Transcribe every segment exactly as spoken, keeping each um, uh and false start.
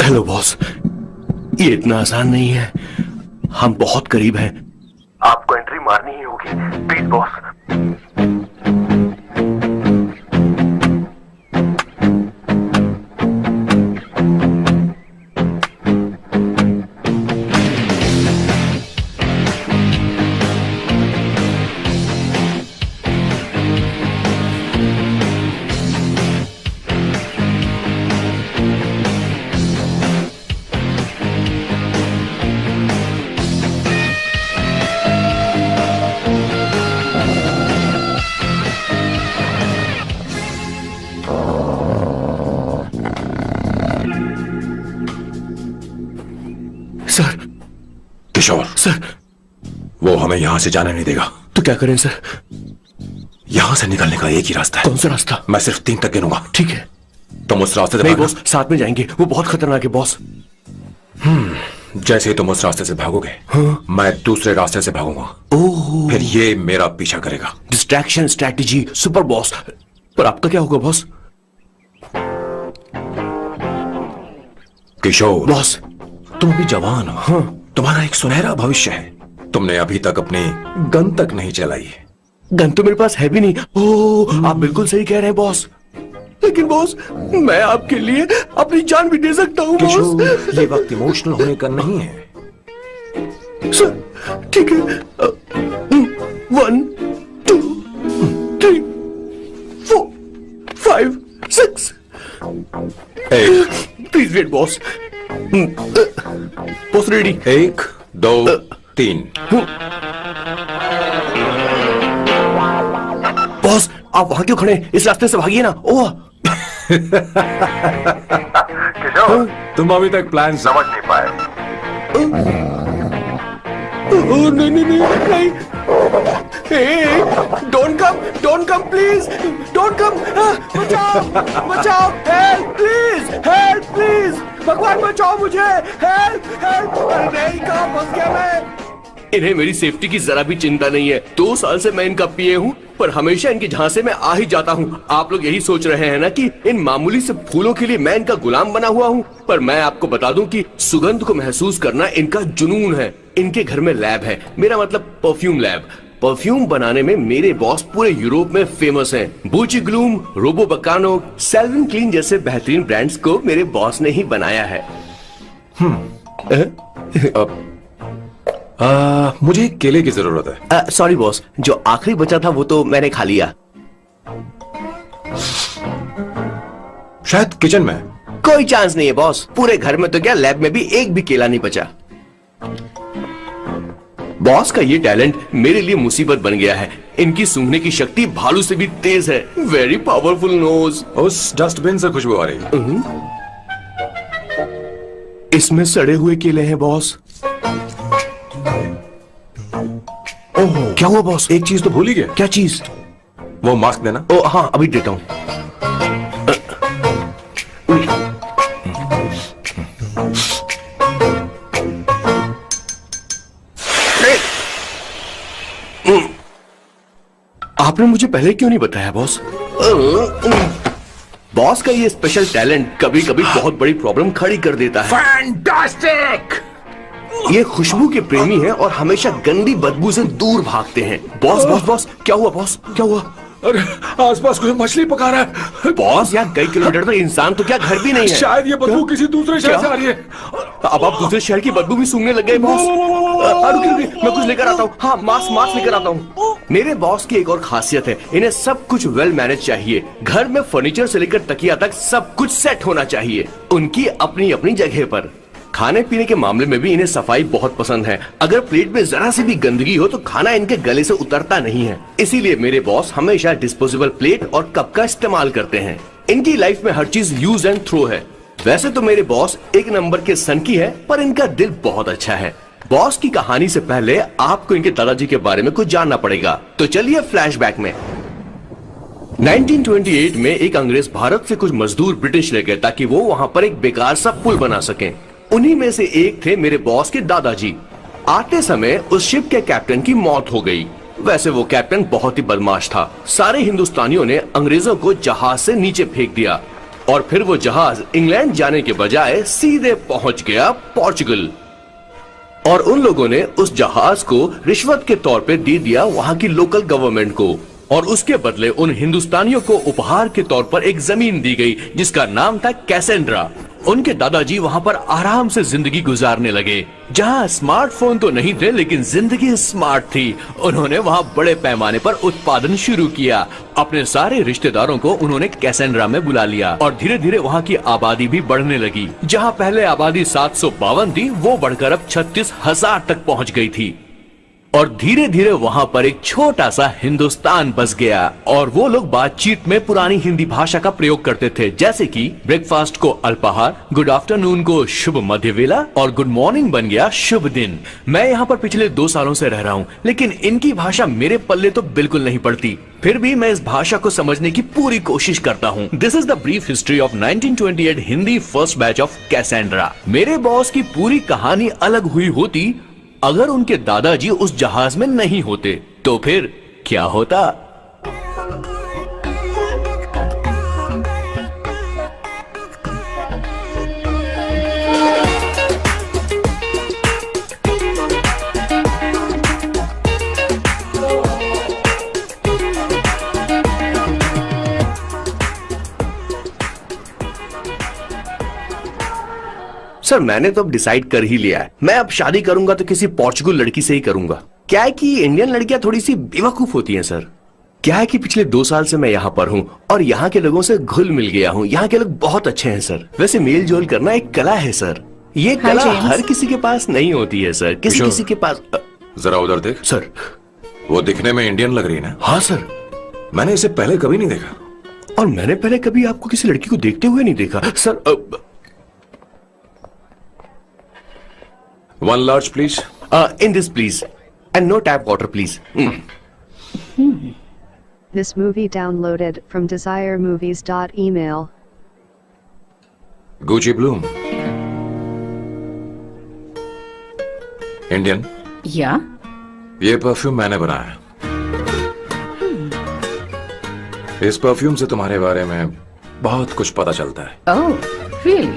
Hello boss, ये इतना आसान नहीं है, हम बहुत करीब हैं। आपको एंट्री मारनी ही होगी, please boss. Sir. Kishore sir, वो हमें यहां से जाने नहीं देगा। तो क्या करें सर? यहां से निकलने का एक ही रास्ता है। कौन सा रास्ता? मैं सिर्फ तीन तक गिनूंगा। ठीक है। तुम उस रास्ते से नहीं भागना। बॉस, साथ में जाएंगे, वो बहुत खतरनाक है बॉस। हम्म जैसे ही तुम उस रास्ते से भागोगे, हाँ? मैं दूसरे रास्ते से भागूंगा। ओह, फिर ये मेरा पीछा करेगा। Distraction strategy, super boss. पर आपका क्या होगा बॉस? किशोर बॉस, तुम अभी जवान हो। हाँ। तुम्हारा एक सुनहरा भविष्य है। तुमने अभी तक अपनी गन तक नहीं चलाई है। गन तो मेरे पास है भी नहीं। ओह, आप बिल्कुल सही कह रहे हैं बॉस। लेकिन बॉस, मैं आपके लिए अपनी जान भी दे सकता हूँ बॉस। ये वक्त इमोशनल होने का नहीं है। सर, ठीक है। One, two, three, four, five, six. Please wait boss. Boss ready? एक, दो, तीन। बॉस, आप वहां क्यों खड़े? इस रास्ते से भागिए ना। ओह किशोर, तुम अभी तक प्लान समझ नहीं पाए। ओह नहीं नहीं नहीं नहीं। Hey, don't come, don't come, please, don't come. बचाओ, बचाओ, help, please, help, please. भगवान बचाओ मुझे, help, help. अरे नहीं, कहाँ फंस गया मैं? इन्हें मेरी सेफ्टी की जरा भी चिंता नहीं है। दो साल से मैं इनका पीए हूँ, पर हमेशा इनके झांसे में आ ही जाता हूँ। आप लोग यही सोच रहे हैं ना कि इन मामूली से फूलों के लिए मैं इनका गुलाम बना हुआ हूँ, पर मैं आपको बता दूं कि सुगंध को महसूस करना इनका जुनून है। इनके घर में लैब है, मेरा मतलब परफ्यूम लैब। परफ्यूम बनाने में मेरे बॉस पूरे यूरोप में फेमस हैं। बूची ग्लूम, रोबो बकानो, सेल्विन क्लीन जैसे बेहतरीन ब्रांड्स को मेरे बॉस ने ही बनाया है। हम्म आ, मुझे केले की जरूरत है। सॉरी बॉस, जो आखिरी बचा था वो तो मैंने खा लिया। शायद किचन में। कोई चांस नहीं है बॉस, पूरे घर में तो क्या, लैब में भी एक भी केला नहीं बचा। बॉस का ये टैलेंट मेरे लिए मुसीबत बन गया है। इनकी सूंघने की शक्ति भालू से भी तेज है। Very powerful nose. उस डस्टबिन से खुशबू आ रही है। इसमें सड़े हुए केले हैं बॉस। ओह, क्या हुआ बॉस? एक चीज तो भूल ही गया। क्या चीज? वो मास्क देना। ओ हाँ, अभी देता हूं। आपने मुझे पहले क्यों नहीं बताया बॉस? बॉस का ये स्पेशल टैलेंट कभी कभी बहुत बड़ी प्रॉब्लम खड़ी कर देता है। फैंटास्टिक! ये खुशबू के प्रेमी हैं और हमेशा गंदी बदबू से दूर भागते हैं। बॉस बॉस बॉस, क्या हुआ बॉस? क्या हुआ? अरे आसपास कोई मछली पका रहा है। बॉस, यहाँ कई किलोमीटर तक इंसान तो क्या घर भी नहीं है। शायद ये बदबू किसी दूसरे शहर से आ रही है। अब आप दूसरे शहर की बदबू भी सूंघने लग गए बॉस। मैं कुछ लेकर आता हूँ। हाँ, मास्क मास्क लेकर आता हूँ। मेरे बॉस की एक और खासियत है, इन्हें सब कुछ वेल मैनेज चाहिए। घर में फर्नीचर से लेकर तकिया तक सब कुछ सेट होना चाहिए, उनकी अपनी अपनी जगह पर। खाने पीने के मामले में भी इन्हें सफाई बहुत पसंद है। अगर प्लेट में जरा सी भी गंदगी हो तो खाना इनके गले से उतरता नहीं है। इसीलिए मेरे बॉस हमेशा डिस्पोजेबल प्लेट और कप का इस्तेमाल करते हैं। इनकी लाइफ में हर चीज यूज एंड थ्रो है। वैसे तो मेरे बॉस एक नंबर के सनकी है, पर इनका दिल बहुत अच्छा है। बॉस की कहानी से पहले आपको इनके दादाजी के बारे में कुछ जानना पड़ेगा, तो चलिए फ्लैशबैक में। नाइनटीन ट्वेंटी एट में एक अंग्रेज भारत से कुछ मजदूर ब्रिटिश ले गए ताकि वो वहां पर एक बेकार सा पुल बना सकें। उन्हीं में से एक थे मेरे बॉस के दादाजी। आते समय उस शिप के कैप्टन की मौत हो गई। वैसे वो कैप्टन बहुत ही बदमाश था। सारे हिंदुस्तानियों ने अंग्रेजों को जहाज से नीचे फेंक दिया। और फिर वो जहाज इंग्लैंड जाने के बजाय सीधे पहुंच गया पोर्चुगल। और उन लोगों ने उस जहाज को रिश्वत के तौर पे दे दिया वहां की लोकल गवर्नमेंट को, और उसके बदले उन हिंदुस्तानियों को उपहार के तौर पर एक जमीन दी गई जिसका नाम था कैसेंड्रा। उनके दादाजी वहां पर आराम से जिंदगी गुजारने लगे, जहां स्मार्टफोन तो नहीं थे लेकिन जिंदगी स्मार्ट थी। उन्होंने वहां बड़े पैमाने पर उत्पादन शुरू किया। अपने सारे रिश्तेदारों को उन्होंने कैसेंड्रा में बुला लिया और धीरे धीरे वहां की आबादी भी बढ़ने लगी। जहां पहले आबादी सात सौ बावन थी, वो बढ़कर अब छत्तीस हजार तक पहुंच गई थी। और धीरे धीरे वहां पर एक छोटा सा हिंदुस्तान बस गया, और वो लोग बातचीत में पुरानी हिंदी भाषा का प्रयोग करते थे, जैसे कि ब्रेकफास्ट को अल्पाहार, गुड आफ्टरनून को शुभ मध्य वेला, और गुड मॉर्निंग बन गया शुभ दिन। मैं यहाँ पर पिछले दो सालों से रह रहा हूँ, लेकिन इनकी भाषा मेरे पल्ले तो बिल्कुल नहीं पड़ती। फिर भी मैं इस भाषा को समझने की पूरी कोशिश करता हूँ। This is the brief history of nineteen twenty eight Hindi first batch of Cassandra. मेरे बॉस की पूरी कहानी अलग हुई होती अगर उनके दादाजी उस जहाज में नहीं होते, तो फिर क्या होता? सर मैंने तो अब डिसाइड कर ही लिया है, मैं अब शादी करूंगा तो किसी पोर्चुगल लड़की से ही करूंगा। क्या है कि इंडियन लड़कियां थोड़ी सी बेवकूफ होती हैं सर। क्या है कि पिछले दो साल से मैं यहाँ पर हूँ और यहाँ के लोगों से घुल मिल गया हूँ। यहाँ के लोग बहुत अच्छे हैं सर। वैसे मेल जोल करना एक कला है सर। ये कला हर किसी के पास नहीं होती है सर, किसी किसी के पास। जरा उधर देख सर। वो दिखने में इंडियन लग रही है ना? हाँ सर। मैंने इसे पहले कभी नहीं देखा, और मैंने पहले कभी आपको किसी लड़की को देखते हुए नहीं देखा sir. uh, One large, please. Uh, in this, please. And no tap water, please. Mm. Hmm. This movie downloaded from desire movies dot email. Gucci Bloom. Indian. Yeah. ये परफ्यूम मैंने बनाया। इस परफ्यूम से तुम्हारे बारे में बहुत कुछ पता चलता है। Oh, really?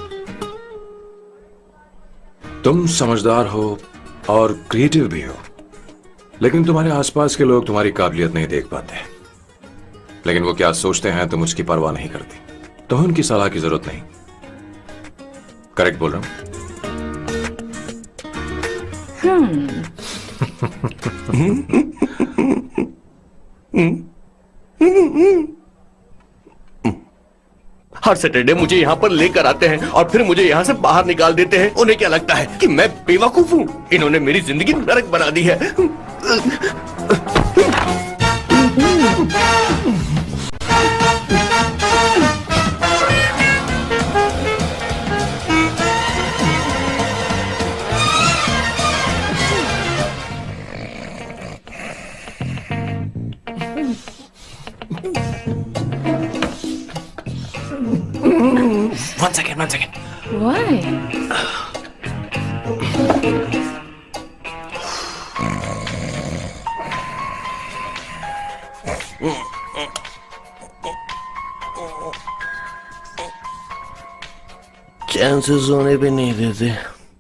तुम समझदार हो और क्रिएटिव भी हो, लेकिन तुम्हारे आसपास के लोग तुम्हारी काबिलियत नहीं देख पाते। लेकिन वो क्या सोचते हैं तुम उसकी परवाह नहीं करती। तुम्हें उनकी सलाह की जरूरत नहीं। करेक्ट बोल रहा हूं? हर सैटरडे मुझे यहाँ पर लेकर आते हैं और फिर मुझे यहाँ से बाहर निकाल देते हैं। उन्हें क्या लगता है कि मैं बेवकूफ हूँ? इन्होंने मेरी जिंदगी नरक बना दी है। One second, one second. Why? Chances होने भी नहीं देते।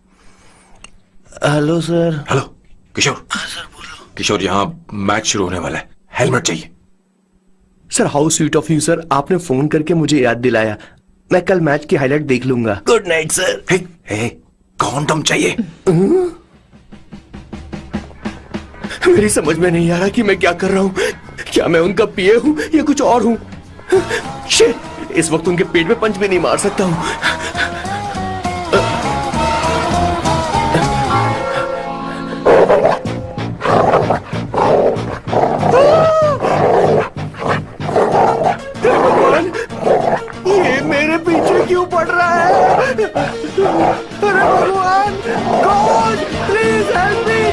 Hello sir. हेलो किशोर। हाँ सर बोलो। किशोर यहाँ मैच शुरू होने वाला है, हेलमेट चाहिए। Sir how sweet of you sir, आपने फोन करके मुझे याद दिलाया। मैं कल मैच की हाईलाइट देख लूंगा। Good night sir. Hey, hey, condom चाहिए। मेरी समझ में नहीं आ रहा कि मैं क्या कर रहा हूँ। क्या मैं उनका पीए हूँ या कुछ और हूँ? शिट, इस वक्त उनके पेट में पंच भी नहीं मार सकता हूँ। ये मेरे पीछे क्यों पड़ रहा है? अरे भगवान, गॉड प्लीज हेल्प मी।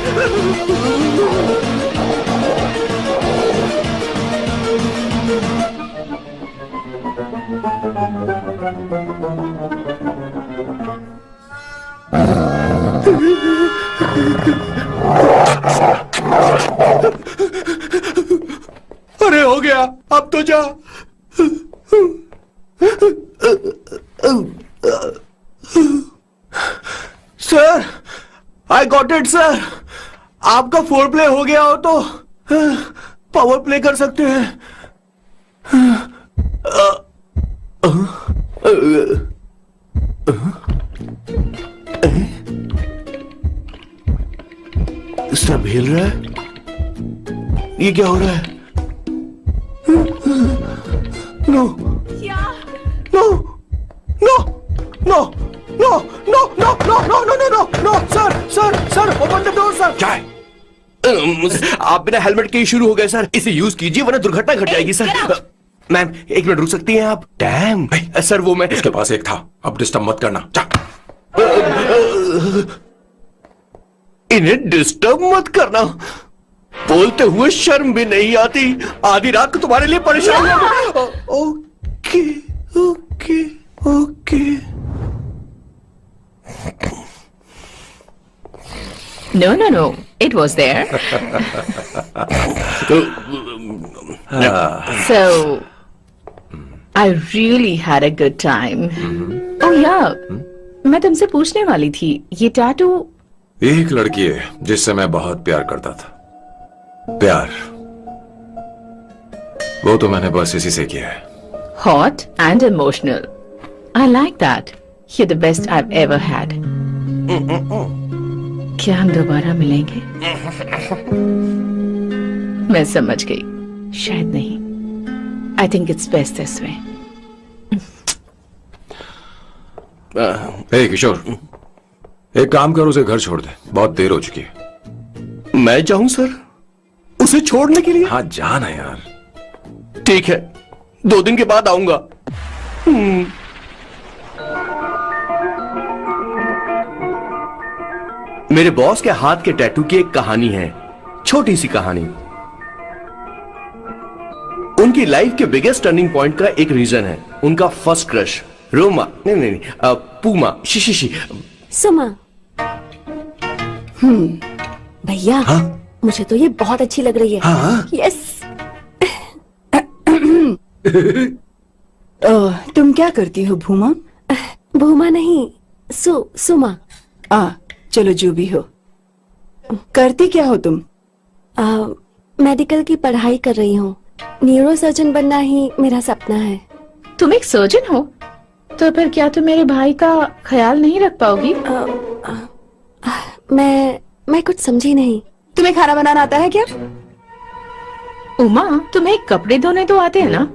अरे हो गया, अब तो जा। I got it sir. आपका फोर प्ले हो गया हो तो पावर प्ले कर सकते हैं। सब हिल रहा है, ये क्या हो रहा है? No no no no no no no no no no no no no sir sir sir open the door sir. क्या है? आप बिना हेलमेट के ही शुरू हो गए सर। इसे यूज कीजिए वरना दुर्घटना घट जाएगी सर। मैम एक मिनट रुक सकती हैं आप? डैम सर वो मैं इसके पास एक था, अब डिस्टर्ब मत करना। इन्हें डिस्टर्ब मत करना, बोलते हुए शर्म भी नहीं आती। आधी रात को तुम्हारे लिए परेशान हो। Okay okay okay. No, no, no. It was there. So, I really had a good time. Oh yeah, मैं तुमसे पूछने वाली थी, ये टैटू। एक लड़की है जिससे मैं बहुत प्यार करता था। प्यार वो तो मैंने बस इसी से किया है। Hot and emotional. I like that. You're the best I've ever had. क्या हम दोबारा मिलेंगे? मैं समझ गई, शायद नहीं। I think it's best this way. हे किशोर, एक काम कर, उसे घर छोड़ दे, बहुत देर हो चुकी है। मैं जाऊं सर उसे छोड़ने के लिए? हाँ जाना यार। ठीक है, दो दिन के बाद आऊंगा। मेरे बॉस के हाथ के टैटू की एक कहानी है, छोटी सी कहानी। उनकी लाइफ के बिगेस्ट टर्निंग पॉइंट का एक रीजन है उनका फर्स्ट क्रश रोमा नहीं नहीं, नहीं आ, पूमा शिशिशी सुमा। हम्म भैया, हाँ? मुझे तो ये बहुत अच्छी लग रही है। हाँ? यस। ओह, तुम क्या करती हो भूमा? भूमा नहीं, सु सुमा। आ, चलो जो भी हो। करती क्या हो तुम? आ, मेडिकल की पढ़ाई कर रही हूँ। न्यूरो सर्जन बनना ही मेरा सपना है। तुम एक सर्जन हो तो फिर क्या तुम मेरे भाई का ख्याल नहीं रख पाओगी? आ, आ, आ, मैं मैं कुछ समझी नहीं। तुम्हें खाना बनाना आता है क्या? उमा, तुम्हें कपड़े धोने तो आते हैं ना?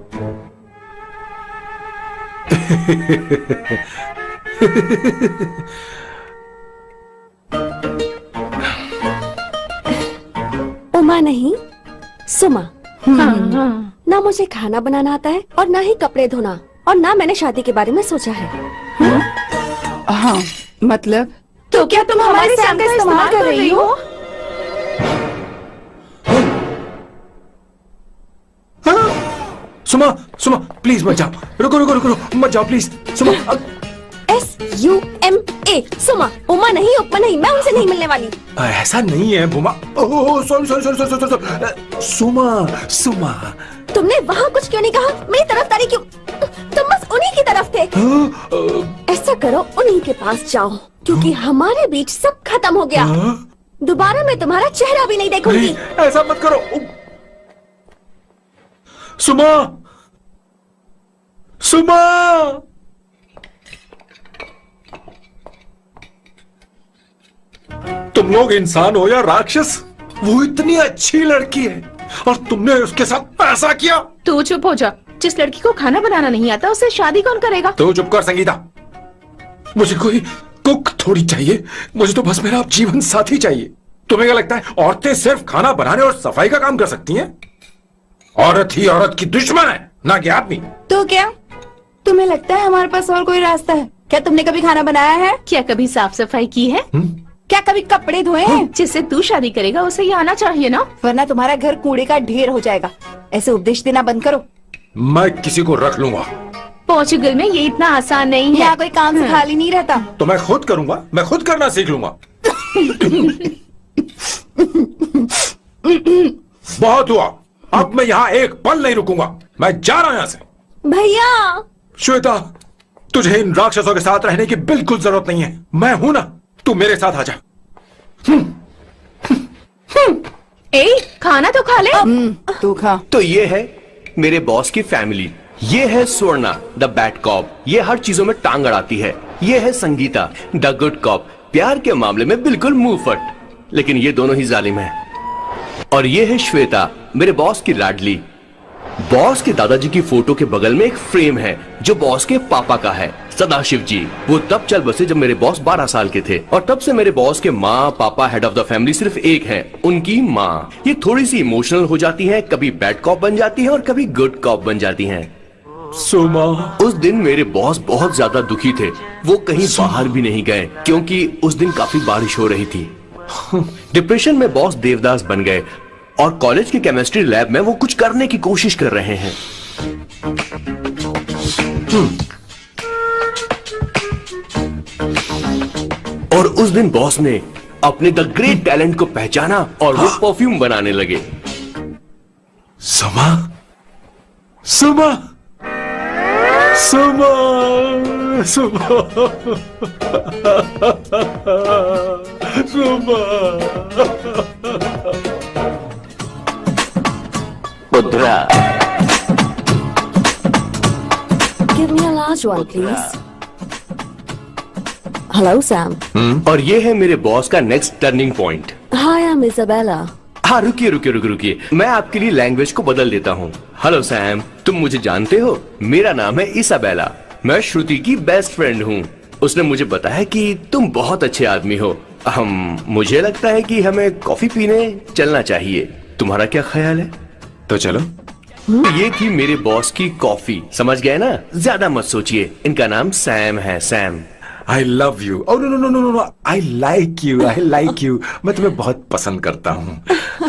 उमा नहीं, सुमा। हाँ, हाँ। ना मुझे खाना बनाना आता है और ना ही कपड़े धोना, और ना मैंने शादी के बारे में सोचा है। हाँ, हाँ मतलब? तो क्या तुम हमारे सैम का इस्तेमाल कर रही हो? सुमा सुमा प्लीज मत जाओ, रुको रुको रुको रुको, मत जाओ प्लीज सुमा। एस यू एम ए सुमा। उमा नहीं, उपमा नहीं, मैं उनसे नहीं मिलने वाली। ऐसा नहीं है Bhuma. Oh sorry sorry sorry sorry sorry. Suma Suma, तुमने वहाँ कुछ क्यों नहीं कहा? मेरी तरफदारी क्यों? तुम बस उन्हीं की तरफ थे। ऐसा करो, उन्हीं के पास जाओ, क्योंकि हमारे बीच सब खत्म हो गया। दोबारा मैं तुम्हारा चेहरा भी नहीं देखूंगी। ऐसा मत करो सुमा। सुमा, तुम लोग इंसान हो या राक्षस? वो इतनी अच्छी लड़की है और तुमने उसके साथ ऐसा किया। तू चुप हो जा। जिस लड़की को खाना बनाना नहीं आता उससे शादी कौन करेगा? तो चुप कर संगीता। मुझे कोई कुक थोड़ी चाहिए, मुझे तो बस मेरा जीवन साथी चाहिए। तुम्हें क्या लगता है औरतें सिर्फ खाना बनाने और सफाई का काम कर सकती हैं? औरत ही औरत की दुश्मन है, ना कि आदमी। तो क्या तुम्हें लगता है हमारे पास और कोई रास्ता है? क्या तुमने कभी खाना बनाया है? क्या कभी साफ सफाई की है? हुँ? क्या कभी कपड़े धोए हैं? जिससे तू शादी करेगा उसे ये आना चाहिए ना, वरना तुम्हारा घर कूड़े का ढेर हो जाएगा। ऐसे उपदेश देना बंद करो। मैं किसी को रख लूंगा। पोर्चुगल में ये इतना आसान नहीं है। यहाँ कोई काम से खाली नहीं रहता। तो मैं खुद करूंगा, मैं खुद करना सीख लूंगा। बहुत हुआ, अब मैं यहाँ एक पल नहीं रुकूंगा। मैं जा रहा हूं यहाँ से। भैया श्वेता, तुझे इन राक्षसों के साथ रहने की बिल्कुल जरूरत नहीं है। मैं हूं ना, तू मेरे साथ आ जा। ए, खाना तो खा ले। तू खा। तो ये है मेरे बॉस की फैमिली। ये है स्वर्णा द बैड कॉप, ये हर चीजों में टांग अड़ाती है। ये है संगीता द गुड कॉप, प्यार के मामले में बिल्कुल मुंह फट, लेकिन ये दोनों ही जालिम हैं। और ये है श्वेता, मेरे बॉस की लाडली। बॉस के दादाजी की फोटो के बगल में एक फ्रेम है जो बॉस के पापा का है, सदाशिव जी। वो तब चल बसे जब मेरे बॉस बारह साल के थे, और तब से मेरे बॉस के माँ पापा हेड ऑफ द फैमिली सिर्फ एक है, उनकी माँ। ये थोड़ी सी इमोशनल हो जाती है, कभी बैड कॉप बन जाती है और कभी गुड कॉप बन जाती है। सुमा, उस दिन मेरे बॉस बहुत ज्यादा दुखी थे। वो कहीं बाहर भी नहीं गए क्योंकि उस दिन काफी बारिश हो रही थी। डिप्रेशन में बॉस देवदास बन गए और कॉलेज की केमिस्ट्री लैब में वो कुछ करने की कोशिश कर रहे हैं। और उस दिन बॉस ने अपने द ग्रेट टैलेंट को पहचाना और वो परफ्यूम बनाने लगे। सुमा, सुमा, सुमा, सुमा, सुमा। पुत्रा, Give me a large one, please. Hello, Sam. और ये है मेरे बॉस का next turning point. Hi, I'm Isabella. हाँ, रुकिए रुकिए रुकिए रुकिए, मैं आपके लिए लैंग्वेज को बदल देता हूँ। हेलो सैम, तुम मुझे जानते हो? मेरा नाम है इसाबेला, मैं श्रुति की बेस्ट फ्रेंड हूँ। उसने मुझे बताया कि तुम बहुत अच्छे आदमी हो। हम मुझे लगता है कि हमें कॉफी पीने चलना चाहिए। तुम्हारा क्या ख्याल है? तो चलो। ये थी मेरे बॉस की कॉफी, समझ गए ना? ज्यादा मत सोचिए, इनका नाम सैम है, Sam. I love you. Oh no no no no no, I like you, I like you. मैं तुम्हें बहुत पसंद करता हूँ।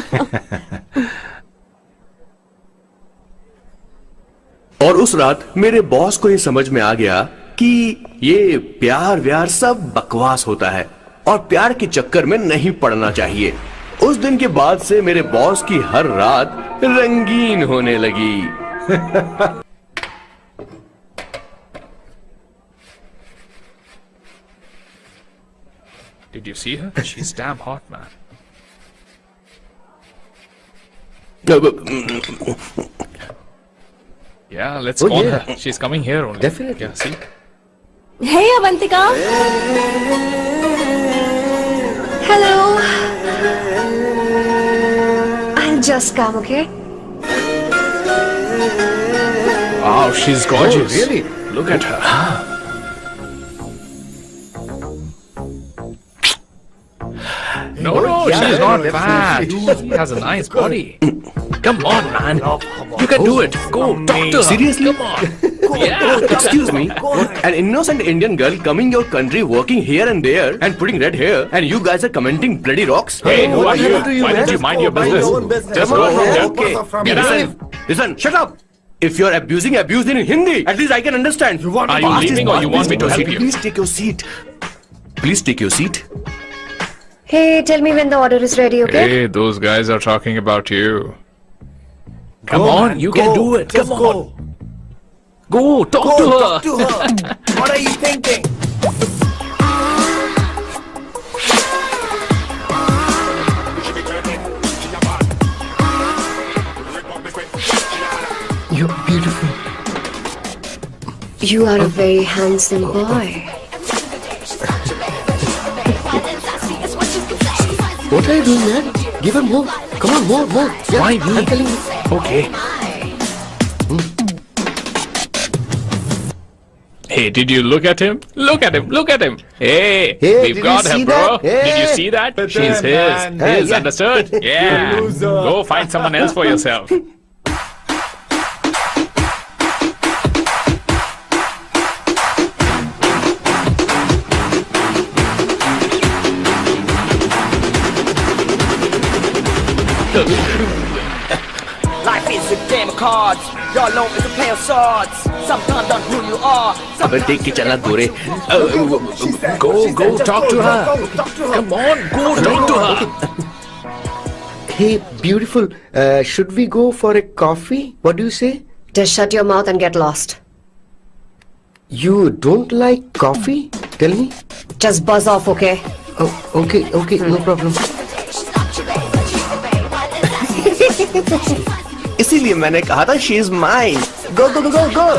और उस रात मेरे बॉस को ये समझ में आ गया कि ये प्यार व्यार सब बकवास होता है और प्यार के चक्कर में नहीं पड़ना चाहिए। उस दिन के बाद से मेरे बॉस की हर रात रंगीन होने लगी। Did you see her? She's damn hot, man. Yeah, let's Oh, call yeah. her. She's coming here only. Definitely. Yeah, see? Hey, Avantika. Hello. I'll just come, okay? Wow, she's gorgeous. Oh, really? Look at her. No, no, yeah, she's not definitely. fat. She has a nice body. Come on, man. You can do it. Go, talk to her. Seriously? Come on. Yeah. Excuse me, an innocent Indian girl coming your country, working here and there, and putting red hair, and you guys are commenting bloody rocks? Hey, who are you? happened to you, Why man? don't you mind your Mind your own business? business. Just Come go on, from yeah, there. okay. Okay. From Get here. out. Listen, listen, shut up! If you're abusing, abuse in Hindi. At least I can understand. You Are you leaving or you want me to help you? Please take your seat. Please take your seat. Hey, tell me when the order is ready, okay? Hey, those guys are talking about you. Come Go, on, man, you go. can do it. Just Come go. on. Go, talk Go, to her. talk to her. What are you thinking? You're beautiful. You are a very handsome boy. What are you doing, man? Give her more. Come on, more, more. Yeah, Why me? I'm telling you. Okay. Hey, did you look at him? Look at him, look at him. Hey, Hey, we've did got you her, see bro. that? Did you Hey. see that? But She's then, his. man. His, Yeah. understood? Yeah. Loser. Go find someone else for yourself. Life is a game of cards. Your loan is a play of swords. Sometimes on who you are. अबे देख के चलना गोरे। Go, go, talk to her. Come on, go, talk to her. Hey, beautiful. Uh, should we go for a coffee? What do you say? Just shut your mouth and get lost. You don't like coffee? Tell me. Just buzz off, okay? Okay okay, no problem. इसीलिए मैंने कहा था she is mine. Go go go go go.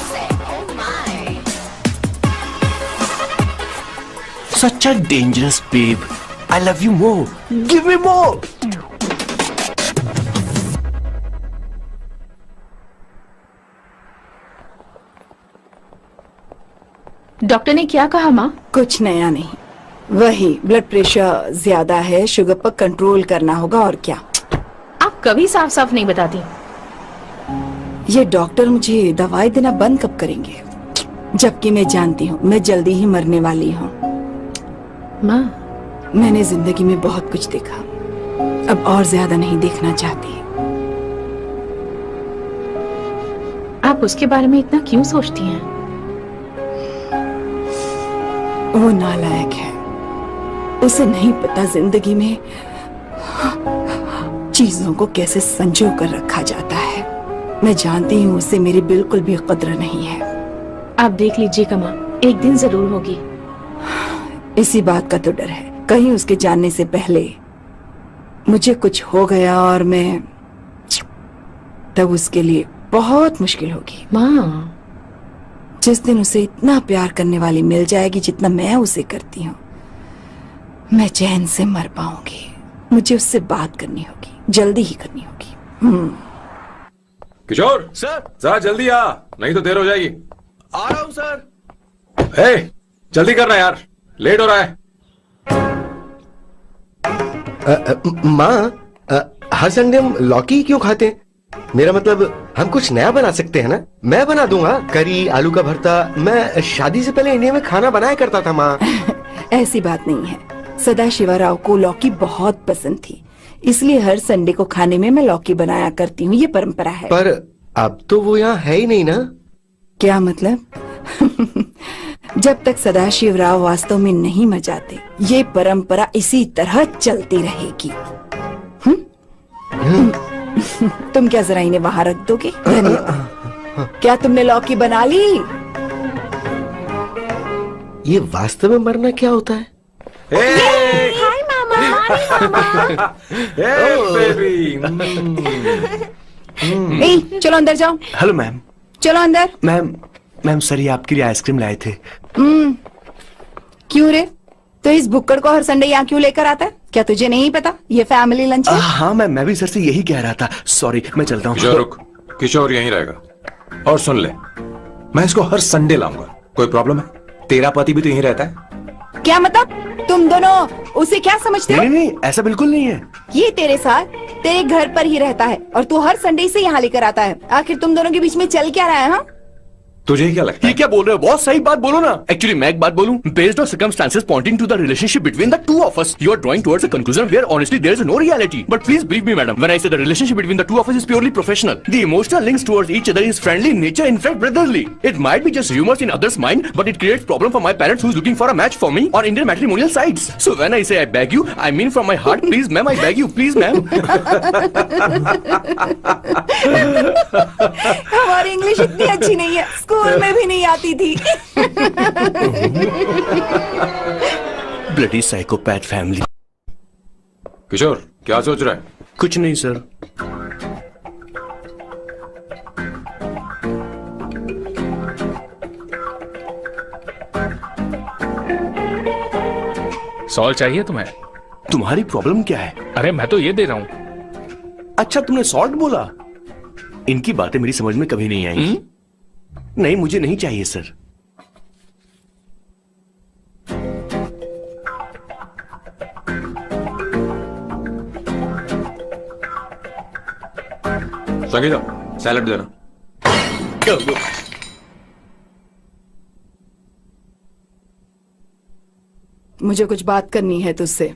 Such a dangerous babe. I love you more. Give me more. Doctor ने क्या कहा माँ? कुछ नया नहीं, वही ब्लड प्रेशर ज्यादा है, शुगर पर कंट्रोल करना होगा और क्या। आप कभी साफ साफ नहीं बताती। ये डॉक्टर मुझे दवाई देना बंद कब करेंगे, जबकि मैं जानती हूँ मैं जल्दी ही मरने वाली हूँ। माँ, मैंने जिंदगी में बहुत कुछ देखा, अब और ज्यादा नहीं देखना चाहती। आप उसके बारे में इतना क्यों सोचती हैं? वो नालायक है, उसे नहीं पता जिंदगी में चीजों को कैसे संजो कर रखा जाता है। मैं जानती हूँ उसे मेरी बिल्कुल भी कद्र नहीं है। आप देख लीजिएगा माँ, एक दिन जरूर होगी। इसी बात का तो डर है, कहीं उसके जानने से पहले मुझे कुछ हो गया और मैं, तब उसके लिए बहुत मुश्किल होगी। माँ, जिस दिन उसे इतना प्यार करने वाली मिल जाएगी जितना मैं उसे करती हूँ, मैं चैन से मर पाऊंगी। मुझे उससे बात करनी होगी, जल्दी ही करनी होगी। हम्म। किशोर सर, जरा जल्दी आ, नहीं तो देर हो जाएगी। आ रहा हूँ सर। ए, जल्दी करना यार, लेट हो रहा है। माँ, हर संडे हम लौकी क्यों खाते हैं? मेरा मतलब हम कुछ नया बना सकते हैं ना? मैं बना दूंगा करी, आलू का भरता। मैं शादी से पहले इंडिया में खाना बनाया करता था माँ। ऐसी बात नहीं है, सदाशिवराव को लौकी बहुत पसंद थी, इसलिए हर संडे को खाने में मैं लौकी बनाया करती हूँ। ये परंपरा है। पर अब तो वो यहाँ है ही नहीं ना। क्या मतलब? जब तक सदाशिवराव वास्तव में नहीं मर जाते, ये परंपरा इसी तरह चलती रहेगी। तुम क्या जरा इन्हें वहां रख दोगे? क्या तुमने लौकी बना ली? ये वास्तव में मरना क्या होता है? हाय मामा, मामा। बेबी। ए, चलो अंदर जाओ। Hello ma'am. चलो अंदर। मैम, मैम सर ये आपके लिए आइसक्रीम लाए थे। हम्म, क्यों रे? तो इस बुक्कड़ को हर संडे यहाँ क्यों लेकर आता है? क्या तुझे नहीं पता ये फैमिली लंच है? हाँ मैम, मैं भी सर से यही कह रहा था। सॉरी, मैं चलता हूँ। किशोर रुक, किशोर यहीं रहेगा। और सुन ले, मैं इसको हर संडे लाऊंगा। कोई प्रॉब्लम है? तेरा पति भी तो यहीं रहता है। क्या मतलब? तुम दोनों उसे क्या समझते हो? नहीं नहीं, ऐसा बिल्कुल नहीं है। ये तेरे साथ तेरे घर पर ही रहता है और तू हर संडे इसे यहाँ लेकर आता है। आखिर तुम दोनों के बीच में चल क्या रहा है? हाँ, तुझे क्या लगता है? ये क्या बोल रहे हो बॉस? सही बात बोलो ना। एक्चुअली मैं एक बात बोलूं, based on circumstances pointing to the relationship between the two of us, you are drawing towards a conclusion where honestly there is no reality. But please believe me madam, when I say the relationship between the two of us is purely professional, the emotional links towards each other is friendly in nature, in fact brotherly. It might be just rumors in others' mind, but it creates problem for my parents who's looking for a match for me on Indian matrimonial sites. So when I say I beg you, I mean from my heart, please ma'am, I beg you, please ma'am. हमारी English इतनी अच्छी नहीं है, school में भी नहीं आती थी। Bloody psychopath family. किशोर क्या सोच रहा है? कुछ नहीं सर। सॉल्व चाहिए तुम्हें? तुम्हारी प्रॉब्लम क्या है? अरे मैं तो ये दे रहा हूं। अच्छा तुमने सॉल्ट बोला? इनकी बातें मेरी समझ में कभी नहीं आई। नहीं, मुझे नहीं चाहिए सर। संगीता, सैलेड देना। मुझे कुछ बात करनी है तुझसे।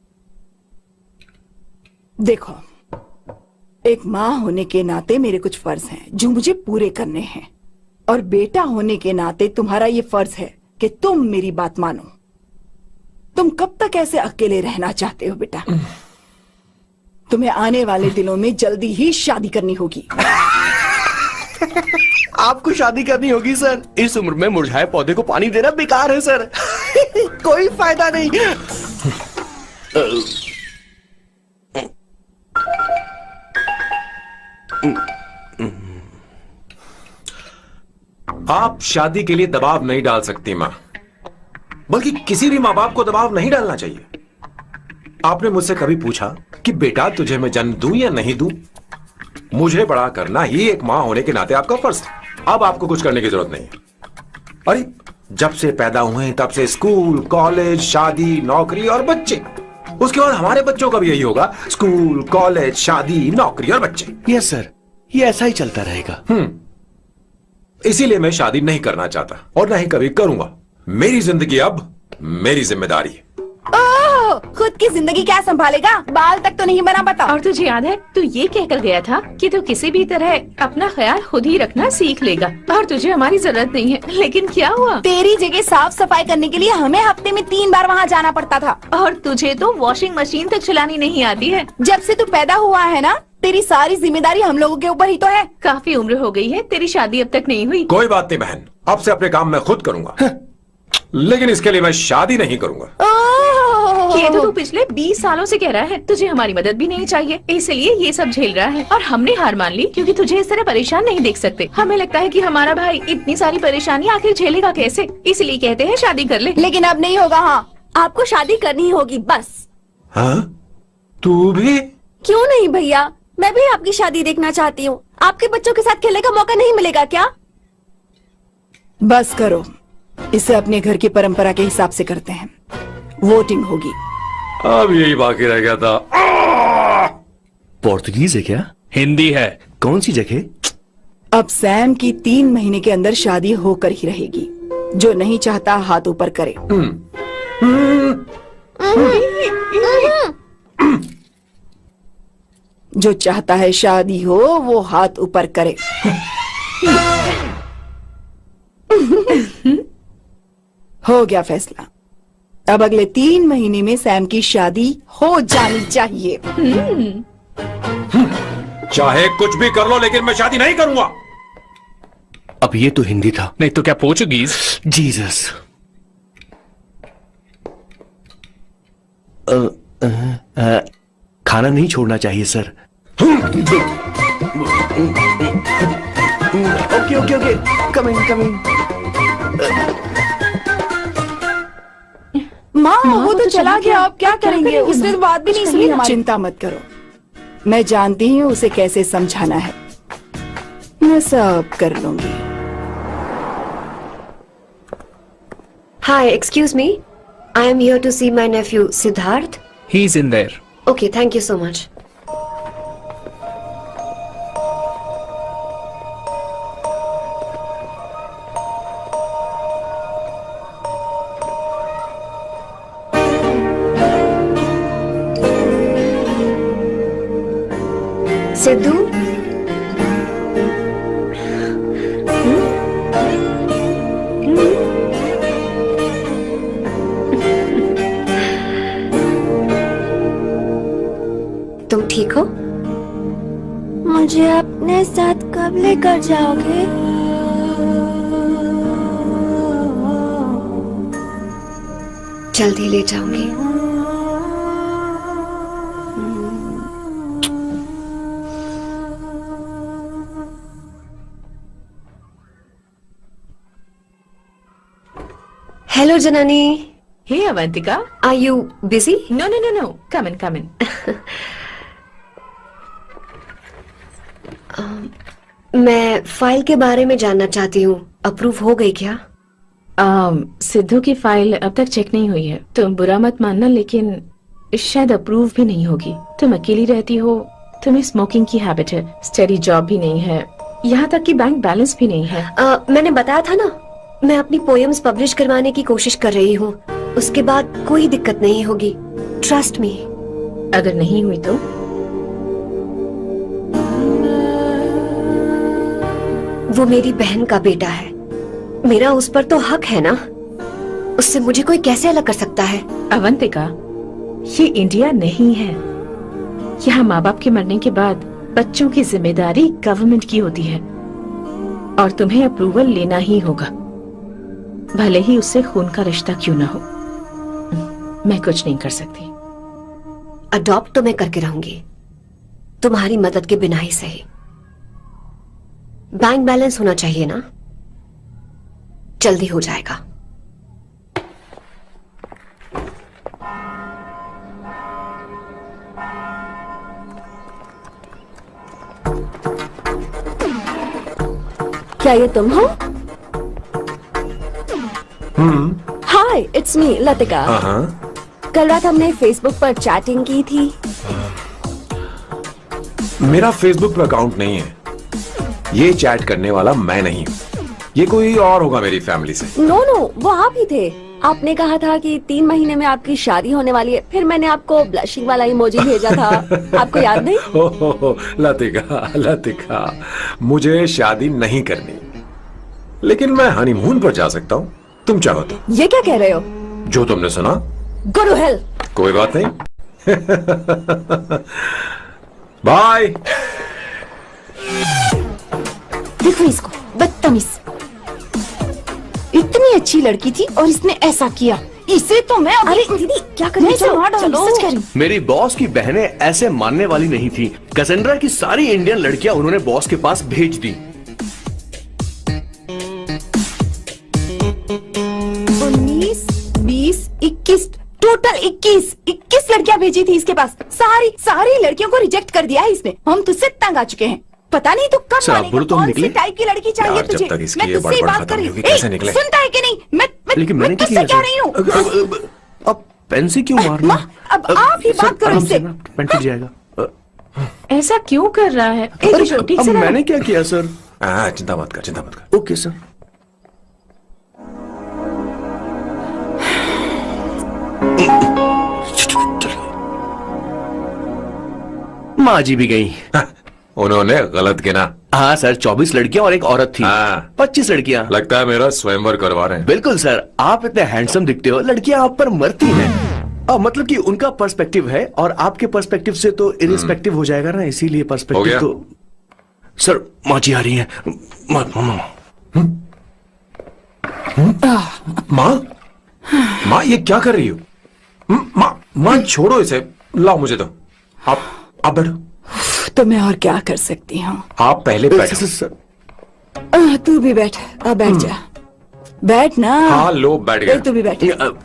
देखो, एक माँ होने के नाते मेरे कुछ फर्ज हैं जो मुझे पूरे करने हैं, और बेटा होने के नाते तुम्हारा ये फर्ज है कि तुम मेरी बात मानो। तुम कब तक ऐसे अकेले रहना चाहते हो बेटा? तुम्हें आने वाले दिनों में जल्दी ही शादी करनी होगी। आपको शादी करनी होगी सर? इस उम्र में मुरझाए पौधे को पानी देना बेकार है सर। कोई फायदा नहीं। आप शादी के लिए दबाव नहीं डाल सकती मां, बल्कि किसी भी मां बाप को दबाव नहीं डालना चाहिए। आपने मुझसे कभी पूछा कि बेटा तुझे मैं जन्म दूं या नहीं दूं? मुझे बड़ा करना ही एक मां होने के नाते आपका फर्ज था। अब आपको कुछ करने की जरूरत नहीं है। अरे जब से पैदा हुए तब से स्कूल, कॉलेज, शादी, नौकरी और बच्चे। उसके बाद हमारे बच्चों का भी यही होगा, स्कूल, कॉलेज, शादी, नौकरी और बच्चे। यस सर, ये ऐसा ही चलता रहेगा। हम्म इसीलिए मैं शादी नहीं करना चाहता और ना ही कभी करूंगा। मेरी जिंदगी अब मेरी जिम्मेदारी है। ओह, खुद की जिंदगी क्या संभालेगा? बाल तक तो नहीं बना बता। और तुझे याद है तू ये कहकर गया था कि तू किसी भी तरह अपना ख्याल खुद ही रखना सीख लेगा और तुझे हमारी जरूरत नहीं है। लेकिन क्या हुआ? तेरी जगह साफ सफाई करने के लिए हमें हफ्ते में तीन बार वहाँ जाना पड़ता था। और तुझे तो वॉशिंग मशीन तक चलानी नहीं आती है। जब से तू पैदा हुआ है ना, तेरी सारी जिम्मेदारी हम लोगों के ऊपर ही तो है। काफी उम्र हो गई है, तेरी शादी अब तक नहीं हुई। कोई बात नहीं बहन, अब से अपने काम मैं खुद करूंगा, लेकिन इसके लिए मैं शादी नहीं करूंगा। ये तो तू पिछले बीस सालों से कह रहा है। तुझे हमारी मदद भी नहीं चाहिए, इसलिए ये सब झेल रहा है। और हमने हार मान ली क्योंकि तुझे इस तरह परेशान नहीं देख सकते। हमें लगता है कि हमारा भाई इतनी सारी परेशानी आखिर झेलेगा कैसे, इसलिए कहते हैं शादी कर ले। लेकिन अब नहीं होगा। हाँ, आपको शादी करनी ही होगी बस। हाँ? तू भी? क्यों नहीं भैया, मैं भी आपकी शादी देखना चाहती हूँ। आपके बच्चों के साथ खेलने का मौका नहीं मिलेगा क्या? बस करो, इसे अपने घर की परंपरा के हिसाब से करते हैं। वोटिंग होगी। अब यही बाकी रह गया था। पोर्तुगीज है क्या? हिंदी है। कौन सी जगह? अब सैम की तीन महीने के अंदर शादी होकर ही रहेगी। जो नहीं चाहता हाथ ऊपर करे। जो चाहता है शादी हो वो हाथ ऊपर करे। हो गया फैसला। अब अगले तीन महीने में सैम की शादी हो जानी चाहिए। चाहे कुछ भी कर लो, लेकिन मैं शादी नहीं करूंगा। अब ये तो हिंदी था। नहीं तो क्या पोर्चुगीज? जीसस। अ, अ, अ, खाना नहीं छोड़ना चाहिए sir. Okay okay okay, coming coming. माँ, वो तो चला गया, अब क्या करेंगे? उसने तो बात भी नहीं सुनी हमारी। चिंता मत करो, मैं जानती हूँ उसे कैसे समझाना है। मैं सब कर लूंगी। Hi, excuse me. I am here to see my nephew Siddharth. He's in there. Okay, thank you so much. Sidhu, तुम ठीक हो? मुझे अपने साथ कब लेकर जाओगे? जल्दी ले जाऊंगी। Hello, Janani. Hey, Avantika. Are you busy? No, no, no, no. Come in, come in. uh, मैं फाइल के बारे में जानना चाहती हूँ। अप्रूव हो गई क्या? um, सिद्धू की फाइल अब तक चेक नहीं हुई है। तुम बुरा मत मानना, लेकिन शायद अप्रूव भी नहीं होगी। तुम अकेली रहती हो, तुम्हें स्मोकिंग की हैबिट है, स्टडी जॉब भी नहीं है, यहाँ तक कि बैंक बैलेंस भी नहीं है। uh, मैंने बताया था ना, मैं अपनी पोएम्स पब्लिश करवाने की कोशिश कर रही हूँ। उसके बाद कोई दिक्कत नहीं होगी, ट्रस्ट मी। अगर नहीं हुई तो? वो मेरी बहन का बेटा है, मेरा उस पर तो हक है ना। उससे मुझे कोई कैसे अलग कर सकता है? अवंतिका, ये इंडिया नहीं है। यहाँ माँ बाप के मरने के बाद बच्चों की जिम्मेदारी गवर्नमेंट की होती है और तुम्हें अप्रूवल लेना ही होगा, भले ही उससे खून का रिश्ता क्यों ना हो। मैं कुछ नहीं कर सकती। अडॉप्ट तो मैं करके रहूंगी, तुम्हारी मदद के बिना ही सही। बैंक बैलेंस होना चाहिए ना, जल्दी हो जाएगा। क्या ये तुम हो? हम्म। Hi, it's me Latika. हाँ। कल रात हमने फेसबुक पर चैटिंग की थी। मेरा फेसबुक पे अकाउंट नहीं है। ये चैट करने वाला मैं नहीं हूँ, ये कोई और होगा मेरी फैमिली से। नो नो, वो आप ही थे। आपने कहा था कि तीन महीने में आपकी शादी होने वाली है, फिर मैंने आपको ब्लशिंग वाला इमोजी भेजा था। आपको याद नहीं? हो, हो, हो, लतिका लतिका, मुझे शादी नहीं करनी, लेकिन मैं हनीमून पर जा सकता हूँ, तुम चाहो तो। ये क्या कह रहे हो? जो तुमने सुना। Go to hell. कोई बात नहीं। बाय। देखो इसको, बदतमीज। इतनी अच्छी लड़की थी और इसने ऐसा किया। इसे तो मैं अभी... अरे दीदी क्या कर रही हो? चलो, चलो, सच कह रही हूं। मेरी बॉस की बहनें ऐसे मानने वाली नहीं थी। कैसेंड्रा की सारी इंडियन लड़कियां उन्होंने बॉस के पास भेज दी। उन्नीस, बीस, इक्कीस, टोटल इक्कीस इक्कीस लड़कियां भेजी थी इसके पास। सारी सारी लड़कियों को रिजेक्ट कर दिया है इसने। हम तुझसे तंग आ चुके हैं। पता नहीं तो कब मानेगा, तो कौन सी टाइप की लड़की चाहिए यार, तुझे? जब तक इसकी मैं ये तुझसे ही बड़बड़ बात कर रही खत्म हूँ। नहीं होगी, कैसे निकले? सुनता है कि नहीं? मैं मैं, लेकिन मैं मैंने क्या तुझसे किया कह रही हूँ। अब पेन से क्यों मारना? अब आप ही बात करो इससे। पेन टूट जाएगा। ऐसा क्यों कर रहा है? एक मिनट, ठीक अब से मैंने क्या किया सर? हाँ, चिंता मत कर, चिंता मत कर। Okay sir. माँ जी भी गई। उन्होंने गलत गिना। हाँ सर, चौबीस लड़कियां और एक औरत थी। हाँ। पच्चीस लड़कियां। लगता है मेरा स्वयंवर करवा रहे हैं। बिल्कुल सर, आप इतने हैंडसम दिखते हो, लड़कियां आप पर मरती हैं। अब मतलब कि उनका पर्सपेक्टिव है और आपके पर्सपेक्टिव से तो इरिस्पेक्टिव हो जाएगा ना, इसीलिए पर्सपेक्टिव तो। सर माँ जी आ रही है। माँ माँ माँ ये क्या कर रही हो? माँ माँ छोड़ो इसे, लाओ मुझे दो। आप आप बैठो। तो मैं और क्या कर सकती हूँ? आप पहले बैठो। तू भी बैठ। अब बैठ जा। बैठ ना। हाँ लो, बैठ गया। तू भी बैठ।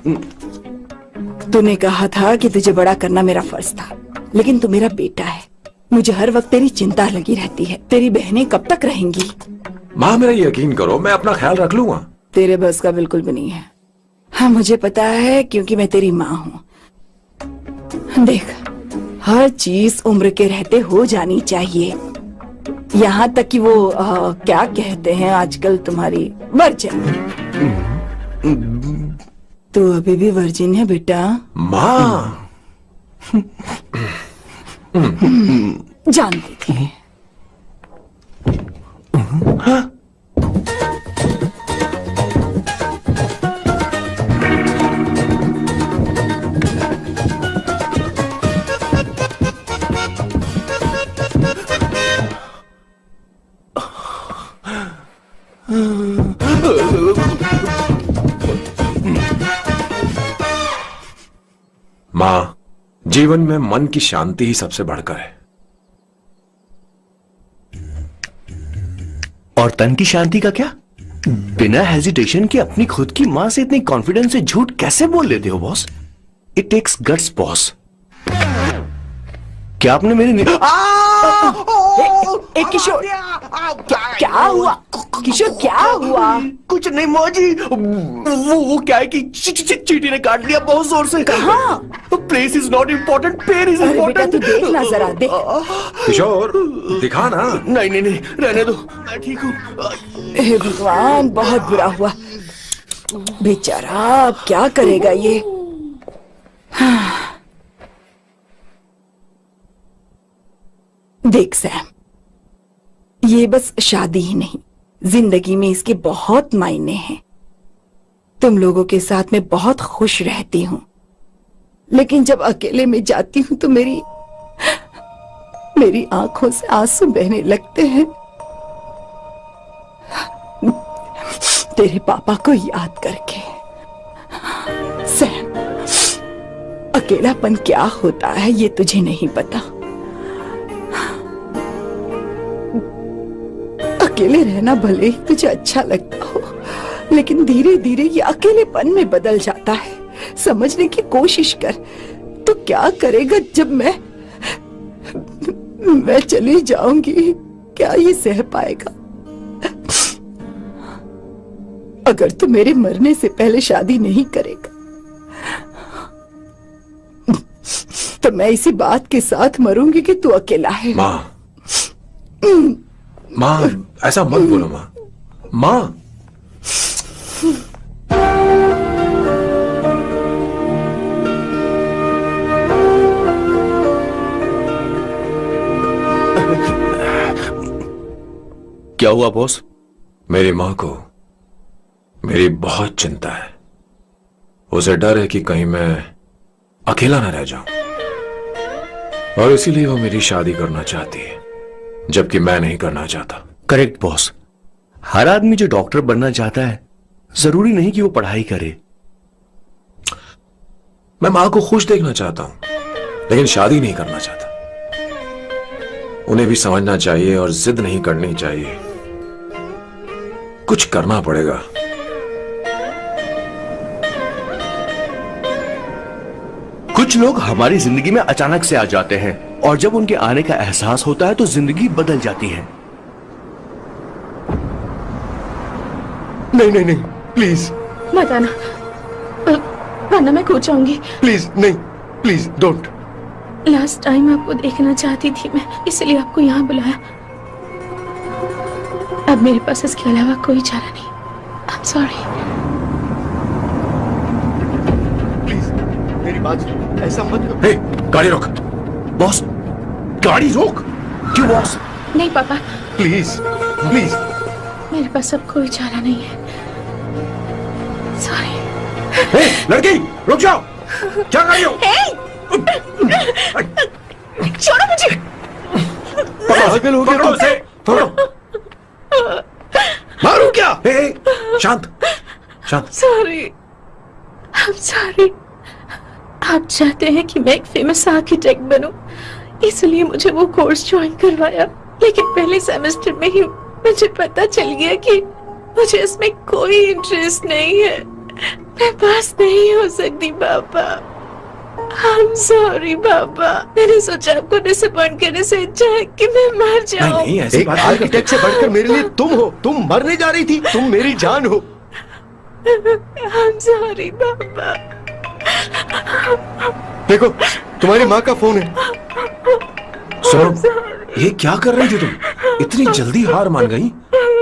तूने कहा था कि तुझे बड़ा करना मेरा फर्ज था, लेकिन तू मेरा बेटा है। मुझे हर वक्त तेरी चिंता लगी रहती है। तेरी बहनें कब तक रहेंगी? माँ मेरा यकीन करो, मैं अपना ख्याल रख लूंगा। तेरे बस का बिल्कुल भी नहीं है। हाँ मुझे पता है, क्योंकि मैं तेरी माँ हूँ। देख, हर चीज उम्र के रहते हो जानी चाहिए, यहाँ तक कि वो आ, क्या कहते हैं आजकल तुम्हारी वर्जिन। तू अभी भी वर्जिन है बेटा? माँ जानती थी। माँ, जीवन में मन की शांति ही सबसे बढ़कर है। और तन की शांति का क्या? बिना हेजिटेशन के अपनी खुद की मां से इतनी कॉन्फिडेंस से झूठ कैसे बोल लेते हो boss? It takes guts boss. क्या आपने मेरी एक किशोर, क्या, क्या हुआ किशोर? क्या हुआ? कुछ नहीं मौजी, वो वो क्या है कि ची, ची, ची, चींटी ने काट लिया बहुत जोर से। कहाँ? Place is not important, pain is अरे बेटा इम्पोर्टेंट। तू देखना जरा, देख। किशोर दिखा ना। नहीं नहीं नहीं, रहने दो, मैं ठीक हूँ। हे भगवान, बहुत बुरा हुआ बेचारा। अब क्या करेगा ये? देख सैम, ये बस शादी ही नहीं, जिंदगी में इसके बहुत मायने हैं। तुम लोगों के साथ मैं बहुत खुश रहती हूँ, लेकिन जब अकेले में जाती हूँ तो मेरी मेरी आंखों से आंसू बहने लगते हैं। तेरे पापा को याद करके। सैम, अकेलापन क्या होता है ये तुझे नहीं पता। अकेले रहना भले ही तुझे अच्छा लगता हो, लेकिन धीरे धीरे ये अकेलेपन में बदल जाता है। समझने की कोशिश कर। तो क्या करेगा जब मैं मैं चली जाऊंगी? क्या ये सह पाएगा? अगर तू मेरे मरने से पहले शादी नहीं करेगा तो मैं इसी बात के साथ मरूंगी कि तू अकेला है। माँ, माँ ऐसा मत बोलो माँ। माँ क्या हुआ बॉस? मेरी माँ को मेरी बहुत चिंता है। उसे डर है कि कहीं मैं अकेला न रह जाऊं, और इसीलिए वो मेरी शादी करना चाहती है, जबकि मैं नहीं करना चाहता। Correct boss. हर आदमी जो डॉक्टर बनना चाहता है जरूरी नहीं कि वो पढ़ाई करे। मैं मां को खुश देखना चाहता हूं, लेकिन शादी नहीं करना चाहता। उन्हें भी समझना चाहिए और जिद नहीं करनी चाहिए। कुछ करना पड़ेगा। कुछ लोग हमारी जिंदगी में अचानक से आ जाते हैं, और जब उनके आने का एहसास होता है तो जिंदगी बदल जाती है। नहीं नहीं नहीं, प्लीज मत आना, वरना मैं खो जाऊंगी। प्लीज नहीं, प्लीज डोंट। लास्ट टाइम आपको देखना चाहती थी मैं, इसलिए आपको यहाँ बुलाया। अब मेरे पास इसके अलावा कोई चारा नहीं। आई एम सॉरी। प्लीज मेरी बात सुनो, ऐसा मत करो। हे, गाड़ी रोक। बॉस, गाड़ी रोक। क्यों बॉस? नहीं पापा, प्लीज प्लीज। मेरे पास अब कोई चारा नहीं है। सॉरी। हे, लड़की रुक जाओ। क्या कर रही हो? छोड़ो मुझे। पागल हो गया उसे। पकड़ो। मारू क्या? हे, हे, शांत शांत। Sorry, I am sorry. आप चाहते हैं कि मैं एक फेमस आर्किटेक्ट बनूं, इसलिए मुझे वो कोर्स ज्वाइन करवाया, लेकिन पहले सेमेस्टर में ही मुझे पता चल गया कि मुझे इसमें कोई इंटरेस्ट नहीं है। मैं पास नहीं हो सकती पापा। आई एम सॉरी पापा। मैंने सोचा आपको डिसअपॉइंट करने से अच्छा है कि मैं मर जाऊं। नहीं, नहीं, ऐसी एक बात आर्किटेक्ट से बढ़कर मेरे लिए तुम हो। तुम मरने जा रही थी, तुम मेरी जान हो। आई एम सॉरी पापा। देखो, तुम्हारी माँ का फोन है। सुनो, ये क्या कर रही थी तुम? इतनी जल्दी हार मान गई?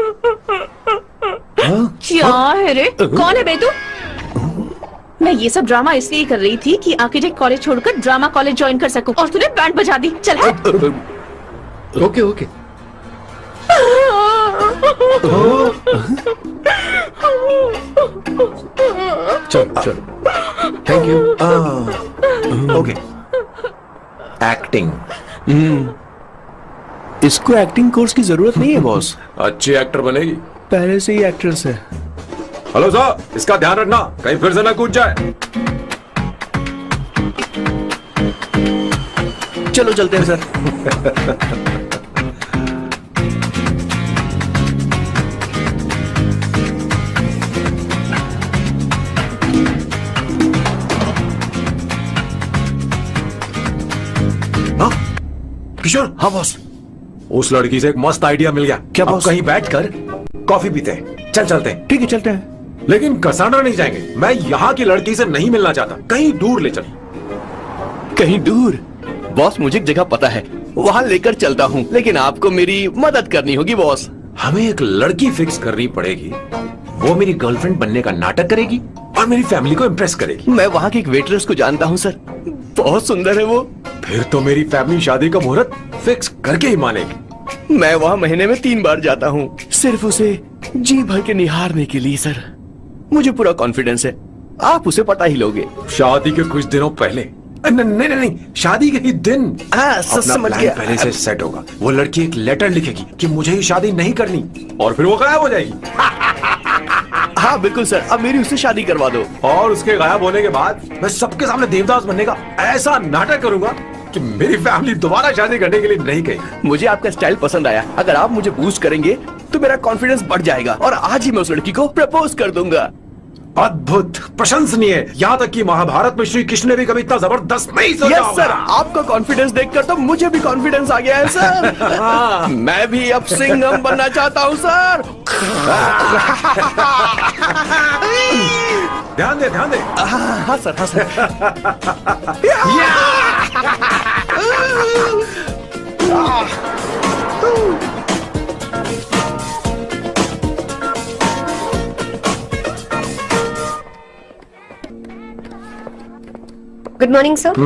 हाँ? क्या है रे? कौन है बे तू? मैं ये सब ड्रामा इसलिए कर रही थी कि आर्किटेक्ट कॉलेज छोड़कर ड्रामा कॉलेज ज्वाइन कर सकूं, और तूने बैंड बजा दी। चल ओके ओके। चल चल। Thank you. ओके। एक्टिंग। हम्म, इसको एक्टिंग कोर्स की जरूरत नहीं है बॉस। अच्छी एक्टर बनेगी। पहले से ही एक्ट्रेस है। हेलो सर, इसका ध्यान रखना कहीं फिर से ना कूद जाए। चलो चलते हैं सर। हाँ किशोर। हाँ बॉस। उस लड़की से एक मस्त आइडिया मिल गया। क्या अब बॉस? कहीं बैठकर कॉफी पीते हैं। चल चलते हैं। ठीक है, चलते हैं। लेकिन कसाना नहीं जाएंगे। मैं यहाँ की लड़की से नहीं मिलना चाहता। कहीं दूर ले चल। कहीं दूर? बॉस, मुझे एक जगह पता है, वहां लेकर चलता हूँ, लेकिन आपको मेरी मदद करनी होगी बॉस। हमें एक लड़की फिक्स करनी पड़ेगी। वो मेरी गर्लफ्रेंड बनने का नाटक करेगी और मेरी फैमिली को इम्प्रेस करेगी। मैं वहाँ की एक वेटरेस को जानता हूँ सर, बहुत सुंदर है वो। फिर तो मेरी फैमिली शादी का मुहूर्त फिक्स करके ही मानेगी। मैं वहाँ महीने में तीन बार जाता हूँ, सिर्फ उसे जी भर के निहारने के लिए सर। मुझे पूरा कॉन्फिडेंस है आप उसे पटा ही लोगे। शादी के कुछ दिनों पहले। नहीं नहीं नहीं, शादी के ही दिन हाँ, समझ गया। पहले से सेट होगा। वो लड़की एक लेटर लिखेगी कि मुझे ही शादी नहीं करनी, और फिर वो गायब हो जाएगी। हाँ बिल्कुल सर, अब मेरी उससे शादी करवा दो। और उसके गायब होने के बाद मैं सबके सामने देवदास बनने का ऐसा नाटक करूंगा कि मेरी फैमिली दोबारा शादी करने के लिए नहीं कही। मुझे आपका स्टाइल पसंद आया। अगर आप मुझे बूस्ट करेंगे तो मेरा कॉन्फिडेंस बढ़ जाएगा और आज ही मैं उस लड़की को प्रपोज कर दूंगा। अद्भुत, प्रशंसनीय। यहाँ तक कि महाभारत में श्री कृष्ण ने भी कभी इतना जबरदस्त नहीं सोचा यस होगा। सर, आपका कॉन्फिडेंस देखकर तो मुझे भी कॉन्फिडेंस आ गया है सर। मैं भी अब सिंघम बनना चाहता हूँ सर। ध्यान दे, ध्यान दे। हाँ सर, हाँ sir. Good morning sir.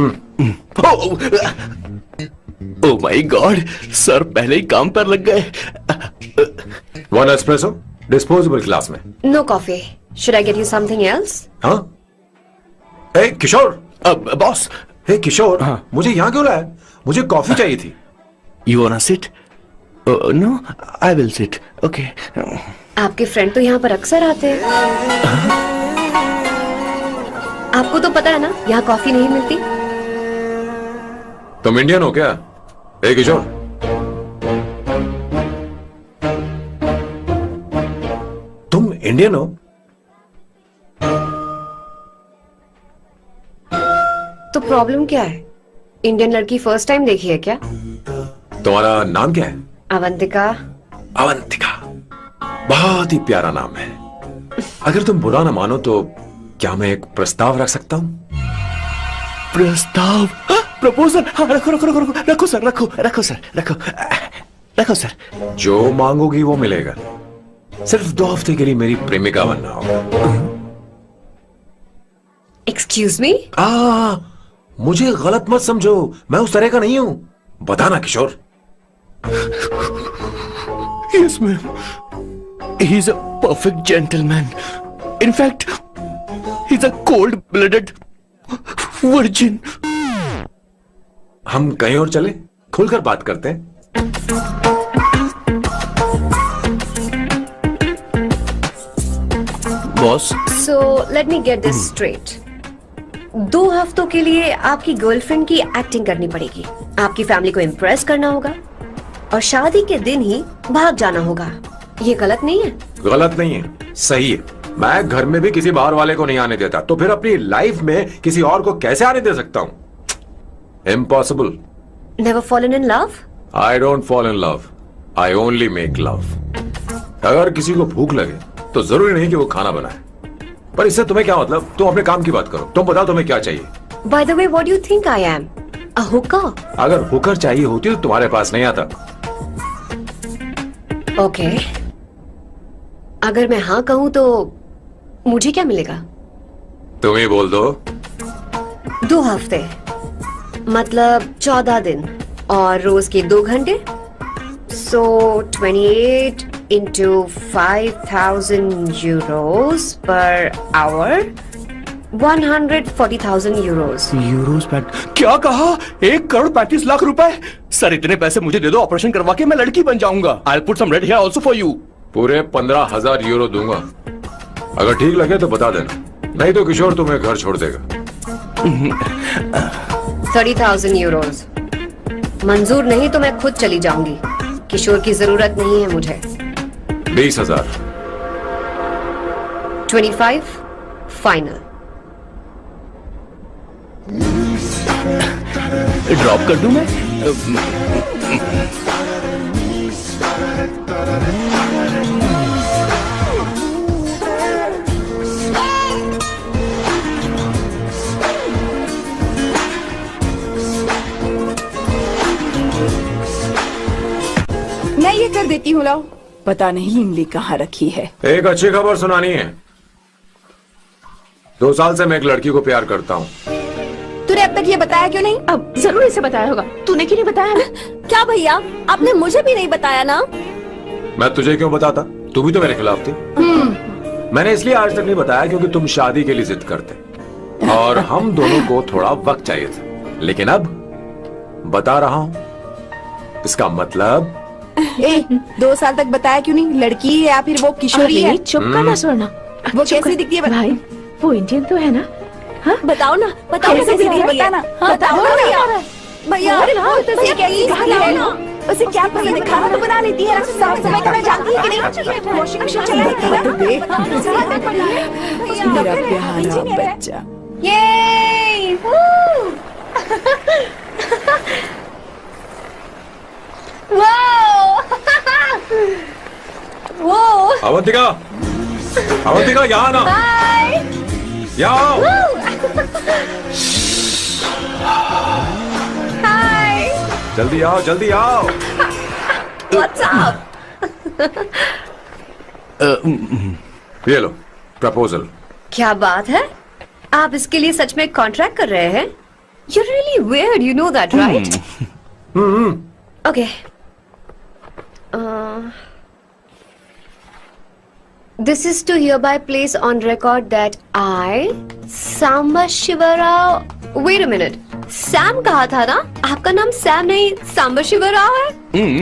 Oh my god, sir पहले ही काम पर लग गए। वन एस्प्रेसो डिस्पोजेबल ग्लास में। No coffee. Should I get you something else? हाँ? ए किशोर। अब बॉस। हे किशोर, हाँ? मुझे यहाँ क्यों लाया? मुझे कॉफी चाहिए थी। You want sit? No, I will sit. Okay. आपके फ्रेंड तो यहाँ पर अक्सर आते हैं। आपको तो पता है ना यहाँ कॉफी नहीं मिलती। तुम इंडियन हो क्या? ए किशोर, तुम इंडियन हो? तो प्रॉब्लम क्या है? इंडियन लड़की फर्स्ट टाइम देखी है क्या? तुम्हारा नाम क्या है? अवंतिका। अवंतिका, बहुत ही प्यारा नाम है। अगर तुम बुरा ना मानो तो क्या मैं एक प्रस्ताव रख सकता हूँ? प्रस्ताव? प्रपोजल? हाँ, रखो रखो रखो रखो रखो सर, रखो रखो सर, रखो रखो सर। जो मांगोगी वो मिलेगा। सिर्फ दो हफ्ते के लिए मेरी प्रेमिका बनना होगा। Excuse me? आ, मुझे गलत मत समझो, मैं उस तरह का नहीं हूं। बताना किशोर। Yes, ma'am. He's a perfect gentleman. In fact, he's a cold-blooded virgin. हम कहीं और चले, खुलकर बात करते हैं। Boss, So let me get this straight. दो हफ्तों के लिए आपकी गर्लफ्रेंड की एक्टिंग करनी पड़ेगी, आपकी फैमिली को इम्प्रेस करना होगा और शादी के दिन ही भाग जाना होगा। ये गलत नहीं है? गलत नहीं है, सही है। मैं घर में भी किसी बाहर वाले को नहीं आने देता, तो फिर अपनी लाइफ में किसी और को कैसे आने दे सकता हूँ? Impossible. Never fallen in love? I don't fall in love. I only make love. अगर किसी को भूख लगे तो जरूरी नहीं कि वो खाना बनाए। पर इससे तुम्हें क्या मतलब? तुम अपने काम की बात करो। तुम बताओ तुम्हें क्या चाहिए? By the way, what do you think I am? A hooker? अगर हुकर चाहिए होती तो तुम्हारे पास नहीं आता। Okay okay. अगर मैं हाँ कहूं तो मुझे क्या मिलेगा? तुम ही बोल दो। दो हफ्ते मतलब चौदह दिन और रोज के दो घंटे। So twenty eight into five thousand euros per hour, one hundred forty thousand euros. Euros पैट क्या कहा? एक करोड़ पैंतीस लाख रुपए? सर इतने पैसे मुझे दे दो, ऑपरेशन करवा के मैं लड़की बन जाऊंगा। I will put some red hair also for you. पूरे पंद्रह हजार यूरो दूंगा। अगर ठीक लगे तो बता देना, नहीं तो किशोर तुम्हें घर छोड़ देगा। थर्टी थाउजेंड यूरोज मंजूर नहीं तो मैं खुद चली जाऊंगी। किशोर की जरूरत नहीं है मुझे। बीस हजार। Twenty five final. ड्रॉप कर दूं मैं? मैं ये कर देती हूँ, लाओ। पता नहीं इमली कहाँ रखी है। एक अच्छी खबर सुनानी है। दो साल से मैं एक लड़की को प्यार करता हूँ। तूने अब तक ये बताया क्यों नहीं? अब जरूर इसे बताया होगा। तूने क्यों नहीं बताया ना? क्या भैया, आपने मुझे भी नहीं बताया ना? मैं तुझे क्यों बताता? तू भी तो मेरे खिलाफ थी। मैंने इसलिए आज तक नहीं बताया क्योंकि तुम शादी के लिए जिद करते और हम दोनों को थोड़ा वक्त चाहिए था। लेकिन अब बता रहा हूँ। इसका मतलब ए, दो साल तक बताया क्यों नहीं? लड़की है या फिर वो किशोरी है? चुप करना स्वर्णा। वो कैसी दिखती है? भाई वो इंडियन तो है ना? हाँ बताओ ना, बताओ ना कैसी दिखती है? बताओ ना भैया। भैया उसे कैसी दिखती है ना? उसे क्या पसंद है? खाना तो बना लेती है, साफ सफाई करना जानती है कि नहीं? वॉशिंग मशीन चला लेती है ना? मेरा प्यारा बच्चा। ये वो अवंतिका, अवंतिका यहाँ ना, यहाँ आओ। हाय, जल्दी आओ, जल्दी आओ। What's up? ये लो प्रपोजल। क्या बात है, आप इसके लिए सच में कॉन्ट्रैक्ट कर रहे हैं? You're really weird, you know that, right? Hmm. Okay. Uh, this is to hereby place on record that I, Samba Shivarao. Wait a minute. Sam कहा था ना? आपका नाम सैम नहीं सांबा शिवराव है?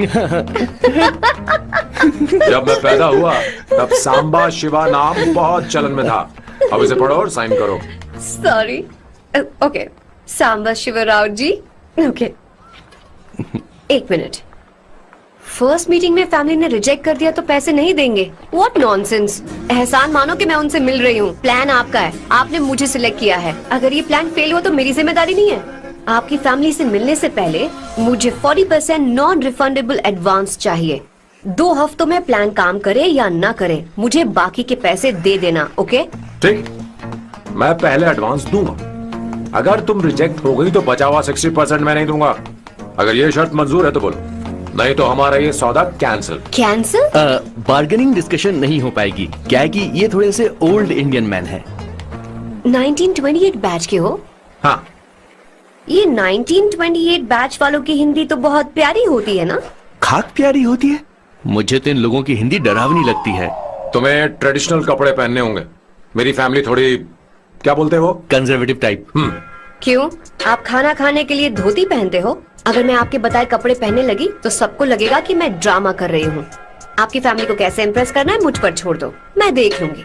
जब मैं पैदा हुआ तब सांबा शिवा नाम बहुत चलन में था। अब इसे पढ़ो और साइन करो। Sorry. Okay. Samba Shivrao ji. Okay. एक मिनट। फर्स्ट मीटिंग में फैमिली ने रिजेक्ट कर दिया तो पैसे नहीं देंगे? What nonsense. एहसान मानो कि मैं उनसे मिल रही हूँ। प्लान आपका है, आपने मुझे सिलेक्ट किया है। अगर ये प्लान फेल हुआ तो मेरी जिम्मेदारी नहीं है। आपकी फैमिली से मिलने से पहले मुझे चालीस परसेंट नॉन रिफंडेबल एडवांस चाहिए। दो हफ्तों में प्लान काम करे या ना करे, मुझे बाकी के पैसे दे देना। ओके? ठीक, मैं पहले एडवांस दूंगा। अगर तुम रिजेक्ट हो गई तो बचा हुआ साठ परसेंट मैं नहीं दूंगा। अगर ये शर्त मंजूर है तो बोलो, नहीं तो हमारा ये सौदा कैंसिल। कैंसिल? बार्गेनिंग डिस्कशन नहीं हो पाएगी। क्या है कि ये थोड़े से ओल्ड इंडियन मैन है। नाइनटीन ट्वेंटी एट बैच के हो? हाँ। ये नाइनटीन ट्वेंटी एट बैच वालों की हिंदी तो बहुत प्यारी होती है ना? खाक प्यारी होती है? मुझे तो इन लोगों की हिंदी डरावनी लगती है। तुम्हें ट्रेडिशनल कपड़े पहनने होंगे। मेरी फैमिली थोड़ी, क्या बोलते हो, कंजर्वेटिव टाइप। हम्म। क्यों? आप खाना खाने के लिए धोती पहनते हो? अगर मैं आपके बताए कपड़े पहनने लगी तो सबको लगेगा कि मैं ड्रामा कर रही हूँ। आपकी फैमिली को कैसे इम्प्रेस करना है मुझ पर छोड़ दो, मैं देख लूंगी।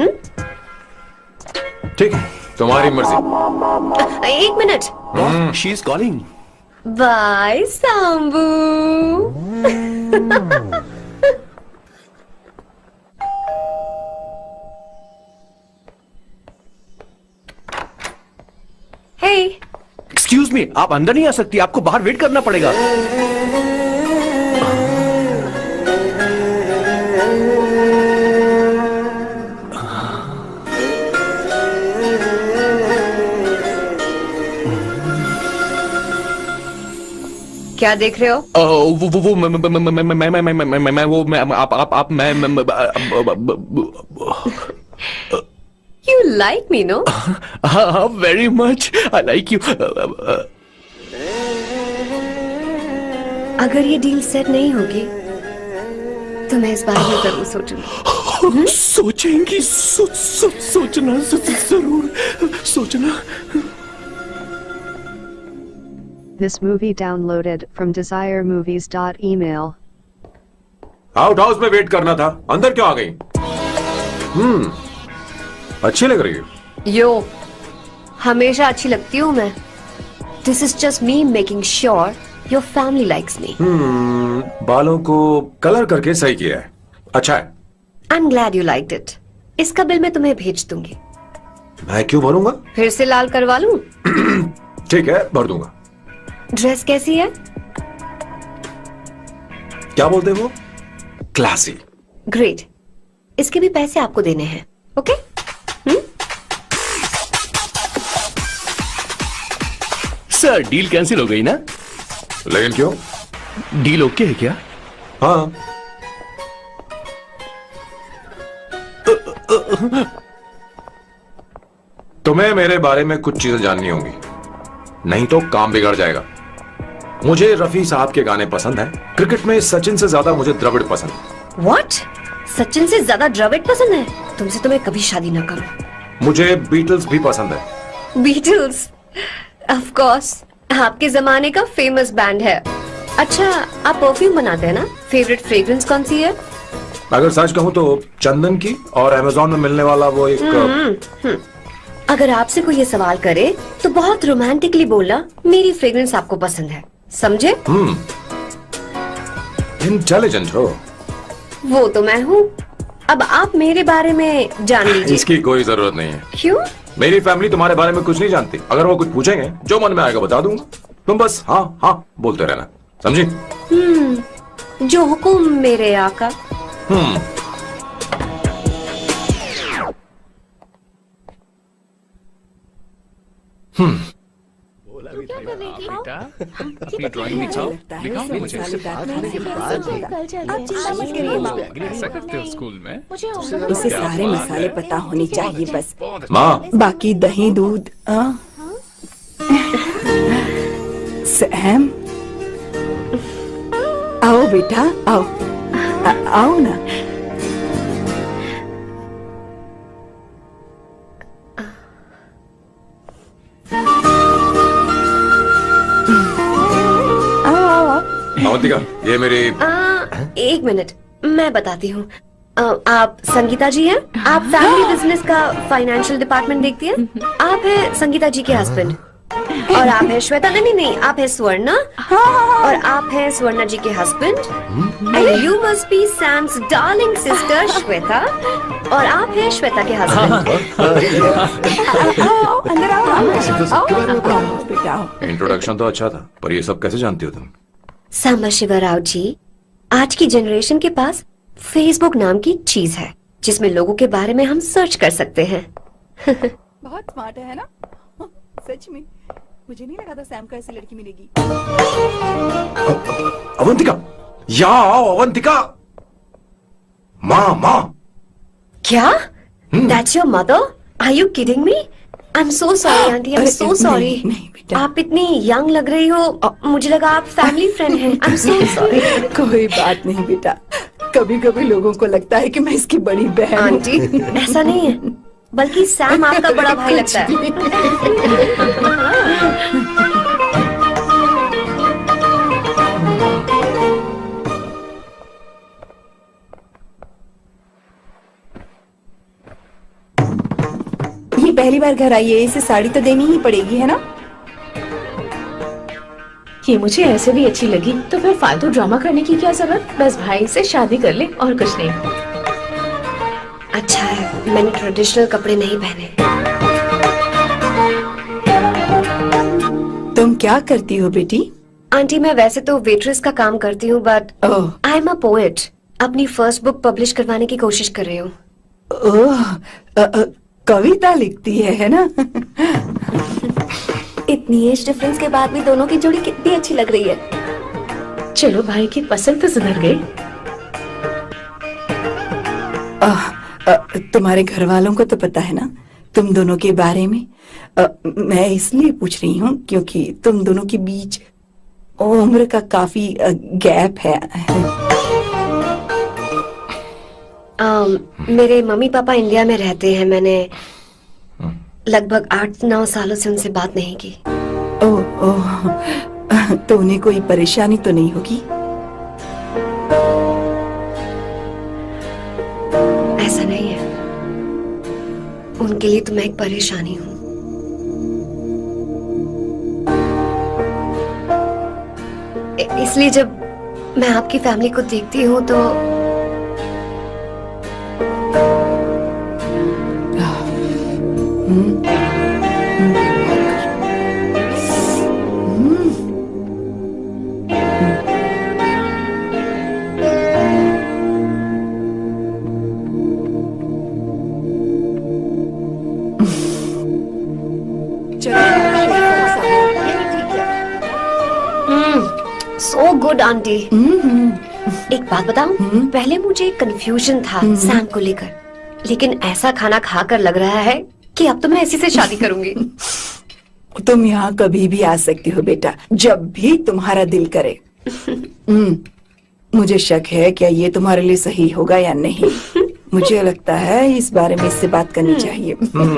ठीक है, तुम्हारी मर्जी। एक मिनट। She is calling. Bye Sambu. Hey, excuse me, आप अंदर नहीं आ सकती, आपको बाहर वेट करना पड़ेगा। क्या देख रहे हो? वो वो वो मैं मैं मैं मैं मैं मैं मैं मैं मैं मैं वो मैं आप आप आप मैं You like me, no? हाँ, very much. I like you. अगर ये डील सेट नहीं होगी तो मैं इस बारे में जरूर सोचूंगी। सोचेंगी, सो, सो, सोचना जरूर सोचना। This movie downloaded from desire movies dot email. Out house में वेट करना था, अंदर क्यों आ गई? हम्म, अच्छी लग रही है। यो, हमेशा अच्छी लगती हूँ मैं। This is just me making sure your family likes me. हम्म, बालों को कलर करके सही किया है, अच्छा है। I'm glad you liked it. इसका बिल मैं तुम्हें भेज दूंगी। मैं क्यों भरूंगा? फिर से लाल करवा लूं? ठीक है, भर दूंगा। ड्रेस कैसी है? क्या बोलते हो? क्लासी। ग्रेट, इसके भी पैसे आपको देने हैं। ओके? सर, डील कैंसिल हो गई ना? लेकिन क्यों? डील ओके है क्या? हाँ। तुम्हें मेरे बारे में कुछ चीजें जाननी होंगी, नहीं तो काम बिगड़ जाएगा। मुझे रफी साहब के गाने पसंद हैं। क्रिकेट में सचिन से ज्यादा मुझे द्रविड़ पसंद है। What? सचिन से ज्यादा द्रविड़ पसंद है? तुमसे तो मैं कभी शादी ना करूं। मुझे बीटल्स भी पसंद है। बीटल्स? ऑफ कोर्स, आपके जमाने का फेमस बैंड है। अच्छा, आप परफ्यूम बनाते हैं ना? फेवरेट फ्रेग्रेंस कौन सी है? अगर सच कहूँ तो चंदन की और अमेजोन में मिलने वाला वो एक हम्म, हम्म। अगर आपसे कोई ये सवाल करे तो बहुत रोमांटिकली बोलना मेरी फ्रेग्रेंस आपको पसंद है, समझे? हम्म इंटेलिजेंट हो। वो तो मैं हूँ। अब आप मेरे बारे में जान लीजिए। इसकी कोई जरूरत नहीं है। क्यों? मेरी फैमिली तुम्हारे बारे में कुछ नहीं जानती। अगर वो कुछ पूछेंगे जो मन में आएगा बता दूंगा, तुम बस हाँ हाँ बोलते रहना, समझी? हम्म, जो हुकुम मेरे आका। हम्म हम्म बेटा, अपनी ड्राइंग दिखाओ, दिखाओ मुझे। ऐसा करते हो स्कूल में? उसे सारे मसाले पता होने चाहिए बस। माँ, बाकी दही दूध। आ? सैम, आओ बेटा, आओ आ, आओ ना। अवंतिका, ये मेरी आ, एक मिनट, मैं बताती हूँ। आ, आप संगीता जी हैं? आप फैमिली बिजनेस का फाइनेंशियल डिपार्टमेंट देखती हैं? आप हैं संगीता जी के हस्बैंड। और आप हैं श्वेता। नहीं नहीं, आप हैं स्वर्णा। और आप हैं स्वर्णा जी के husband. And you must be Sam's darling sister Shweta. और आप हैं श्वेता के हस्बैंड। अंदर आओ, आओ बेटा। इंट्रोडक्शन तो अच्छा था, पर ये सब कैसे जानती हो तुम? सांबा शिवा राव जी, आज की जनरेशन के पास फेसबुक नाम की चीज है जिसमें लोगों के बारे में हम सर्च कर सकते हैं। बहुत स्मार्ट है ना? सच में मुझे नहीं लगा था सैम को ऐसी लड़की मिलेगी। अवंतिका, यहाँ आओ अवंतिका। माँ माँ। क्या? That's your mother? Are you kidding me? I'm so sorry aunty, I'm so sorry। आप इतनी यंग लग रही हो, मुझे लगा आप फैमिली फ्रेंड हैं। I'm so sorry। कोई बात नहीं बेटा, कभी कभी लोगों को लगता है कि मैं इसकी बड़ी बहन हूँ। आंटी, ऐसा नहीं है, बल्कि सैम आपका बड़ा भाई लगता है। ये पहली बार घर आई है, इसे साड़ी तो देनी ही पड़ेगी, है ना? ये मुझे ऐसे भी अच्छी लगी, तो फिर फालतू ड्रामा करने की क्या जरूरत? बस भाई से शादी कर ले और कुछ नहीं। अच्छा है, मैंने ट्रेडिशनल कपड़े नहीं पहने। तुम क्या करती हो बेटी? आंटी, मैं वैसे तो वेट्रेस का काम करती हूँ, but I am a poet. अपनी फर्स्ट बुक पब्लिश करवाने की कोशिश कर रही हूँ। ओह, कविता लिखती है, है ना? इतनी एज डिफरेंस के बाद भी दोनों की जोड़ी कितनी अच्छी लग रही है। चलो, भाई की पसंद तो सुधर गई। तुम्हारे घर वालों को तो पता है ना तुम दोनों के बारे में? आ, मैं इसलिए पूछ रही हूँ क्योंकि तुम दोनों के बीच उम्र का काफी गैप है। आ, मेरे मम्मी पापा इंडिया में रहते हैं। मैंने लगभग आठ नौ सालों से उनसे बात नहीं की। ओह ओह, तो उन्हें कोई परेशानी तो नहीं होगी? ऐसा नहीं है, उनके लिए तो मैं एक परेशानी हूँ। इसलिए जब मैं आपकी फैमिली को देखती हूँ तो सो गुड आंटी। एक बात बताऊं, पहले मुझे कंफ्यूजन था सैम को लेकर, लेकिन ऐसा खाना खाकर लग रहा है कि अब तो मैं इसी से शादी करूंगी। तुम यहाँ कभी भी आ सकती हो बेटा, जब भी तुम्हारा दिल करे। मुझे शक है क्या ये तुम्हारे लिए सही होगा या नहीं। मुझे लगता है इस बारे में इससे बात करनी चाहिए।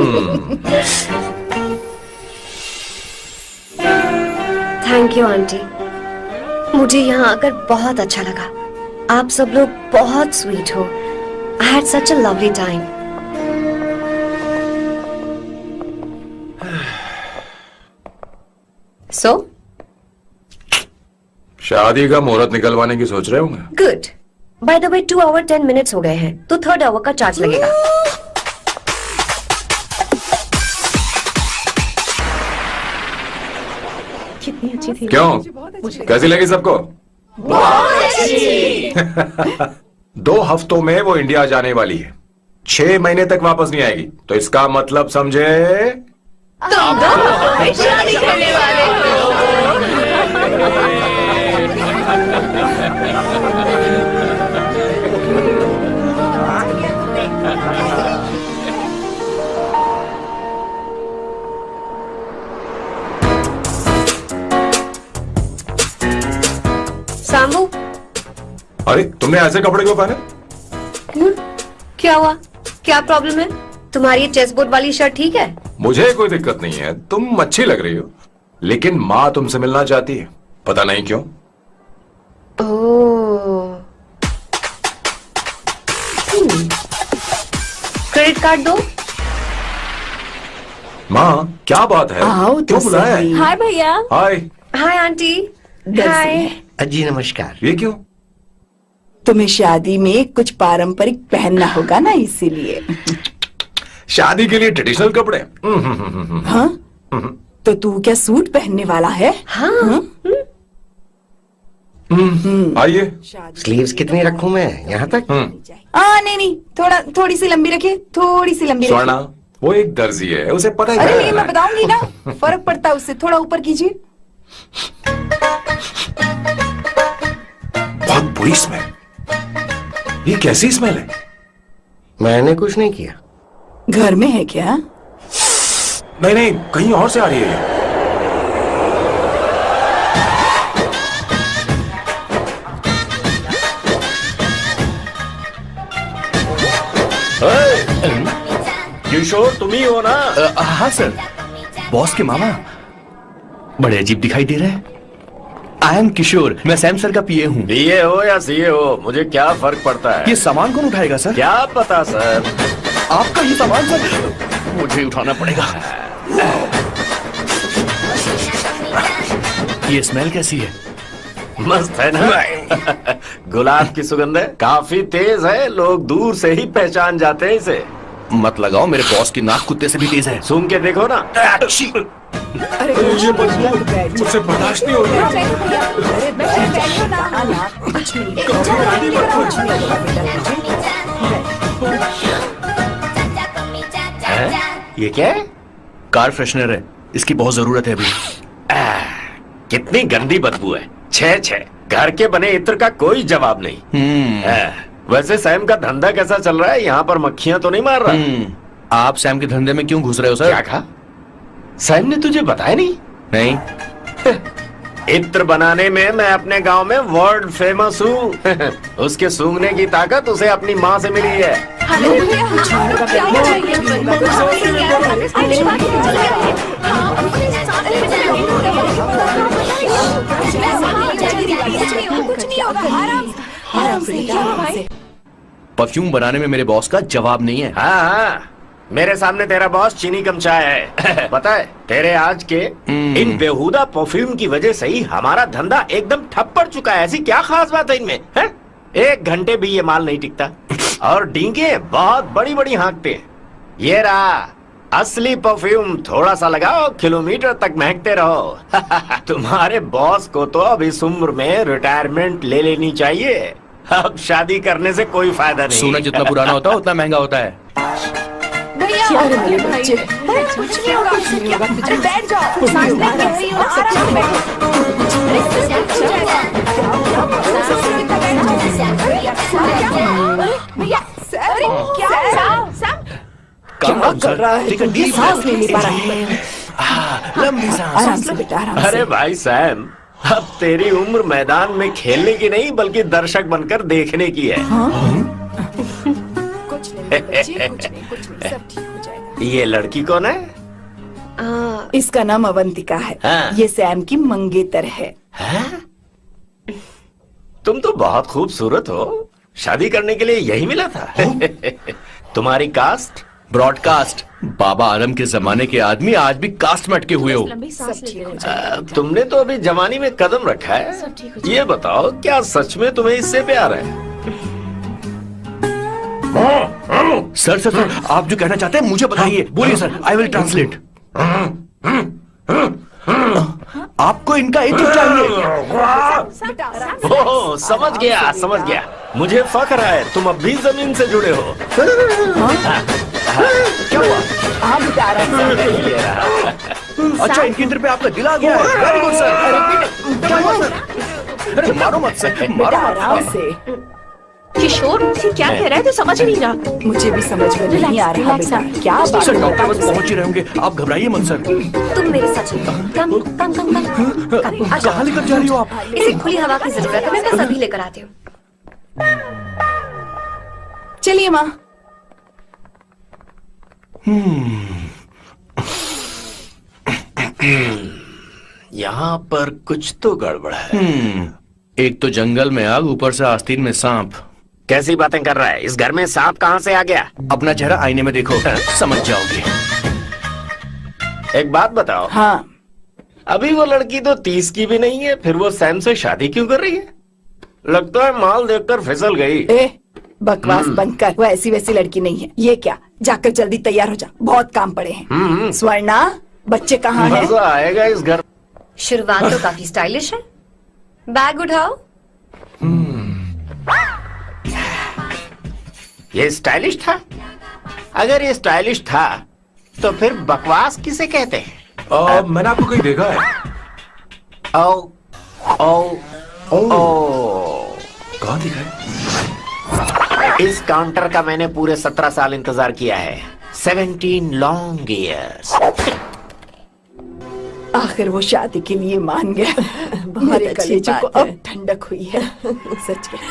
थैंक यू आंटी, मुझे यहाँ आकर बहुत अच्छा लगा। आप सब लोग बहुत स्वीट हो I had such a lovely time. So? शादी का मुहूर्त निकलवाने की सोच रहे होंगे? Good. By the way, two hour ten minutes हो गए हैं, तो थर्ड आवर का चार्ज लगेगा। कितनी अच्छी थी। क्यों? कैसी लगी सबको? बहुत अच्छी। दो हफ्तों में वो इंडिया जाने वाली है, छह महीने तक वापस नहीं आएगी, तो इसका मतलब समझे तुम दो शादी करने वाले हो। सांबू, अरे तुमने ऐसे कपड़े क्यों पहने? क्यों? क्या हुआ? क्या प्रॉब्लम है? तुम्हारी ये चेस्ट बोर्ड वाली शर्ट ठीक है? मुझे कोई दिक्कत नहीं है, तुम अच्छी लग रही हो, लेकिन माँ तुमसे मिलना चाहती है, पता नहीं क्यों। ओह, क्रेडिट कार्ड दो। माँ क्या बात है? आओ तो क्यों बुलाया? सही। हाय भैया। Hi. Hi aunty. Darshi hi. है। जी नमस्कार। ये क्यों? तुम्हें शादी में कुछ पारंपरिक पहनना होगा ना, इसीलिए। शादी के लिए ट्रेडिशनल कपड़े? हाँ? तो तू क्या सूट पहनने वाला है? हाँ। आइए। स्लीव्स कितनी रखूं मैं? यहाँ तक? आ, नहीं नहीं, थोड़ा थोड़ी सी लंबी रखिए, थोड़ी सी लंबी स्वर्णा, रखिए। वो एक दर्जी है, उसे पता है। अरे नहीं, मैं बताऊंगी ना, फर्क पड़ता है उससे। थोड़ा ऊपर कीजिए। बहुत बुरी स्मेल। ये कैसी स्मेल है? मैंने कुछ नहीं किया। घर में है क्या? नहीं नहीं, कहीं और से आ रही है ये। किशोर तुम ही हो ना? आ, हाँ सर, बॉस के मामा। बड़े अजीब दिखाई दे रहे हैं। आई एम किशोर, मैं सैम सर का पीए हूँ। पीए हो या सीए हो, मुझे क्या फर्क पड़ता है? ये सामान कौन उठाएगा सर? क्या पता सर। आपका ही सामान सर, मुझे उठाना पड़ेगा। ये स्मेल कैसी है? मस्त है ना? गुलाब की सुगंध है, काफी तेज है, लोग दूर से ही पहचान जाते हैं इसे। मत लगाओ, मेरे बॉस की नाक कुत्ते से भी तेज है। सूंघ के देखो ना। अरे ये बदबू मुझसे बर्दाश्त नहीं हो रही। अरे बैठो ना, कुछ नहीं। ये क्या है? कार फ्रेशनर है, इसकी बहुत जरूरत है अभी। आ, कितनी गंदी बदबू है। छे छे, घर के बने इत्र का कोई जवाब नहीं। हम्म। आ, वैसे सैम का धंधा कैसा चल रहा है? यहाँ पर मक्खियां तो नहीं मार रहा? हम्म। आप सैम के धंधे में क्यों घुस रहे हो सर? क्या कहा? सैम ने तुझे बताया नहीं? नहीं। इत्र बनाने में मैं अपने गांव में वर्ल्ड फेमस हूँ। उसके सूंघने की ताकत उसे अपनी माँ से मिली है। परफ्यूम बनाने में मेरे बॉस का जवाब नहीं है। हाँ हाँ, मेरे सामने तेरा बॉस चीनी कम चाय है। पता है, तेरे आज के इन बेहुदा परफ्यूम की वजह से ही हमारा धंधा एकदम ठप पड़ चुका है। ऐसी क्या खास बात है इनमें? है? एक घंटे भी ये माल नहीं टिकता और डींगे बहुत बड़ी बड़ी हाँकते हैं। ये रहा असली परफ्यूम, थोड़ा सा लगाओ, किलोमीटर तक महकते रहो। तुम्हारे बॉस को तो अब इस उम्र में रिटायरमेंट ले लेनी चाहिए। अब शादी करने से कोई फायदा नहीं। सोना जितना पुराना होता है उतना महंगा होता है। क्या रे मेरे बच्चे? कुछ नहीं होगा, कुछ नहीं होगा। अरे बैठ जाओ, कुछ नहीं होगा। आराम से बैठो। भैया, अरे क्या काम कर रहा है? लेकिन ये सांस नहीं ले पा रहा है। लंबी सांस। आराम से बेटा, आराम से। अरे भाई सैम, अब तेरी उम्र मैदान में खेलने की नहीं बल्कि दर्शक बनकर देखने की है। कुछ नहीं बच्चे, कुछ नहीं, कुछ नहीं, सब ठीक हो जाएगा। ये लड़की कौन है? आ, इसका नाम अवंतिका है। हाँ। ये सैम की मंगेतर है। है? तुम तो बहुत खूबसूरत हो। शादी करने के लिए यही मिला था? तुम्हारी कास्ट? ब्रॉडकास्ट। बाबा आलम के जमाने के आदमी आज भी कास्ट में अटके हुए हो। आ, तुमने तो अभी जवानी में कदम रखा है। ये बताओ, क्या सच में तुम्हें इससे प्यार है? सर सर सर, आप जो कहना चाहते हैं मुझे बताइए। बोलिए सर, आई विल ट्रांसलेट। आपको इनका एथिक चाहिए। ओह, समझ गया समझ गया। मुझे फख्र है तुम अब भी जमीन से जुड़े हो। क्या हुआ? हाँ बेटा, आराम से। अच्छा, इनके इंटर पे आपका दिल आ गया है। Very good sir. क्या हुआ सर? अरे मारो मत सर, मारो मत। आराम से। किशोर क्या कह रहा है तो समझ नहीं रहा। मुझे भी समझ में नहीं आ रहा बेटा। क्या बात सर, डॉक्टर बस पहुंच ही रहे होंगे, आप घबराइए मत सर। तुम मेरे साथ चलो। कम कम कम कम। कहाँ लेकर जा रही हो आप? इसे खुली हवा की जरूरत है, मैं बस अभी लेकर आती हूँ। चलिए माँ। यहाँ पर कुछ तो गड़बड़ है। एक तो जंगल में आग, ऊपर से आस्तीन में सांप। कैसी बातें कर रहा है? इस घर में सांप कहाँ से आ गया? अपना चेहरा आईने में देखो, समझ जाओगे। एक बात बताओ। हाँ। अभी वो लड़की तो तीस की भी नहीं है, फिर वो सैम से शादी क्यों कर रही है? लगता है माल देखकर फिसल गई। ए, बकवास बंद कर। वो ऐसी वैसी लड़की नहीं है। ये क्या, जाकर जल्दी तैयार हो जा, बहुत काम पड़े हैं। स्वर्णा, बच्चे कहाँ हैं? मजा आएगा इस घर। शुरुआत तो काफी स्टाइलिश है। बैग उठाओ। ये स्टाइलिश था? अगर ये स्टाइलिश था तो फिर बकवास किसे कहते हैं? आ, मैंने आपको कहीं देखा है। ओ, ओ, ओ, ओ। कहाँ दिखा है? इस काउंटर का मैंने पूरे सत्रह साल इंतजार किया है। Seventeen long years. आखिर वो शादी के लिए मान गया। मेरे कलेजे को अब ठंडक हुई है। सच में।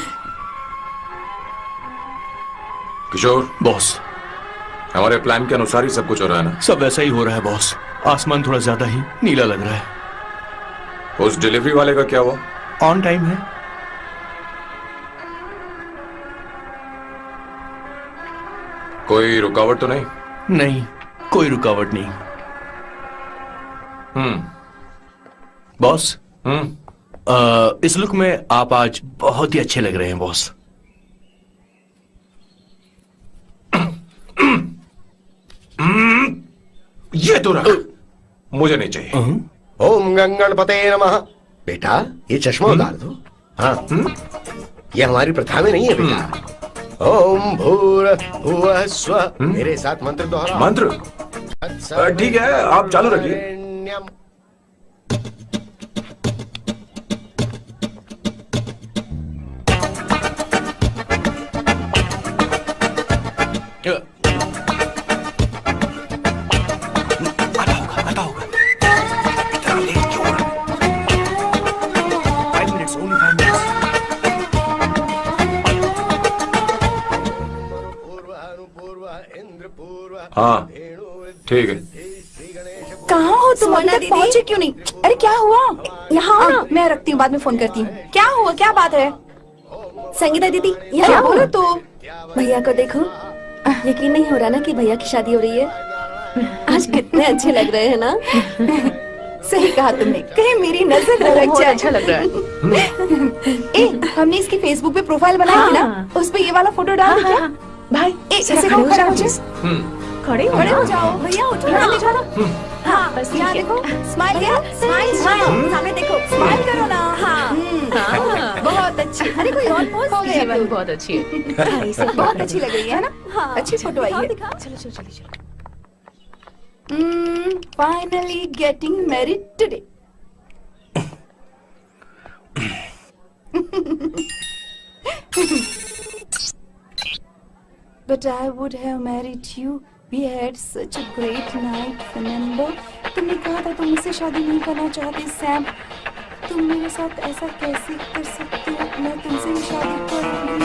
किशोर बॉस, हमारे प्लान के अनुसार ही सब कुछ हो रहा है ना? सब वैसा ही हो रहा है बॉस। आसमान थोड़ा ज्यादा ही नीला लग रहा है। उस डिलीवरी वाले का क्या हुआ? ऑन टाइम है। कोई रुकावट तो नहीं? नहीं, कोई रुकावट नहीं। हम्म बॉस, हम्म आ, इस लुक में आप आज बहुत ही अच्छे लग रहे हैं बॉस। ये तो रख, मुझे नहीं चाहिए। ओम गंगणपते नमः। बेटा, ये चश्मा उतार दो। हाँ, ये हमारी प्रथा में नहीं है बेटा। ओम भूर्भुवः स्वः। मेरे साथ मंत्र दोहराओ। मंत्र? ठीक है, आप चालू रखिए। हाँ ठीक है। कहाँ हो तुम? अभी तक पहुँचे क्यों नहीं? अरे क्या हुआ? यहाँ आओ ना, मैं रखती हूँ, बाद में फोन करती हूँ। क्या हुआ, क्या बात है? संगीता दीदी, क्या यहाँ बोलो तो? भैया को देखो। यकीन नहीं हो रहा ना कि भैया की शादी हो रही है। आज कितने अच्छे लग रहे हैं ना। सही कहा तुमने, कहीं मेरी नजर न लग जाए। अच्छा लग रहा है। ए, हमने इसकी फेसबुक पे प्रोफाइल बनाई थी ना, उस पे ये वाला फोटो डाल क्या? भाई ए, ऐसे खड़े हो जाओ। खड़े हो खड़े हो जाओ भैया, उठो ना, देखो ना। हाँ, बस यहाँ देखो, स्माइल करो, स्माइल स्माइल, सामने देखो, स्माइल करो ना। हाँ, बहुत अच्छी। अरे कोई और पोज हो गया? बहुत अच्छी है। बहुत अच्छी लग रही है ना? हाँ, अच्छी फोटो आई है। चलो चलो चलो चलो। Finally getting married today. But I would have married you. We had such a great night, remember? तुमने कहा था तुम मुझसे शादी नहीं करना चाहते सैम। तुम मेरे साथ ऐसा कैसे कर सकते हो? मैं तुमसे ही शादी करूंगी।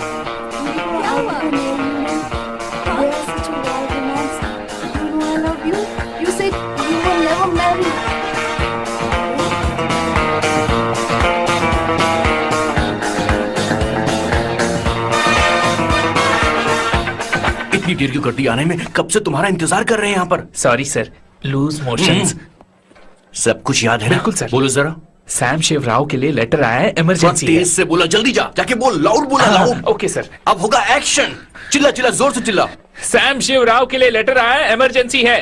We are such a wild romance. You know I love you. You said you will never marry. देर क्यों कर दी आने में? कब से तुम्हारा इंतजार कर रहे हैं यहाँ पर। Sorry sir, loose motions. सब कुछ याद है ना? बिल्कुल सर। बोलो जरा। सैम शिवराव के लिए लेटर आया है, इमरजेंसी है। तेज से बोला, जल्दी जा, जाके बोल, लाउड बोला, लाउड। Okay sir. अब होगा एक्शन। चिल्ला चिल्ला, जोर से चिल्ला। सैम शिवराव के लिए लेटर आया है, इमरजेंसी है।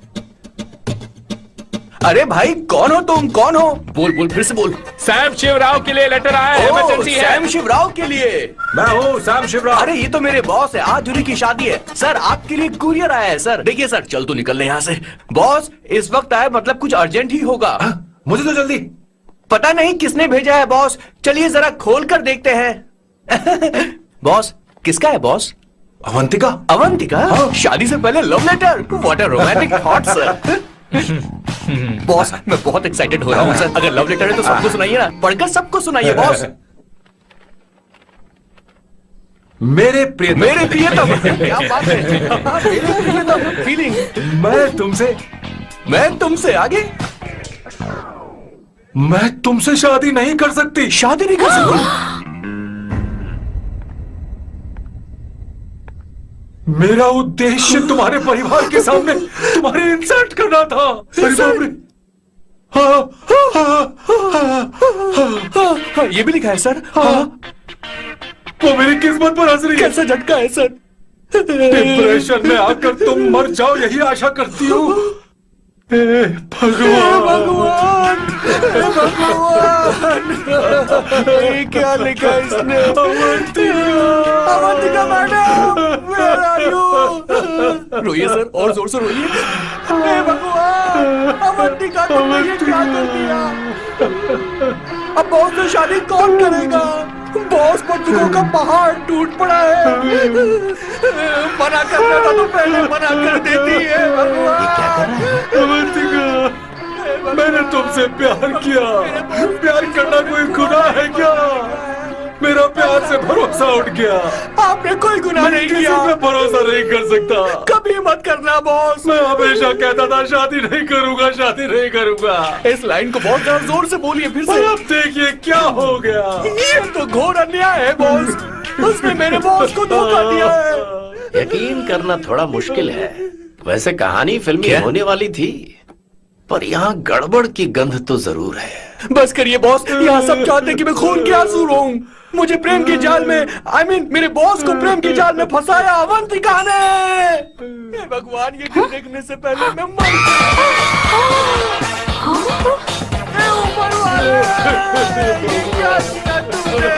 अरे भाई कौन हो तुम, कौन हो? बोल बोल, फिर से बोल। सैम शिवराव के लिए लेटर आया है, इमरजेंसी है। सैम शिवराव के लिए? मैं हूँ सैम शिवराव। अरे ये तो मेरे बॉस है, आज उन्हीं की शादी है। सर आपके लिए कुरियर आया है सर। देखिए सर, चल तो निकल ले यहाँ से। बॉस इस वक्त आया, मतलब कुछ अर्जेंट ही होगा। हा? मुझे तो जल्दी। पता नहीं किसने भेजा है बॉस, चलिए जरा खोल कर देखते हैं। बॉस किसका है बॉस? अवंतिका। अवंतिका? हाँ। शादी से पहले love letter, what a romantic thought sir. Boss मैं बहुत एक्साइटेड हो रहा हूँ सर। अगर लव लेटर है तो सबको सुनाइए ना, पढ़कर सबको सुनाइए बॉस। मेरे प्रिय मेरे प्रियतम, क्या बात है। मेरे प्रियतम, फीलिंग। मैं तुमसे मैं तुमसे आगे मैं तुमसे शादी नहीं कर सकती। शादी नहीं कर सकती? मेरा उद्देश्य तुम्हारे परिवार के सामने तुम्हारी इंसल्ट करना था। अरे बाप रे। हाँ, हाँ, हाँ, हाँ, हाँ, ये भी लिखा है सर। हाँ, वो मेरी किस्मत पर हंस रही है। कैसा झटका है सर। डिप्रेशन में आकर तुम मर जाओ यही आशा करती हूँ। भगवान भगवान भगवान, ये क्या लिखा है इसने? Avantika, Avantika madam, where are you? रोइए सर, और जोर से रोइए। हे भगवान, अवंतिका तुमने ये क्या कर दिया? अब बॉस से शादी कौन करेगा? बॉस पर दुखों का पहाड़ टूट पड़ा है। मना करना था तो पहले मना कर देती है। भगवान ये क्या कर रहा है? अवंतिका, मैंने तुमसे प्यार किया। प्यार करना कोई गुनाह है क्या? मेरा प्यार से भरोसा उठ गया। आपने कोई गुनाह नहीं किया। मैं भरोसा नहीं कर सकता। कभी मत करना बॉस। मैं हमेशा कहता था शादी नहीं करूंगा, शादी नहीं करूंगा। इस लाइन को बहुत ज्यादा जोर से बोलिए फिर से। अब देखिए क्या हो गया। ये तो घोर अन्याय है बॉस। उसने मेरे बॉस को धोखा दिया है। यकीन करना थोड़ा मुश्किल है। वैसे कहानी फिल्मी होने वाली थी, पर यहाँ गड़बड़ की गंध तो जरूर है। बस करिए बॉस, यहाँ सब चाहते हैं कि मैं खून के आंसू रोऊं। मुझे प्रेम की जाल में, आई I मीन mean, मेरे बॉस को प्रेम की जाल में फंसाया अवंतिका ने। हे भगवान, ये हाँ? देखने से पहले मैं मर ऊपर वाले, ये क्या किया तुमने?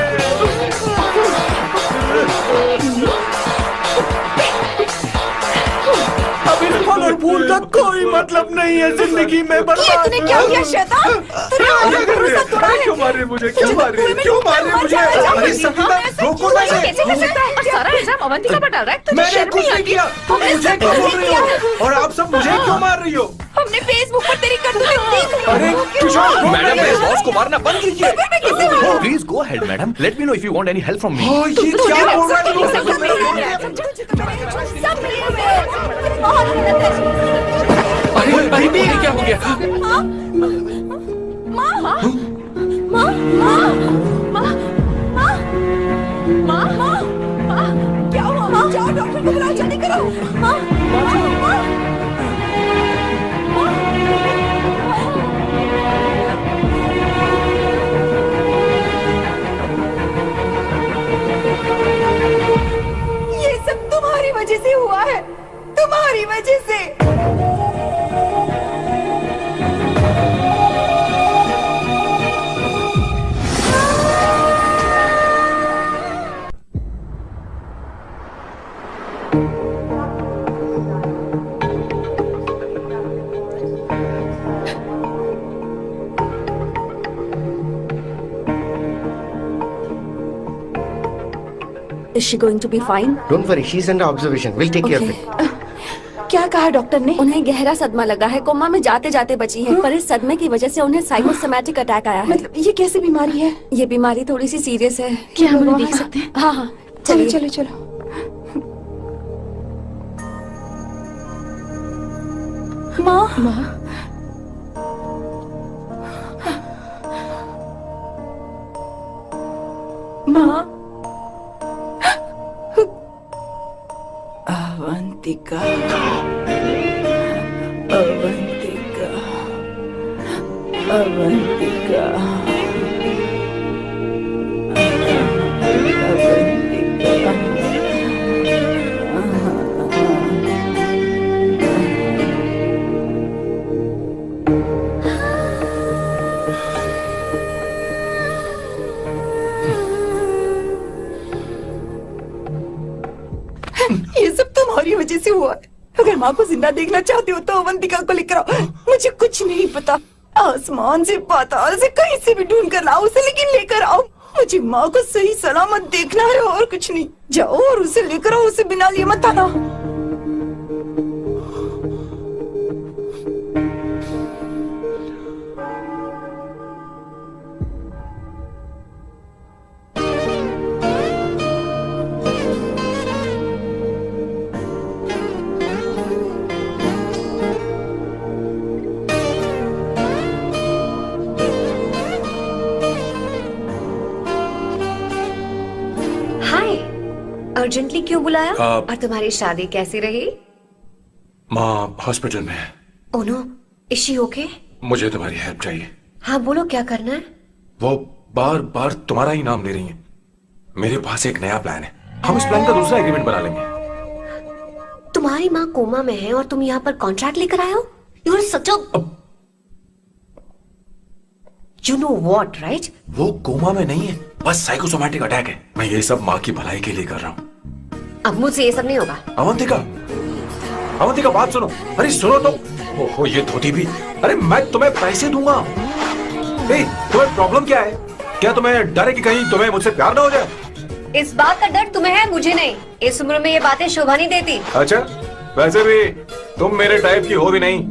अब इस फल और फूल का कोई मतलब नहीं है जिंदगी में। बर्बाद। तूने क्या किया शैतान? तूने हमारा भरोसा तोड़ा है। क्यों मार रहे मुझे? क्यों मार रहे? क्यों मार रहे मुझे? अरे संगीता, रोको ना इसे। कैसे कर सकता है? सारा इल्जाम अवंतिका पर डाल रहा है। तुझे मैंने शर्म कुछ नहीं नहीं आती? किया। तुम मुझे क्यों बोल रही हो? और आप सब मुझे क्यों मार रही हो? हमने फेसबुक पर तेरी करतूतें देख ली। अरे किशोर, मैडम मेरे बॉस को मारना बंद कीजिए। Please go ahead madam, let me know if you want any help from me. ये क्या बोल रहा है? सब मिले हुए बहुत गलत है। अरे अरे ये क्या हो गया? माँ माँ माँ माँ माँ माँ माँ माँ क्या हुआ? माँ जाओ डॉक्टर को बुलाओ, जल्दी करो। माँ माँ ये सब तुम्हारी वजह से हुआ है, तुम्हारी वजह से। Is she going to be fine? Don't worry, she's under observation. We'll take care of it. क्या कहा डॉक्टर ने? उन्हें गहरा सदमा लगा है, कोमा में जाते जाते बची है, पर इस सदमे की वजह से उन्हें साइकोसोमैटिक अटैक आया है। मतलब ये कैसी बीमारी है? ये बीमारी थोड़ी सी सीरियस है। क्या हम उन्हें देख सकते हैं? हाँ हाँ चलो चलो चलो। माँ माँ माँ अवंतिका, अवंतिका, अवंतिका, अवंतिका। ये सब तुम्हारी वजह से हुआ है। अगर माँ को जिंदा देखना चाहते हो तो अवंतिका को लेकर आओ। मुझे कुछ नहीं पता, आसमान से पाताल से कहीं से भी ढूंढ कर लाओ उसे, लेकिन लेकर आओ। मुझे माँ को सही सलामत देखना है और कुछ नहीं। जाओ और उसे लेकर आओ, उसे बिना लिए मत आना। अर्जेंटली क्यों बुलाया? आ, और तुम्हारी शादी कैसी रही? माँ हॉस्पिटल में है। Oh no, is she okay? मुझे तुम्हारी हेल्प चाहिए। हाँ बोलो, क्या करना है? वो बार बार तुम्हारा ही नाम ले रही है। मेरे पास एक नया प्लान है, हम इस प्लान का दूसरा एग्रीमेंट बना लेंगे। तुम्हारी माँ कोमा में है और तुम यहाँ पर कॉन्ट्रैक्ट लेकर आए हो? You are such a you know what, right? वो कोमा में नहीं है, बस साइकोसोमैटिक अटैक है। मैं ये सब माँ की भलाई के लिए कर रहा हूँ। अब मुझसे ये सब नहीं होगा। अवंतिका, अवंतिका बात सुनो। अरे सुनो तो। ओहो ये धोती भी। अरे मैं तुम्हें पैसे दूंगा। ए, तुम्हें प्रॉब्लम क्या है? क्या तुम्हें डर है कि कहीं तुम्हें मुझसे प्यार ना हो जाए? इस बात का डर तुम्हें है, मुझे नहीं। इस उम्र में ये बातें शोभा नहीं देती। अच्छा, वैसे भी तुम मेरे टाइप की हो भी नहीं।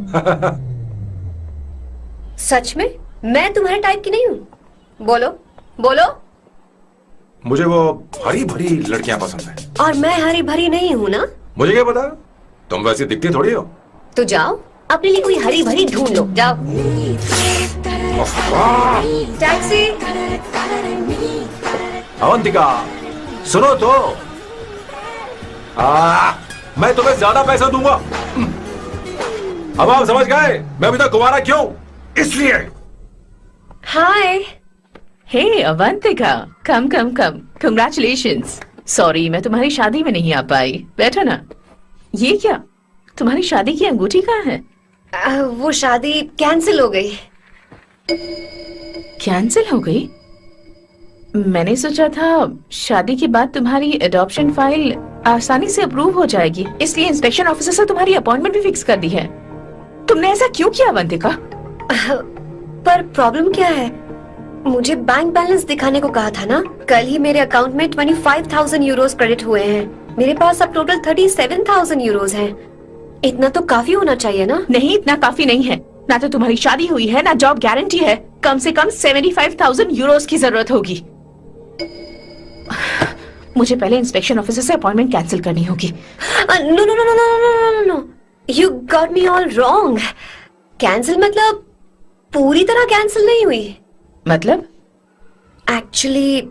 सच में मैं तुम्हारे टाइप की नहीं हूँ? बोलो बोलो। मुझे वो हरी भरी लड़कियां पसंद है। और मैं हरी भरी नहीं हूँ ना? मुझे क्या पता, तुम वैसे दिखती थोड़ी हो। तो जाओ अपने लिए कोई हरी भरी ढूंढ लो, जाओ। टैक्सी। अवंतिका सुनो तो। आ, मैं तुम्हें ज्यादा पैसा दूंगा। अब आप समझ गए मैं अभी तक कुंवारा क्यों? इसलिए। Hi. Hey Avantika, come come come, congratulations. Sorry मैं तुम्हारी शादी में नहीं आ पाई। बैठो ना। ये क्या, तुम्हारी शादी की अंगूठी कहाँ है? आ, वो शादी कैंसिल हो गई। कैंसिल हो गई? मैंने सोचा था शादी के बाद तुम्हारी एडॉप्शन फाइल आसानी से अप्रूव हो जाएगी, इसलिए इंस्पेक्शन ऑफिसर से तुम्हारी अपॉइंटमेंट भी फिक्स कर दी है। तुमने ऐसा क्यों किया अवंतिका? पर प्रॉब्लम क्या है? मुझे बैंक बैलेंस दिखाने को कहा था ना। कल ही मेरे अकाउंट में पच्चीस हज़ार यूरोस क्रेडिट हुए हैं। मेरे पास अब टोटल सैंतीस हज़ार यूरोस हैं। इतना तो काफी होना चाहिए ना? नहीं, इतना काफी नहीं है। ना तो तुम्हारी शादी हुई है, ना जॉब गारंटी है। कम से कम पचहत्तर हज़ार यूरोस की जरूरत होगी। मुझे पहले इंस्पेक्शन ऑफिसर से अपॉइंटमेंट कैंसिल करनी होगी। No no no no no no no, you got me all wrong. Cancel मतलब पूरी तरह कैंसिल नहीं हुई। मतलब? एक्चुअली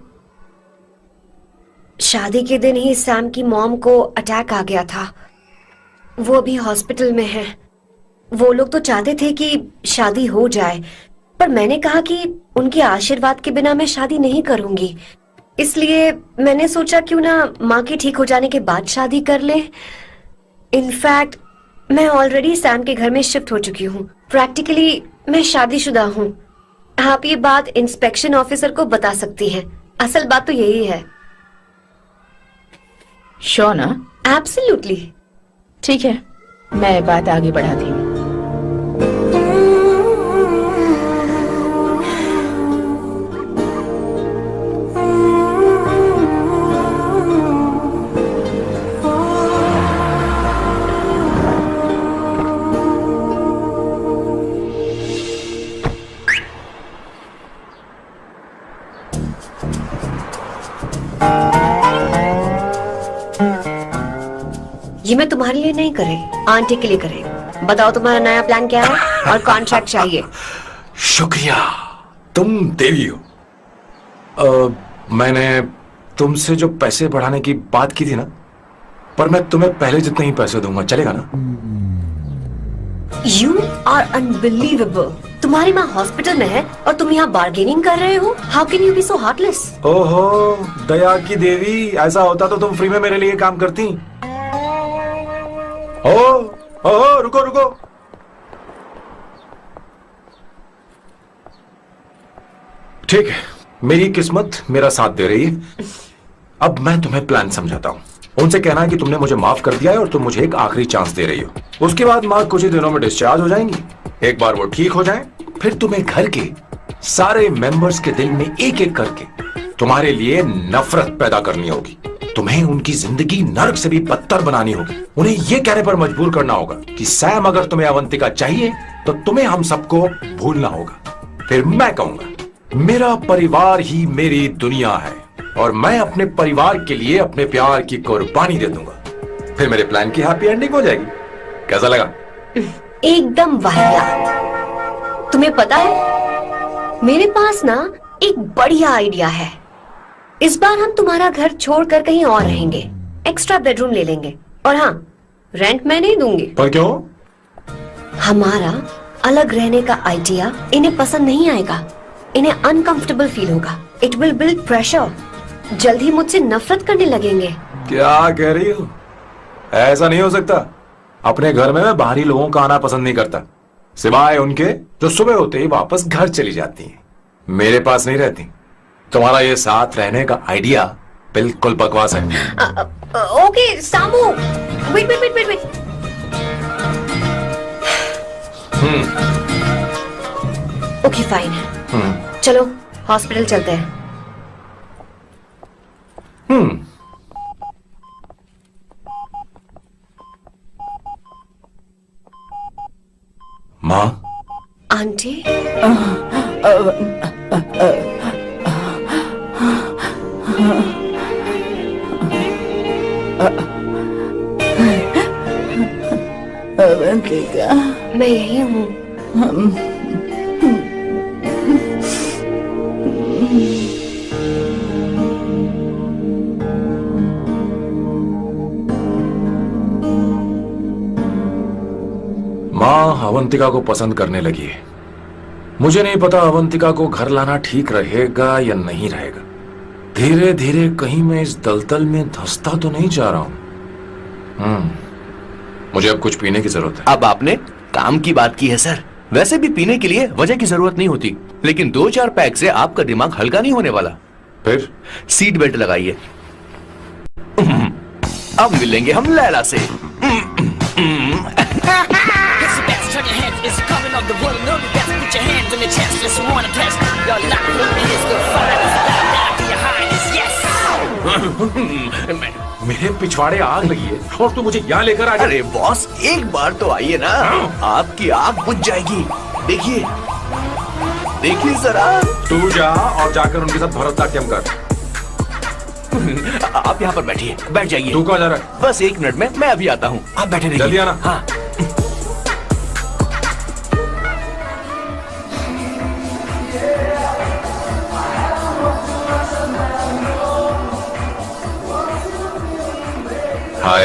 शादी के दिन ही सैम की मॉम को अटैक आ गया था। वो अभी हॉस्पिटल में है। वो लोग तो चाहते थे कि शादी हो जाए, पर मैंने कहा कि उनके आशीर्वाद के बिना मैं शादी नहीं करूंगी। इसलिए मैंने सोचा क्यों ना माँ के ठीक हो जाने के बाद शादी कर ले। इनफैक्ट मैं ऑलरेडी सैम के घर में शिफ्ट हो चुकी हूँ। प्रैक्टिकली मैं शादीशुदा हूँ। आप ये बात इंस्पेक्शन ऑफिसर को बता सकती हैं। असल बात तो यही है। श्योर ना? एब्सोल्युटली। ठीक है, मैं बात आगे बढ़ाती हूँ। ये मैं तुम्हारे लिए नहीं करे, आंटी के लिए करे। बताओ तुम्हारा नया प्लान क्या है और कॉन्ट्रैक्ट चाहिए। शुक्रिया, तुम देवी हो। आ, मैंने तुमसे जो पैसे बढ़ाने की बात की थी ना, पर मैं तुम्हें पहले जितने ही पैसे दूंगा, चलेगा ना? You are unbelievable. तुम्हारी माँ हॉस्पिटल में है और तुम यहाँ बार्गेनिंग कर रहे हो? How can you be so heartless? ओहो दया की देवी, ऐसा होता तो तुम फ्री में मेरे लिए काम करती। ओ ओहो रुको रुको, ठीक है, मेरी किस्मत मेरा साथ दे रही है। अब मैं तुम्हें प्लान समझाता हूँ। उनसे कहना है कि तुमने मुझे माफ कर दिया है और तुम मुझे एक आखिरी चांस दे रही हो। उसके बाद माँ कुछ ही दिनों में डिस्चार्ज हो जाएंगी। एक बार वो ठीक हो जाए, फिर तुम्हें घर के सारे मेंबर्स के दिल में एक एक करके तुम्हारे लिए नफरत पैदा करनी होगी। तुम्हें उनकी जिंदगी नर्क से भी बदतर बनानी होगी। उन्हें यह कहने पर मजबूर करना होगा कि सैम अगर तुम्हें अवंतिका चाहिए तो तुम्हें हम सबको भूलना होगा। फिर मैं कहूंगा मेरा परिवार ही मेरी दुनिया है और मैं अपने परिवार के लिए अपने प्यार की कुर्बानी दे दूंगा। फिर मेरे प्लान की हैप्पी एंडिंग हो जाएगी। कैसा लगा? एकदम वाहियात। तुम्हें पता है मेरे पास ना एक बढ़िया आइडिया है। इस बार हम तुम्हारा घर छोड़कर कहीं और रहेंगे, एक्स्ट्रा बेडरूम ले लेंगे और हाँ, रेंट मैं नहीं दूंगी। पर क्यों? हमारा अलग रहने का आइडिया इन्हें पसंद नहीं आएगा। इन्हें अनकंफर्टेबल फील होगा। It will build pressure. जल्द ही मुझसे नफरत करने लगेंगे। क्या कह रही हो? ऐसा नहीं हो सकता। अपने घर में मैं बाहरी लोगों का आना पसंद नहीं करता, सिवाय उनके जो सुबह होते ही वापस घर चली जाती हैं, मेरे पास नहीं रहती। तुम्हारा ये साथ रहने का आइडिया बिल्कुल बकवास है। Okay Samu, wait wait wait wait wait. Hmm okay fine. हम्म चलो हॉस्पिटल चलते हैं। हम्म माँ, आंटी, अवंतिका, मैं यही हूँ। माँ अवंतिका को पसंद करने लगी है। मुझे नहीं पता अवंतिका को घर लाना ठीक रहेगा या नहीं रहेगा। धीरे धीरे कहीं मैं इस दलदल में धंसता तो नहीं जा रहा हूं। हम्म मुझे अब कुछ पीने की जरूरत है। अब आपने काम की बात की है सर। वैसे भी पीने के लिए वजह की जरूरत नहीं होती, लेकिन दो चार पैक से आपका दिमाग हल्का नहीं होने वाला। फिर सीट बेल्ट लगाइए। अब मिलेंगे हम लैला से। मेरे पिछवाड़े आग लगी है और तू मुझे यहाँ लेकर आ गया। अरे बॉस, एक बार तो आइए ना, आपकी आग बुझ जाएगी। देखिए देखिए जरा। तू जा और जाकर उनके साथ भरतनाट्यम कर। आप यहाँ पर बैठिए, बैठ जाइए। तू कहाँ जा रहा है? बस एक मिनट में मैं अभी आता हूँ, आप बैठे रहिए। जल्दी आना। हाँ। हाय।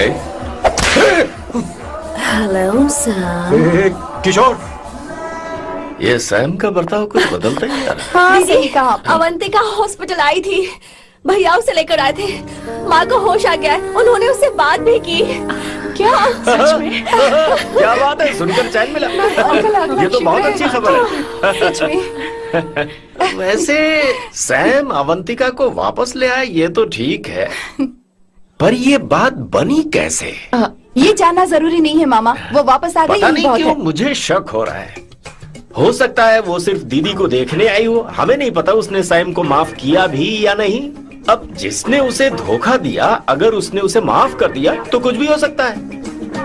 Hello Sam. किशोर, ये सैम का बर्ताव कुछ बदलता ही यार। हाँ सही कहा। अवंतिका हॉस्पिटल आई थी, भैया उसे लेकर आए थे। माँ को होश आ गया है, उन्होंने उससे बात भी की। क्या सच में? क्या बात है, सुनकर चैन मिला। ये तो बहुत अच्छी खबर है। सच में। वैसे सैम अवंतिका को वापस ले आए ये तो ठीक है, पर ये बात बनी कैसे? आ, ये जानना जरूरी नहीं है मामा, वो वापस आ गई। पता नहीं बहुत क्यों है। मुझे शक हो रहा है। हो सकता है वो सिर्फ दीदी को देखने आई हो, हमें नहीं पता उसने सैम को माफ किया भी या नहीं। अब जिसने उसे धोखा दिया, अगर उसने उसे माफ कर दिया तो कुछ भी हो सकता है।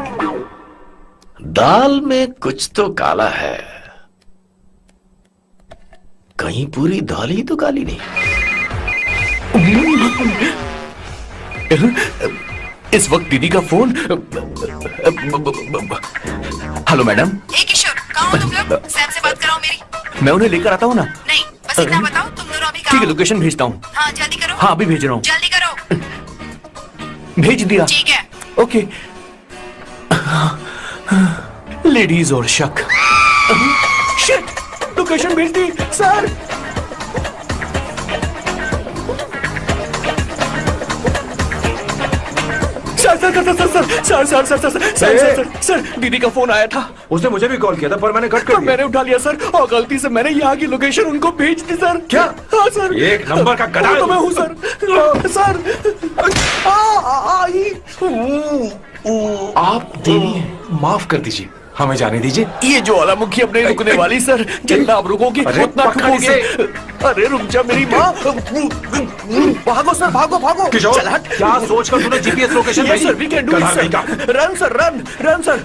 दाल में कुछ तो काला है, कहीं पूरी दाल ही तो काली नहीं। इस वक्त दीदी का फोन। Hello madam. ए किशोर, कहाँ हो तुम लोग? सैम से बात कराओ मेरी। मैं उन्हें लेकर आता हूँ ना। नहीं, बस इतना बताओ तुम दोनों अभी ठीक कहाँ है, हो? लोकेशन भेजता हूँ। हाँ जल्दी करो। हाँ अभी भेज रहा हूँ। जल्दी करो। भेज दिया। ठीक है। ओके। लेडीज और शक। शिट, लोकेशन भेज दी sir. Sir sir sir sir sir sir sir sir sir sir sir sir दीदी का फोन आया था। उसने मुझे भी कॉल किया था पर मैंने कट कर दिया। मैंने उठा लिया सर और गलती से मैंने यहाँ की लोकेशन उनको भेज दी सर। क्या? हाँ सर। एक नंबर का गधा तो मैं हूँ सर। सर आप देवी माफ कर दीजिए, हमें जाने दीजिए। ये ज्वालामुखी अपने रुकने वाली सर, जितना आप रुकोगे उतना ठुकोगे। अरे रुक जा मेरी माँ। भागो सर, भागो भागो। किशोर, चल हट। क्या सोचकर तूने जीपीएस लोकेशन भेजी? Sir we can do it sir. Run sir, run run sir.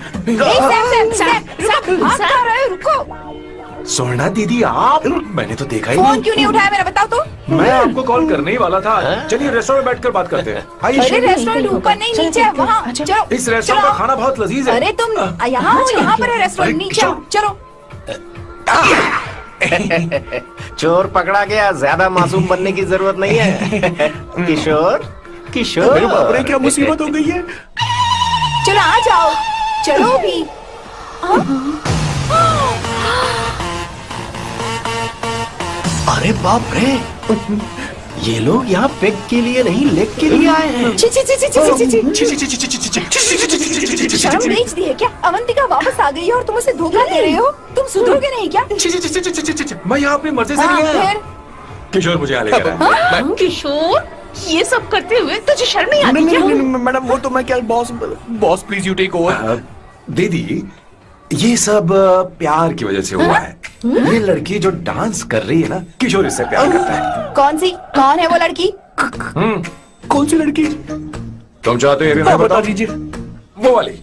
रुको। स्वर्णा दीदी आप, मैंने तो देखा ही फोन नहीं। क्यों नहीं उठाया मेरा, बताओ तो। मैं आपको कॉल करने ही वाला था। चलिए रेस्टोरेंट में बैठकर बात करते हैं। अरे रेस्टोरेंट ऊपर नहीं, नीचे है, वहाँ चलो। इस रेस्टोरेंट का खाना बहुत लजीज है। अरे तुम यहाँ हो, यहाँ पर है रेस्टोरेंट, नीचे आओ, चलो। चोर पकड़ा गया, ज्यादा मासूम बनने की जरूरत नहीं है। किशोर किशोर, मेरे बाप रे क्या मुसीबत हो गई है। चलो आ जाओ, चलो भी। अरे बाप रे, ये लोग यहाँ पेग के लिए नहीं लेग के लिए आए हैं। ची ची ची ची ची ची शर्म बेच दी है क्या? अवंतिका वापस आ गई है और तुम उसे धोखा दे रहे हो। तुम सुधरोगे नहीं क्या? मैं यहाँ अपनी मर्जी से नहीं आया। किशोर मुझे यहाँ लेकर आया। किशोर, ये सब करते हुए तुझे शर्म नहीं आती क्या? मैडम वो तो मैं क्या, boss boss please you take over. दीदी ये सब प्यार की वजह से हुआ है। ये लड़की जो डांस कर रही है ना, किशोर इससे प्यार करता है। कौन सी, कौन है वो लड़की? कौन सी लड़की? तुम चाहते हो ये भी मैं बता दीजिए। वो वाली।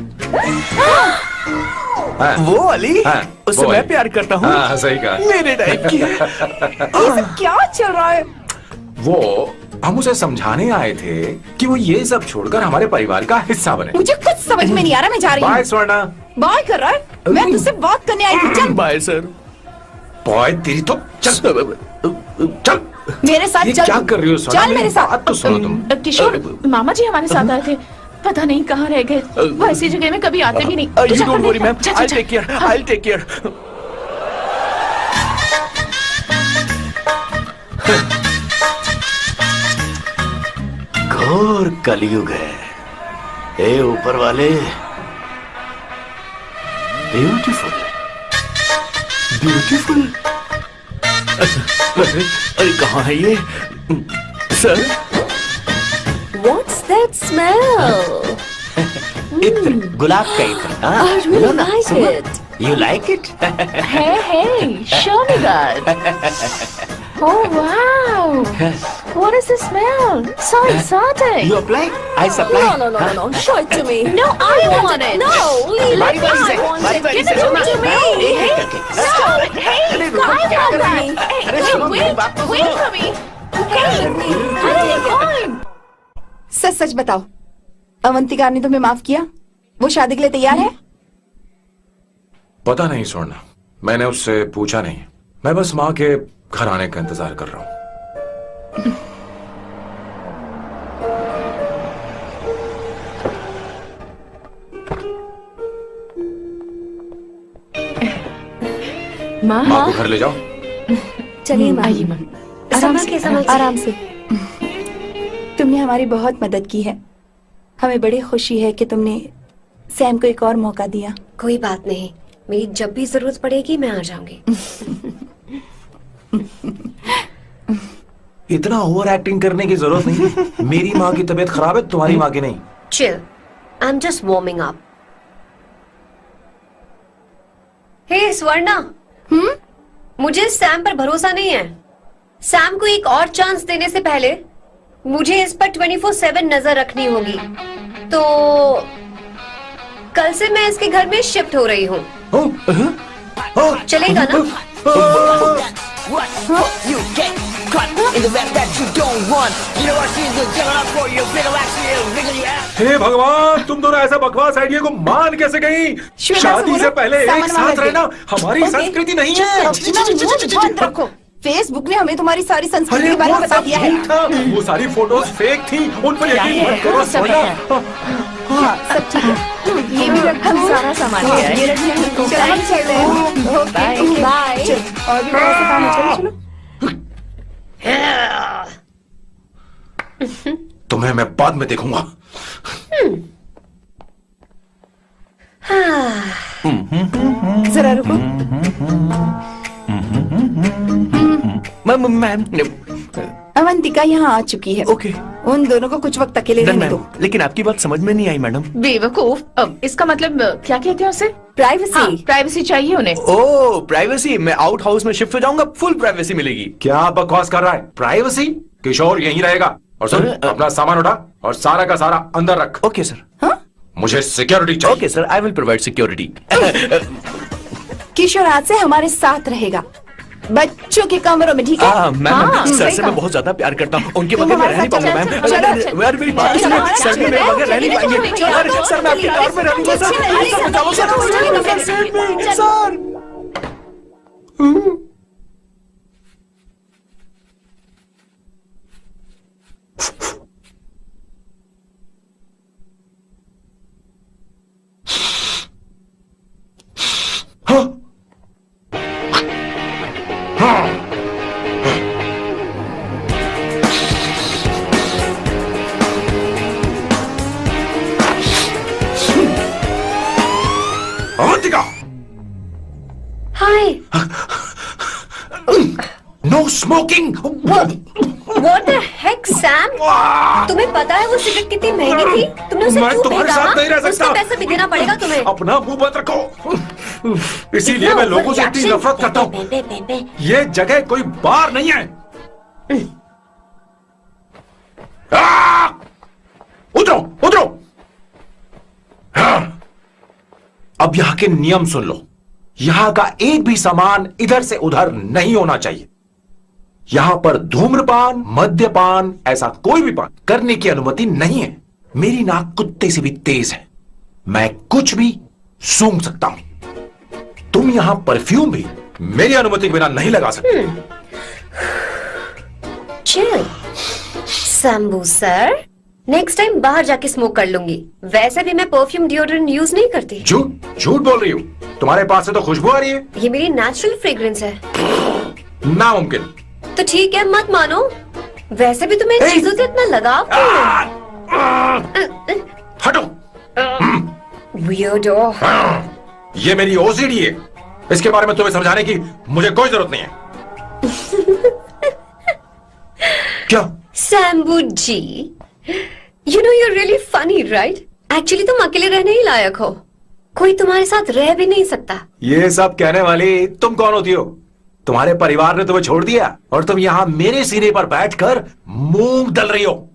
हाँ, वो वाली? हाँ, उससे मैं प्यार करता हूँ। हाँ, सही कहा। मेरे टाइप की। ये क्या चल रहा है? वो हम उसे समझाने आए थे कि वो ये सब छोड़कर हमारे परिवार का हिस्सा बने। मुझे कुछ समझ में नहीं आ रहा, मैं जा रही हूँ। बाय स्वर्णा। बाय कर रहा है? मैं तुझसे बात करने आई थी। चल बाय सर। बॉय तेरी तो चल चल मेरे साथ चल। क्या कर रही हो स्वर्णा? चल मेरे साथ। तो सुनो तुम। किशोर, मामा जी हमारे साथ आए थे, पता नहीं कहाँ रह गए। वो ऐसी जगह में कभी आते भी नहीं। You don't worry ma'am, I'll take care, I'll take care. घोर कलयुग है। ए ऊपर वाले, ब्यूटीफुल ब्यूटीफुल। अरे कहाँ है ये सर? What's that smell? इत्र, गुलाब का इत्र। हाँ, I really like it. You like it? Hey, hey, show me that. Oh wow! What is the smell? So exotic. You apply? I supply. No, no, no, no, no. Show it to me. No, I want it. No, leave बारी it. बारी से, I want बारी it. बारी Give से it सुना। to me. एक एक करके। Stop! Hey, अरे I रुको, क्या want कर that. रही है? Hey, अरे no, सुनो, मेरी wait, बात तो wait सुनो। for me. Hey, I don't want. सच सच बताओ, अवंतिका ने तुम्हें माफ किया? वो शादी के लिए तैयार है? पता नहीं स्वर्णा, मैंने उससे पूछा नहीं। मैं बस माँ के घर आने का इंतजार कर रहा हूँ। माँ, माँ को घर ले जाओ। चलिए माँ। आइए माँ। आराम से, आराम से। तुमने हमारी बहुत मदद की है। हमें बड़ी खुशी है कि तुमने सैम को एक और मौका दिया। कोई बात नहीं, मेरी जब भी जरूरत पड़ेगी मैं आ जाऊंगी। इतना ओवर एक्टिंग करने की जरूरत नहीं। मेरी माँ की तबीयत खराब है, तुम्हारी माँ की नहीं। Chill. I'm just warming up. हे स्वर्णा, हम्म, मुझे सैम पर भरोसा नहीं है। सैम को एक और चांस देने से पहले मुझे इस पर ट्वेंटी फोर सेवन नजर रखनी होगी। तो कल से मैं इसके घर में शिफ्ट हो रही हूँ। चलेगा ना? You get caught in the web that you don't want. You know what she's doing? Giving up for you. Bigger actually, bigger you have. हे भगवान, तुम दोनों ऐसा बकवास आइडिया को मान कैसे गई? शादी से पहले एक साथ रहना हमारी संस्कृति नहीं है। रखो। फेसबुक ने हमें तुम्हारी सारी संस्कृति के बारे में बता दिया है। वो सारी फोटोज फेक थी, उन पर यकीन मत करो। हाँ सब ठीक है। ये भी रख, हम सारा सामान ले आए। ये रखिए। चलो हम चलते हैं। Okay bye. और भी बहुत से काम है, चलो चलो। तुम्हें मैं बाद में देखूंगा। जरा रुको। मैम मैम अवंतिका यहाँ आ चुकी है। ओके। उन दोनों को कुछ वक्त अकेले रहने दो। लेकिन आपकी बात समझ में नहीं आई मैडम। बेवकूफ, अब इसका मतलब क्या कहते हैं उसे? प्राइवेसी। हाँ, प्राइवेसी चाहिए उन्हें। ओह प्राइवेसी, मैं आउट हाउस में शिफ्ट हो जाऊंगा, फुल प्राइवेसी मिलेगी। क्या बकवास कर रहा है? प्राइवेसी? किशोर यहीं रहेगा। और सुन, अपना सामान उठा और सारा का सारा अंदर रख। Okay sir. हाँ? मुझे सिक्योरिटी चाहिए। Okay sir, I will provide security. Kishore आज से हमारे साथ रहेगा, बच्चों के कमरों में, ठीक है? हाँ मैम, सर से मैं बहुत ज्यादा प्यार करता हूँ, उनके बगैर मैं रह नहीं पाऊंगा मैम। यार मेरी बात सुनिए, सर भी मेरे बगैर रह नहीं पाएंगे। सर मैं आपके कार में रहूंगा सर। सर बचाओ sir. Sir Avantika! Hi. No smoking. What the heck, Sam? तुम्हें पता है वो सिगरेट कितनी महंगी थी? तुमने उसे मैं क्यों तुम्हारे खरीदा? साथ नहीं रह सकता। उसका पैसा भी देना पड़ेगा तुम्हें। अपना मुंह बंद रखो। इसीलिए मैं लोगों से इतनी नफरत करता हूँ। ये जगह कोई बार नहीं है। आ! उतरो, उतरो। हाँ। अब यहाँ के नियम सुन लो। यहाँ का एक भी सामान इधर से उधर नहीं होना चाहिए। यहां पर धूम्रपान, मद्यपान, ऐसा कोई भी पान करने की अनुमति नहीं है। मेरी नाक कुत्ते से भी तेज है, मैं कुछ भी सूंघ सकता हूं। तुम यहां परफ्यूम भी मेरी अनुमति के बिना नहीं लगा सकते। Chill Shambhu sir, next time बाहर जाके स्मोक कर लूंगी। वैसे भी मैं परफ्यूम डिओड्रेंट यूज नहीं करती। झूठ झूठ बोल रही हूँ। तुम्हारे पास से तो खुशबू आ रही है। ये मेरी नेचुरल फ्रेग्रेंस है। नामुमकिन। तो ठीक है, मत मानो। वैसे भी तुम्हें इन चीजों से इतना लगाव क्यों है? हटो। Weirdo। ये मेरी ओसीडी है। इसके बारे में तुम्हें समझाने की मुझे कोई जरूरत नहीं है। क्या? शंभू जी, you know you're really funny, right? Actually तुम अकेले रहने ही लायक हो। कोई तुम्हारे साथ रह भी नहीं सकता। ये सब कहने वाली तुम कौन होती हो? तुम्हारे परिवार ने तुम्हें छोड़ दिया और तुम यहां मेरे सीने पर बैठकर मूंग दल रही हो।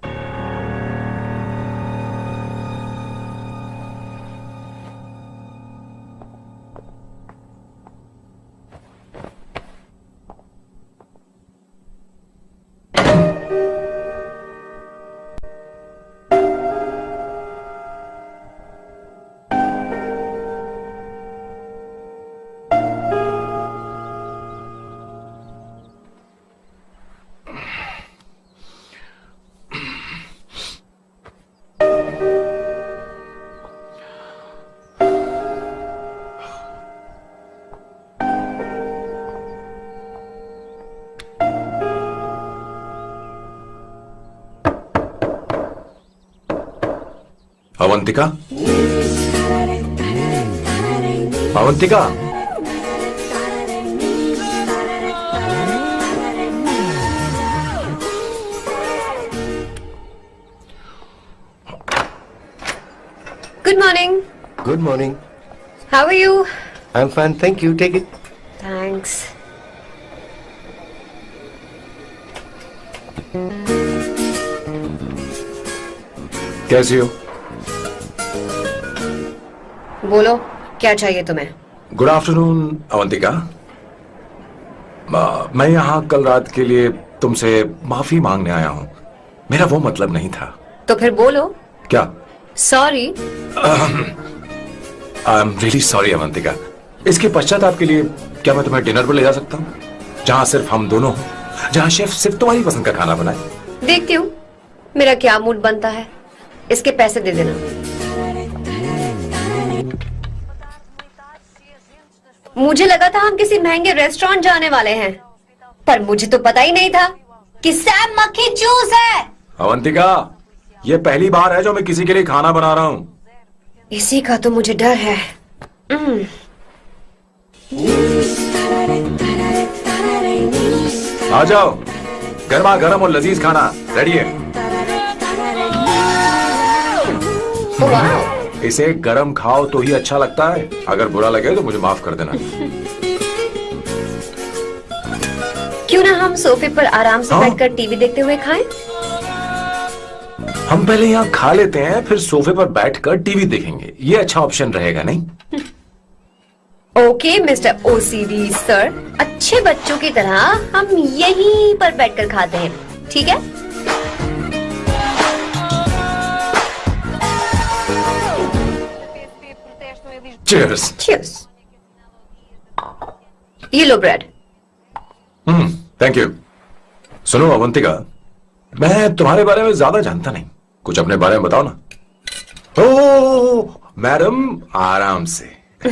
Avantika, Avantika, Good morning. Good morning. How are you? I'm fine, thank you. Take it. Thanks. कैसी हो? बोलो, क्या चाहिए तुम्हें? Good afternoon Avantika. मैं यहाँ कल रात के लिए तुमसे माफी मांगने आया हूँ। मेरा वो मतलब नहीं था। तो फिर बोलो। क्या? Sorry. I am really sorry Avantika. इसके पश्चाताप के लिए क्या मैं तुम्हें डिनर पर ले जा सकता हूँ, जहाँ सिर्फ हम दोनों हों, जहाँ शेफ सिर्फ तुम्हारी पसंद का खाना बनाए? देखती हूँ मेरा क्या मूड बनता है। इसके पैसे दे देना। मुझे लगा था हम किसी महंगे रेस्टोरेंट जाने वाले हैं, पर मुझे तो पता ही नहीं था कि सैम मक्खी चूस है। अवंतिका, ये पहली बार है जो मैं किसी के लिए खाना बना रहा हूँ। इसी का तो मुझे डर है। हम्म। आ जाओ, गर्मा गर्म और लजीज खाना रेडी है। इसे गरम खाओ तो ही अच्छा लगता है, अगर बुरा लगे तो मुझे माफ कर देना। क्यों ना हम सोफे पर आराम से हाँ? बैठकर टीवी देखते हुए खाएं? हम पहले यहाँ खा लेते हैं, फिर सोफे पर बैठकर टीवी देखेंगे। ये अच्छा ऑप्शन रहेगा नहीं? ओके मिस्टर ओसीडी सर, अच्छे बच्चों की तरह हम यहीं पर बैठकर खाते हैं, ठीक है? Cheers. Cheers. ये लो ब्रेड। Hmm, thank you. सुनो अवंतिका, मैं तुम्हारे बारे में ज्यादा जानता नहीं, कुछ अपने बारे में बताओ ना। ओ मैडम, आराम से।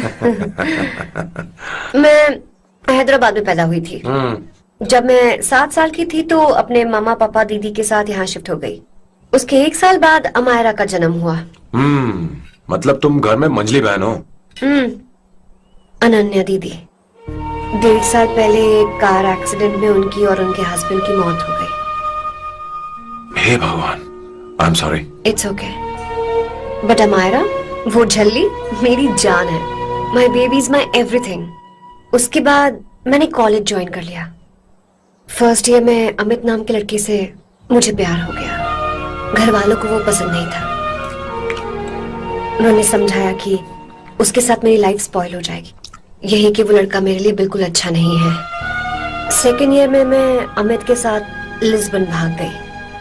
मैं हैदराबाद में पैदा हुई थी। जब मैं सात साल की थी तो अपने मामा पापा दीदी के साथ यहाँ शिफ्ट हो गई। उसके एक साल बाद अमायरा का जन्म हुआ। हम्म, मतलब तुम घर में मंझली बहन हो? हम्म, अनन्या दीदी। डेढ़ साल पहले एक कार एक्सीडेंट में उनकी और उनके हस्बैंड की मौत हो गई। हे भगवान, I am sorry. It's okay. But Amaira, वो झल्ली मेरी जान है। My baby is my everything. उसके बाद मैंने कॉलेज ज्वाइन कर लिया। फर्स्ट ईयर में अमित नाम के लड़के से मुझे प्यार हो गया। घर वालों को वो पसंद नहीं था। उन्होंने समझाया कि उसके साथ मेरी लाइफ स्पॉइल हो जाएगी, यही कि वो लड़का मेरे लिए बिल्कुल अच्छा नहीं है। सेकेंड ईयर में मैं अमित के साथ लिस्बन भाग गई।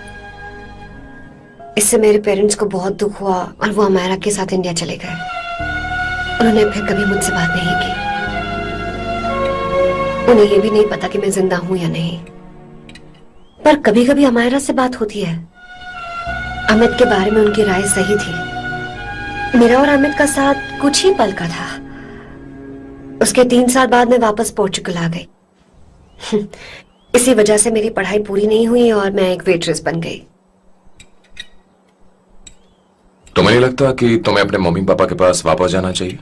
इससे मेरे पेरेंट्स को बहुत दुख हुआ और वो अमायरा के साथ इंडिया चले गए। उन्होंने फिर कभी मुझसे बात नहीं की। उन्हें ये भी नहीं पता कि मैं जिंदा हूं या नहीं। पर कभी कभी अमायरा से बात होती है। अमित के बारे में उनकी राय सही थी। मेरा और अमित का साथ कुछ ही पल का था। उसके तीन साल बाद मैं वापस पोर्चुगल आ गई। इसी वजह से मेरी पढ़ाई पूरी नहीं हुई और मैं एक वेट्रेस बन गई। तुम्हें नहीं लगता कि तुम्हें अपने मम्मी पापा के पास वापस जाना चाहिए?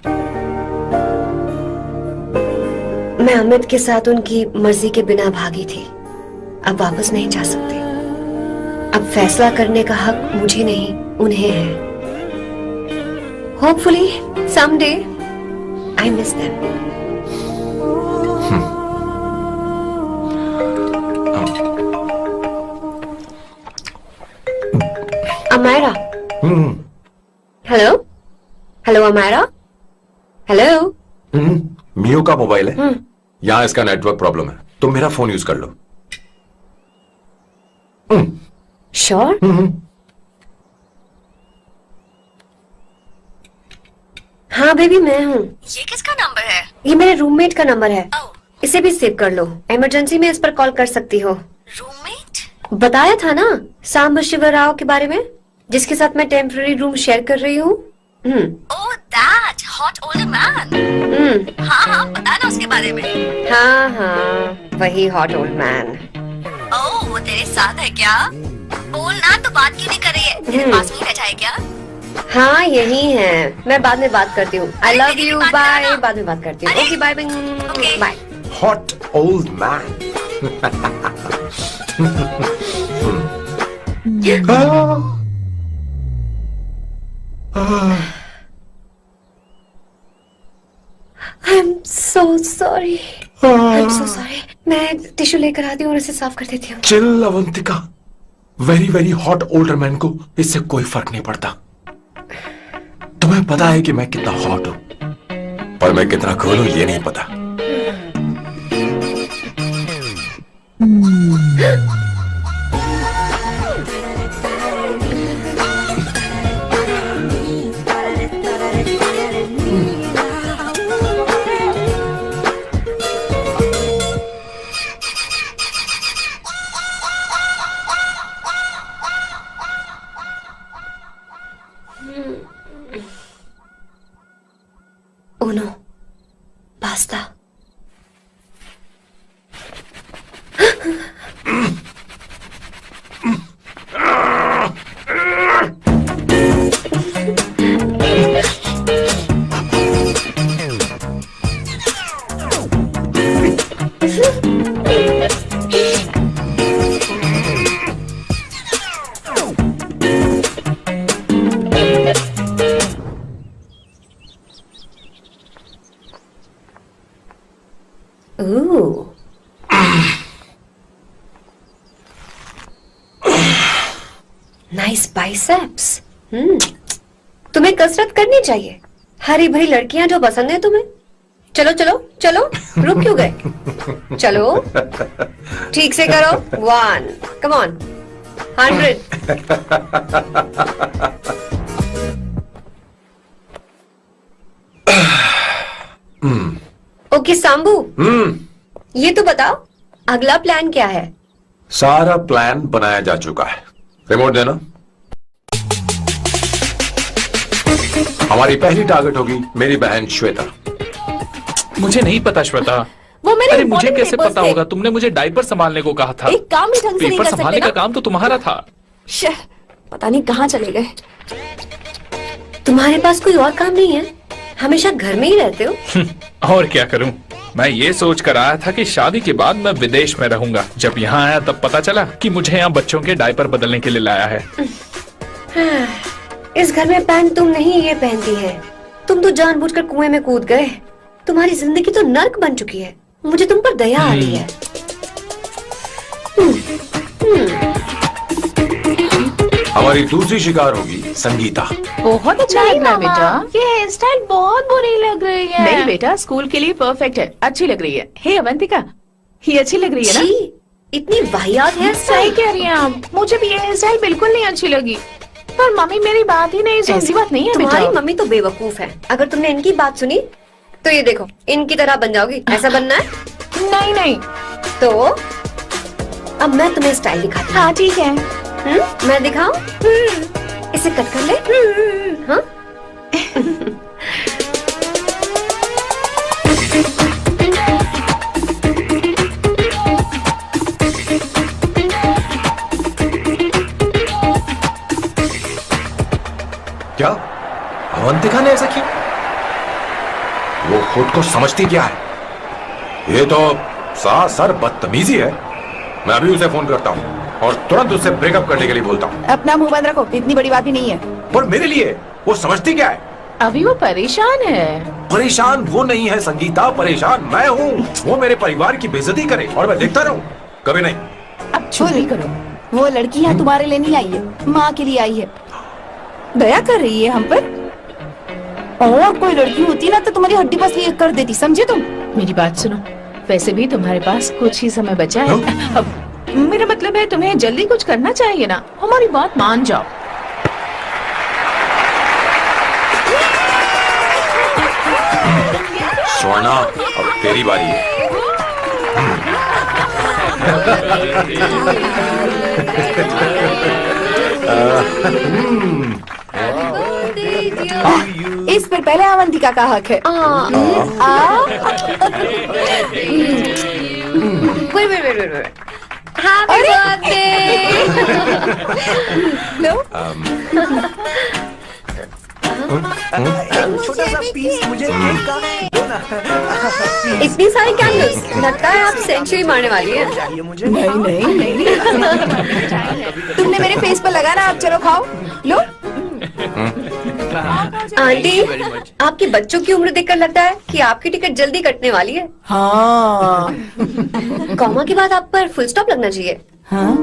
मैं अमित के साथ उनकी मर्जी के बिना भागी थी। अब वापस नहीं जा सकती। अब फैसला करने का हक मुझे नहीं, उन्हें है। Hopefully someday I miss them. Amaira. Hello hello Amaira. Hello. मियो का मोबाइल है, यहाँ इसका नेटवर्क प्रॉब्लम है, तुम मेरा फोन यूज कर लो। श्योर? हाँ बेबी, मैं हूँ। ये किसका नंबर है? ये मेरे रूममेट का नंबर है। इसे भी सेव कर लो, इमरजेंसी में इस पर कॉल कर सकती हो। रूममेट? बताया था ना सांब शिव राव के बारे में, जिसके साथ मैं टेम्पररी रूम शेयर कर रही हूँ। Oh that hot older man. हाँ हाँ, बता ना उसके बारे में। हाँ हाँ, वही हॉट ओल्ड मैन। ओह, वो तेरे साथ है क्या? बोलना तो बात क्यों नहीं कर रही है? तेरे पास में बैठा है क्या? हाँ यही है। मैं बाद में बात करती हूँ। I love you, bye. बाद में बात करती हूँ। Okay bye bye. Hot old man. I am so sorry. I am so sorry. मैं टिश्यू लेकर आती हूँ और इसे साफ कर देती हूँ। Chill Avantika, very very hot older man को इससे कोई फर्क नहीं पड़ता। तुम्हें पता है कि मैं कितना हॉट हूं, पर मैं कितना कूल हूं ये नहीं पता। Uno, basta. Ooh. Nice biceps. Hmm. तुम्हें कसरत करनी चाहिए। हरी भरी लड़कियां जो पसंद है तुम्हें। चलो चलो चलो, रुक क्यों गए? चलो ठीक से करो। One, come on, hundred. Okay Sambu, ये तो बताओ अगला प्लान क्या है? सारा प्लान बनाया जा चुका है। रिमोट देना। हमारी पहली टारगेट होगी मेरी बहन श्वेता। मुझे नहीं पता श्वेता। वो मेरे अरे मुझे important कैसे papers पता थे। होगा? तुमने मुझे डायपर संभालने को कहा था। एक काम ही ढंग से नहीं पेपर कर सकते संभालने ना? का काम तो तुम्हारा था। शह, पता नहीं कहाँ चले गए। तुम्हारे पास कोई और काम नहीं है? हमेशा घर में ही रहते हो? और क्या करूं? मैं ये सोच कर आया था कि शादी के बाद मैं विदेश में रहूंगा। जब यहाँ आया तब पता चला कि मुझे यहाँ बच्चों के डायपर बदलने के लिए लाया है। इस घर में पैंट तुम नहीं ये पहनती है। तुम तो जानबूझकर कुएं में कूद गए। तुम्हारी जिंदगी तो नर्क बन चुकी है। मुझे तुम पर दया आ रही है। हमारी दूसरी शिकार होगी संगीता। बहुत अच्छा लग रहा है बेटा। ये हेयर स्टाइल बहुत बुरी लग रही है। नहीं बेटा, स्कूल के लिए परफेक्ट है, अच्छी लग रही है। हे अवंतिका, ये अच्छी लग रही है ना? इतनी वाहियात है। सही कह रही हैं आप। मुझे भी ये हेयर स्टाइल बिल्कुल नहीं अच्छी लगी। पर मम्मी मेरी बात ही नहीं सुनती। ऐसी बात नहीं है। तुम्हारी मम्मी तो बेवकूफ है। अगर तुमने इनकी बात सुनी तो ये देखो इनकी तरह बन जाओगी। ऐसा बनना है? नहीं नहीं। तो अब मैं तुम्हें स्टाइल दिखाती हूँ। हाँ ठीक है। हम्म? मैं दिखाऊं? इसे कट कर ले। हाँ? क्या अवंतिका ने ऐसा किया? वो खुद को समझती क्या है? ये तो सरासर बदतमीजी है। मैं अभी उसे फोन करता हूँ और तुरंत उससे ब्रेकअप करने के लिए बोलता हूँ। अपना मुंह बंद रखो, इतनी बड़ी बात भी नहीं है। पर मेरे लिए वो समझती क्या है? अभी वो परेशान है। परेशान वो नहीं है संगीता, परेशान मैं हूँ। वो मेरे परिवार की बेइज्जती करे और मैं देखता रहूँ? कभी नहीं। अब चुप ही करो। वो लड़की यहाँ तुम्हारे लिए नहीं आई है, माँ के लिए आई है। दया कर रही है हम पर। और कोई लड़की होती ना तो तुम्हारी हड्डी बस ये कर देती, समझे तुम? मेरी बात सुनो, वैसे भी तुम्हारे पास कुछ ही समय बचा है। अब मेरा मतलब है तुम्हें जल्दी कुछ करना चाहिए ना। हमारी बात मान जाओ। स्वर्णा, अब तेरी बारी है। इस पर पहले अवंतिका का हक है। Wait wait wait wait. Happy birthday. लो। छोटा सा पीस मुझे केक का दो ना। इतनी सारी कैंडल्स, लगता है आप सेंचुरी मारने वाली है। नहीं नहीं नहीं। तुमने मेरे फेस पर लगा ना, अब चलो खाओ। लो। आंटी, आपके बच्चों की उम्र देखकर लगता है कि आपकी टिकट जल्दी कटने वाली है। हाँ। कॉमा के बाद आप पर फुल स्टॉप लगना चाहिए। हाँ?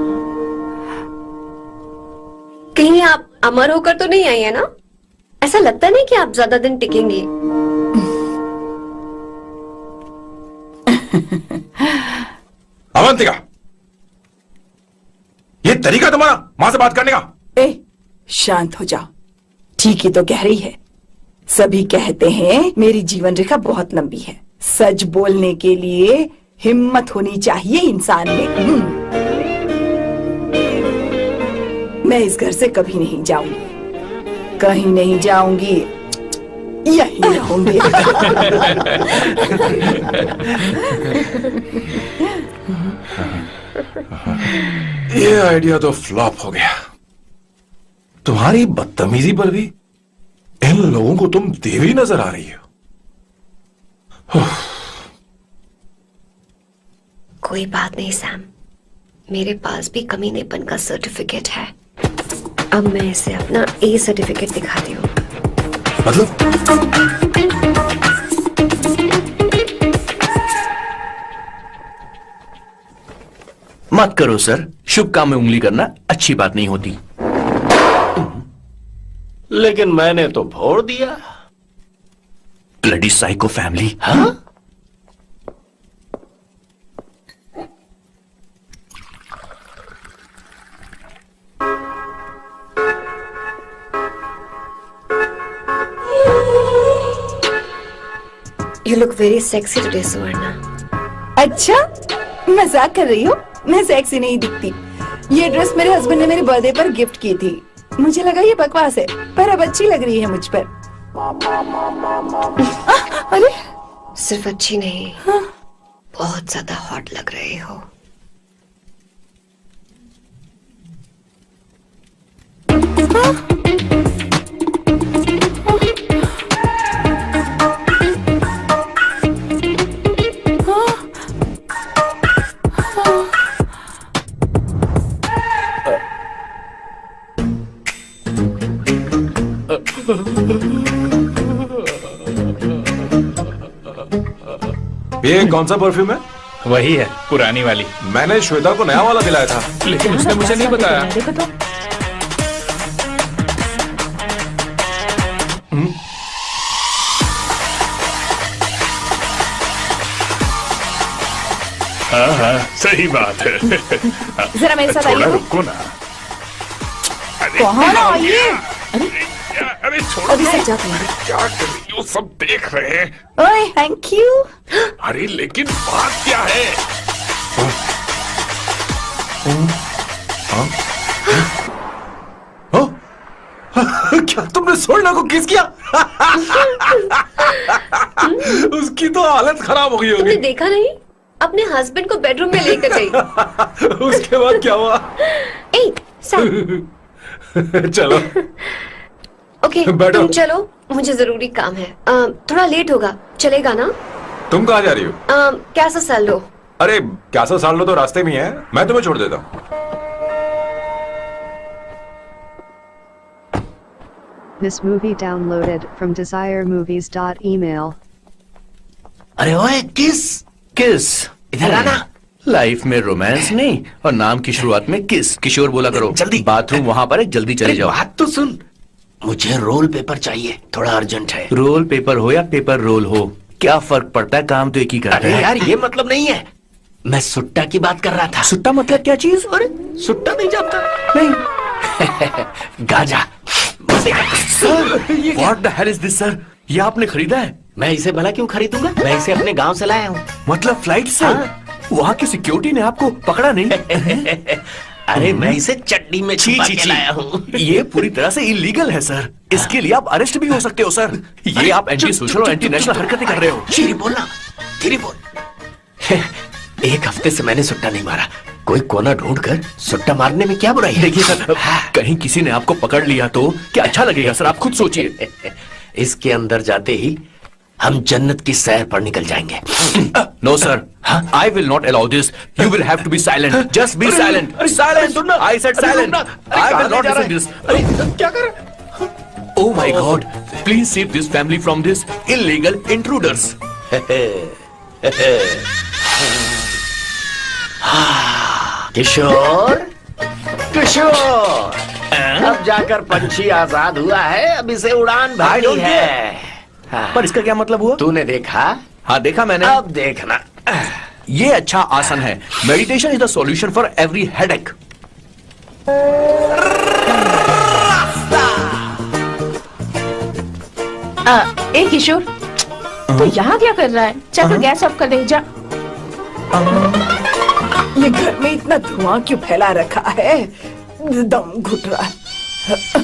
कहीं आप अमर होकर तो नहीं आई है ना? ऐसा लगता नहीं कि आप ज्यादा दिन टिकेंगी। अवंतिका, ये तरीका तुम्हारा मां से बात करने का? ए, शांत हो जाओ। ठीक ही तो कह रही है। सभी कहते हैं मेरी जीवन रेखा बहुत लंबी है। सच बोलने के लिए हिम्मत होनी चाहिए इंसान में। मैं इस घर से कभी नहीं जाऊंगी, कहीं नहीं जाऊंगी, यहीं रहूंगी। ये आइडिया तो फ्लॉप हो गया। तुम्हारी बदतमीजी पर भी इन लोगों को तुम देवी नजर आ रही हो। कोई बात नहीं सैम, मेरे पास भी कमीनेपन का सर्टिफिकेट है। अब मैं इसे अपना ए सर्टिफिकेट दिखाती हूँ। मतलब? मत करो सर, शुभ काम में उंगली करना अच्छी बात नहीं होती। लेकिन मैंने तो फोड़ दिया। Bloody psycho family. हाँ? You look very sexy today, Suvarna. अच्छा, मजाक कर रही हो? मैं सेक्सी नहीं दिखती। ये ड्रेस मेरे हस्बैंड ने मेरे बर्थडे पर गिफ्ट की थी। मुझे लगा ये बकवास है, पर अब अच्छी लग रही है मुझ पर। आ, अरे सिर्फ अच्छी नहीं, हाँ? बहुत ज्यादा हॉट लग रहे हो। हाँ? ये कौन सा परफ्यूम है? वही है, पुरानी वाली। मैंने श्वेता को नया वाला दिलाया था, लेकिन उसने मुझे नहीं बताया। देखो तो। हाँ हाँ, सही बात है। जरा मेरे साथ आइए। रुको ना। कहाँ आइए? अरे छोड़ो। अभी से जा तुम। क्या कर रही हो? सब देख रहे हैं। ओए, थैंक यू। अरे लेकिन बात क्या है? क्या तुमने सोना को किस किया? उसकी तो हालत खराब हो गई होगी। तुमने देखा नहीं? अपने हस्बैंड को बेडरूम में लेकर गई। उसके बाद क्या हुआ? ए, सैम। चलो ओके, तुम चलो, मुझे जरूरी काम है। आ, थोड़ा लेट होगा, चलेगा ना? तुम कहाँ जा रही हो? आ, कैसा साल लो? अरे कैसा साल लो तो रास्ते में है, मैं तुम्हें छोड़ देता हूँ। This movie downloaded from desire movies dot email. अरे ओए किस किस इधर आना। लाइफ में रोमांस नहीं और नाम की शुरुआत में किस। किशोर बोला करो। जल्दी बाथरूम वहां पर है, जल्दी चले जाओ। बात तो सुन, मुझे रोल पेपर चाहिए, थोड़ा अर्जेंट है। रोल पेपर हो या पेपर रोल हो, क्या फर्क पड़ता है, काम तो एक ही करता अरे है। यार ये मतलब नहीं है, मैं सुट्टा की बात कर रहा था। सुट्टा मतलब क्या चीज? अरे सुट्टा नहीं जानता? नहीं। गाजा। Sir, what the hell is this sir? ये आपने खरीदा है? मैं इसे भला क्यों खरीदूंगा? मैं इसे अपने गांव से लाया हूँ। मतलब फ्लाइट से? हाँ? वहाँ की सिक्योरिटी ने आपको पकड़ा नहीं? अरे मैं इसे चड्डी में छुपा के लाया हूँ। ये पूरी तरह से इलीगल है सर। इसके लिए आप अरेस्ट भी हो सकते हो सर। ये आप एंटी सोशल और एंटी नेशनल हरकतें कर रहे हो। धीरे बोलना, धीरे बोल। एक हफ्ते से मैंने सुट्टा नहीं मारा। कोई कोना ढूंढकर सुट्टा मारने में क्या बुराई है? देखिए सर, कहीं किसी ने आपको पकड़ लिया तो क्या अच्छा लगेगा सर? आप खुद सोचिए। इसके अंदर जाते ही हम जन्नत की सैर पर निकल जाएंगे। No sir, I will not allow this. You will have to be silent. Just be silent. Silent. I said silent. I will not listen this. क्या कर? Oh my God! Please save this family from this illegal intruders. किशोर, किशोर, अब जाकर पंछी आजाद हुआ है, अब इसे उड़ान भरनी है। पर इसका क्या मतलब हुआ? तूने देखा? हाँ देखा मैंने। अब देखना। ये अच्छा आसन है। Meditation is the solution for every headache. ए किशोर, तू यहाँ क्या कर रहा है? चल गैस ऑफ कर दे जा। ये घर में इतना धुआं क्यों फैला रखा है? दम घुट रहा है।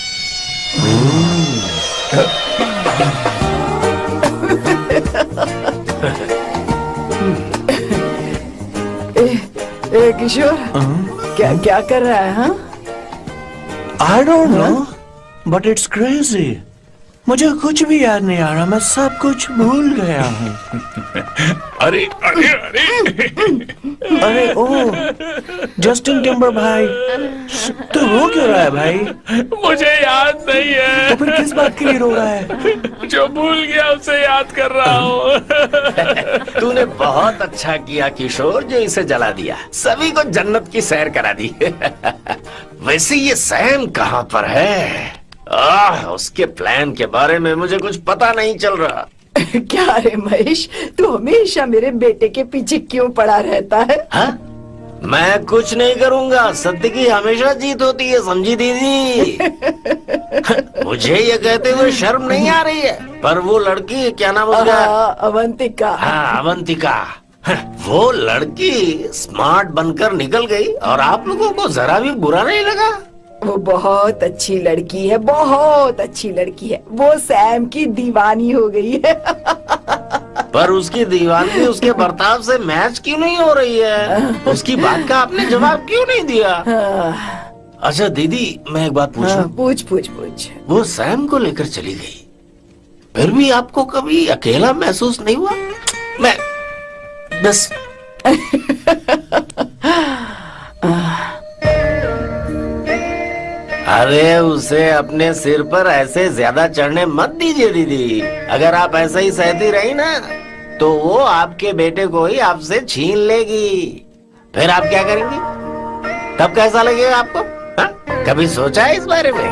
ए, ए किशोर, क्या क्या कर रहा है? हाँ? I don't know, but it's crazy. मुझे कुछ भी याद नहीं आ रहा, मैं सब कुछ भूल गया हूँ। अरे अरे अरे अरे ओ जस्टिन टिम्बर भाई, तो रो क्यों रहा है भाई? मुझे याद नहीं है। तो फिर किस बात के लिए रो रहा है? जो भूल गया उसे याद कर रहा हूँ। तूने बहुत अच्छा किया किशोर जो इसे जला दिया, सभी को जन्नत की सैर करा दी। वैसे ये सैम कहाँ पर है? आह, उसके प्लान के बारे में मुझे कुछ पता नहीं चल रहा। क्या रे महेश, तू हमेशा मेरे बेटे के पीछे क्यों पड़ा रहता है? हा? मैं कुछ नहीं करूंगा, सत्य की हमेशा जीत होती है, समझी दीदी? मुझे ये कहते हुए शर्म नहीं आ रही है, पर वो लड़की क्या नाम उसका? अवंतिका। हाँ अवंतिका, वो लड़की स्मार्ट बनकर निकल गई और आप लोगों को जरा भी बुरा नहीं लगा? वो बहुत अच्छी लड़की है, बहुत अच्छी लड़की है। वो सैम की दीवानी हो गई है। पर उसकी दीवानी उसके बर्ताव से मैच क्यों नहीं हो रही है? उसकी बात का आपने जवाब क्यों नहीं दिया? अच्छा दीदी, मैं एक बात पूछूं? पूछ पूछ पूछ। वो सैम को लेकर चली गई, फिर भी आपको कभी अकेला महसूस नहीं हुआ? मैं बस अरे उसे अपने सिर पर ऐसे ज्यादा चढ़ने मत दीजिए दीदी। अगर आप ऐसे ही सहती रही ना तो वो आपके बेटे को ही आपसे छीन लेगी, फिर आप क्या करेंगी? तब कैसा लगेगा आपको? हा? कभी सोचा है इस बारे में?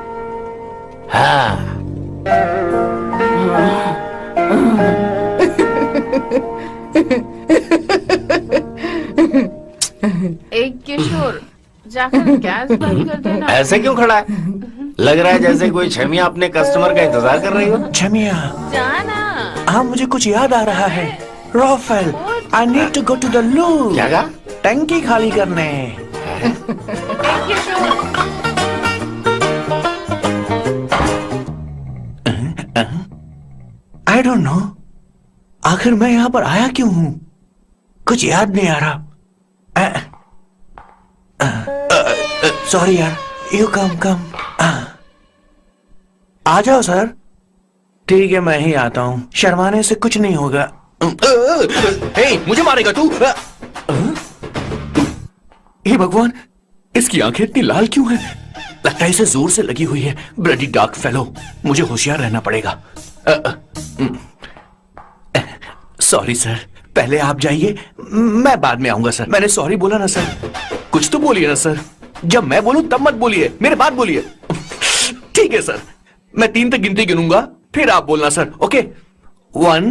हाँ। एक किशोर जाकर गैस बंद कर देना। ऐसे क्यों खड़ा है? लग रहा है जैसे कोई छमिया अपने कस्टमर का इंतजार कर रही हो। छमिया, जाना। हाँ मुझे कुछ याद आ रहा है। Rafael, I need to go to the loo. क्या कहा? टंकी खाली करने। आई डोंट नो, आखिर मैं यहाँ पर आया क्यों हूँ? कुछ याद नहीं आ रहा। सॉरी यार, यू कम कम। आ जाओ सर। ठीक है, मैं ही आता हूँ, शर्माने से कुछ नहीं होगा। हे, मुझे मारेगा तू? हे भगवान, इसकी आंखें इतनी लाल क्यों हैं? लगता है इसे जोर से लगी हुई है। ब्लडी डार्क फेलो, मुझे होशियार रहना पड़ेगा। सॉरी सर, पहले आप जाइए, मैं बाद में आऊंगा सर। मैंने सॉरी बोला ना सर? कुछ तो बोलिए ना सर। जब मैं बोलूं तब मत बोलिए, मेरे बाद बोलिए। ठीक है सर, मैं तीन तक गिनती गिनूंगा, फिर आप बोलना सर। Okay, one.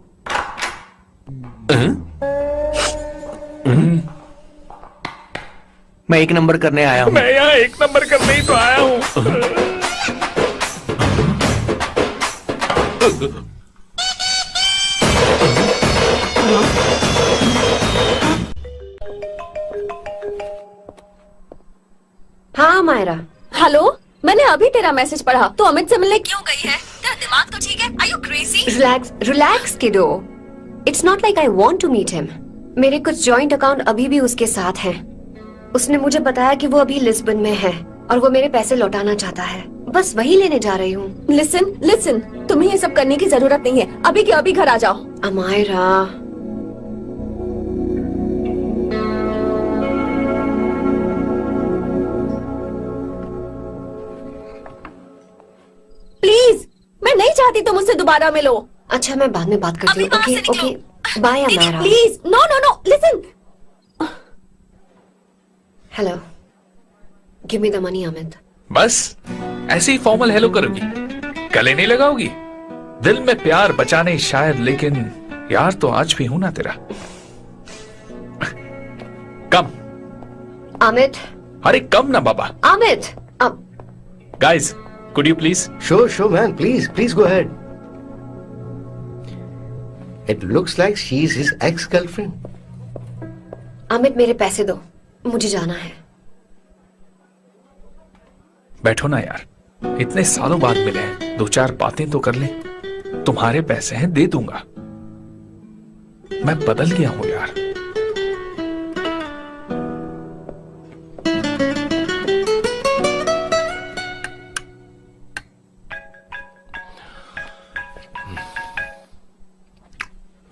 मैं एक नंबर करने आया हूं। मैं यहाँ एक नंबर करने ही तो आया हूँ। हाँ मायरा। हेलो, मैंने अभी तेरा मैसेज पढ़ा। तो अमित से मिलने क्यों गई है? तेरा दिमाग तो ठीक है? Are you crazy? Relax relax kiddo, it's not like I want to meet him. मेरे कुछ जॉइंट अकाउंट अभी भी उसके साथ हैं। उसने मुझे बताया कि वो अभी लिस्बन में है और वो मेरे पैसे लौटाना चाहता है। बस वही लेने जा रही हूँ। लिसन लिसन, तुम्हें ये सब करने की जरूरत नहीं है। अभी के अभी घर आ जाओ। अमायरा, प्लीज, मैं नहीं चाहती तुम मुझसे दोबारा मिलो। अच्छा, मैं बाद में बात करती हूँ। Okay okay, bye Amaira. Please, no no no, listen. Hello, give me the money Amit. बस ऐसे ही फॉर्मल हेलो करोगी, गले नहीं लगाओगी? दिल में प्यार बचा नहीं शायद, लेकिन यार तो आज भी हूं ना तेरा। कम अमित। अरे कम ना बाबा। Amit. Guys, could you please? Sure, sure, man. Please, please go ahead. It looks like she's his ex-girlfriend. Amit, मेरे पैसे दो, मुझे जाना है। बैठो ना यार, इतने सालों बाद मिले हैं, दो चार बातें तो कर ले। तुम्हारे पैसे हैं, दे दूंगा। मैं बदल गया हूं यार।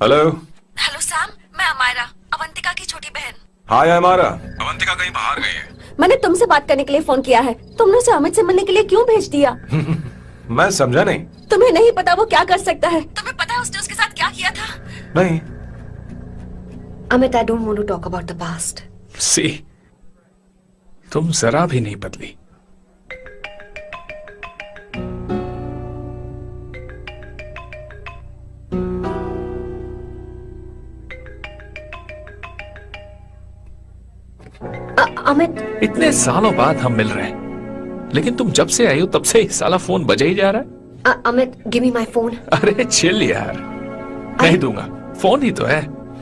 हेलो। हेलो सैम, मैं अमायरा, अवंतिका की छोटी बहन। हाय हमारा। अवंतिका कहीं बाहर गई है। मैंने तुमसे बात करने के लिए फोन किया है। तुमने उसे अमित से मिलने के लिए क्यों भेज दिया? मैं समझा नहीं। तुम्हें नहीं पता वो क्या कर सकता है? तुम्हें पता है उसने उसके साथ क्या किया था? नहीं। Amit, I don't want to talk about the past. See, तुम जरा भी नहीं बदली। अमित, इतने सालों बाद हम मिल रहे हैं, लेकिन तुम जब से आई हो तब से साला फोन बजा ही जा रहा है। अ- Amit, give me my phone. अरे चिल यार, नहीं दूंगा, फोन ही तो है।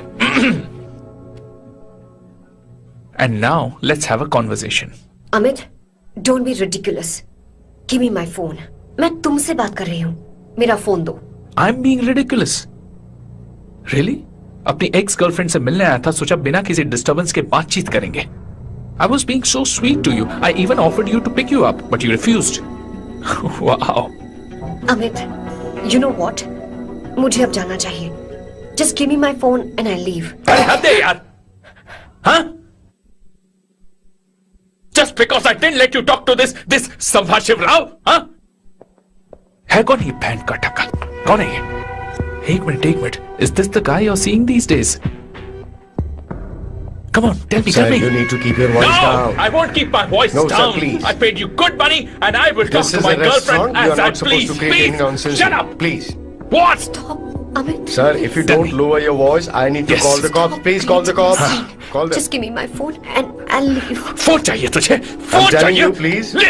And now let's have a conversation. Amit, don't be ridiculous. Give me my phone. मैं तुमसे बात कर रही हूँ, मेरा फोन दो। I am being ridiculous? Really? अपनी एक्स गर्लफ्रेंड से मिलने आया था, सोचा बिना किसी डिस्टर्बेंस के बातचीत करेंगे। I was being so sweet to you. I even offered you to pick you up, but you refused. Wow. Amit, you know what? मुझे अब जाना चाहिए. Just give me my phone and I'll leave. अरे हद है यार. हाँ? Just because I didn't let you talk to this this संभाशिव Rao, हाँ? है कौन ये बैंड का टक्का? कौन है ये? एक मिनट, एक minute. Is this the guy you're seeing these days? Come on, tell me, Sir, tell me. you need to keep your voice no, down. I won't keep my voice No, down. sir, please. I paid you good money, and I will talk This to is my a girlfriend restaurant. You as are I not supposed please. to create Please, any nonsense. shut up. Please. What? Stop, Amit. Sir, if you don't lower your voice, I need to Yes. call the cops. Please call the cops. Call them. Just give me my phone and I'll leave. Phone चाहिए तुझे? I'm phone telling चाहिए? you, please. ले.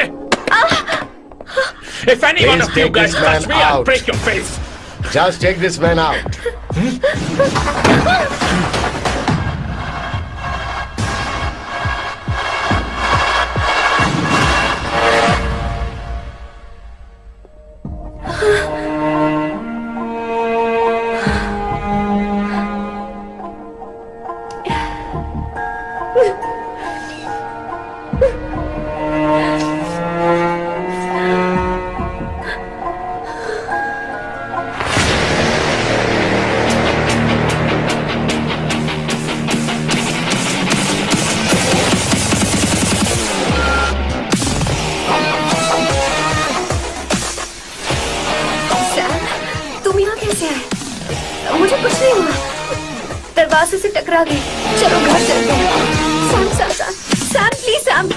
If any one Please of you take guys this man touch me, I'll out. break your face. Just take this man out. तुम यहाँ कैसे आए? मुझे कुछ नहीं हुआ, दरवाजे से टकरा गई। चलो घर चलते हैं। Sam, Sam, Sam, Sam, please Sam,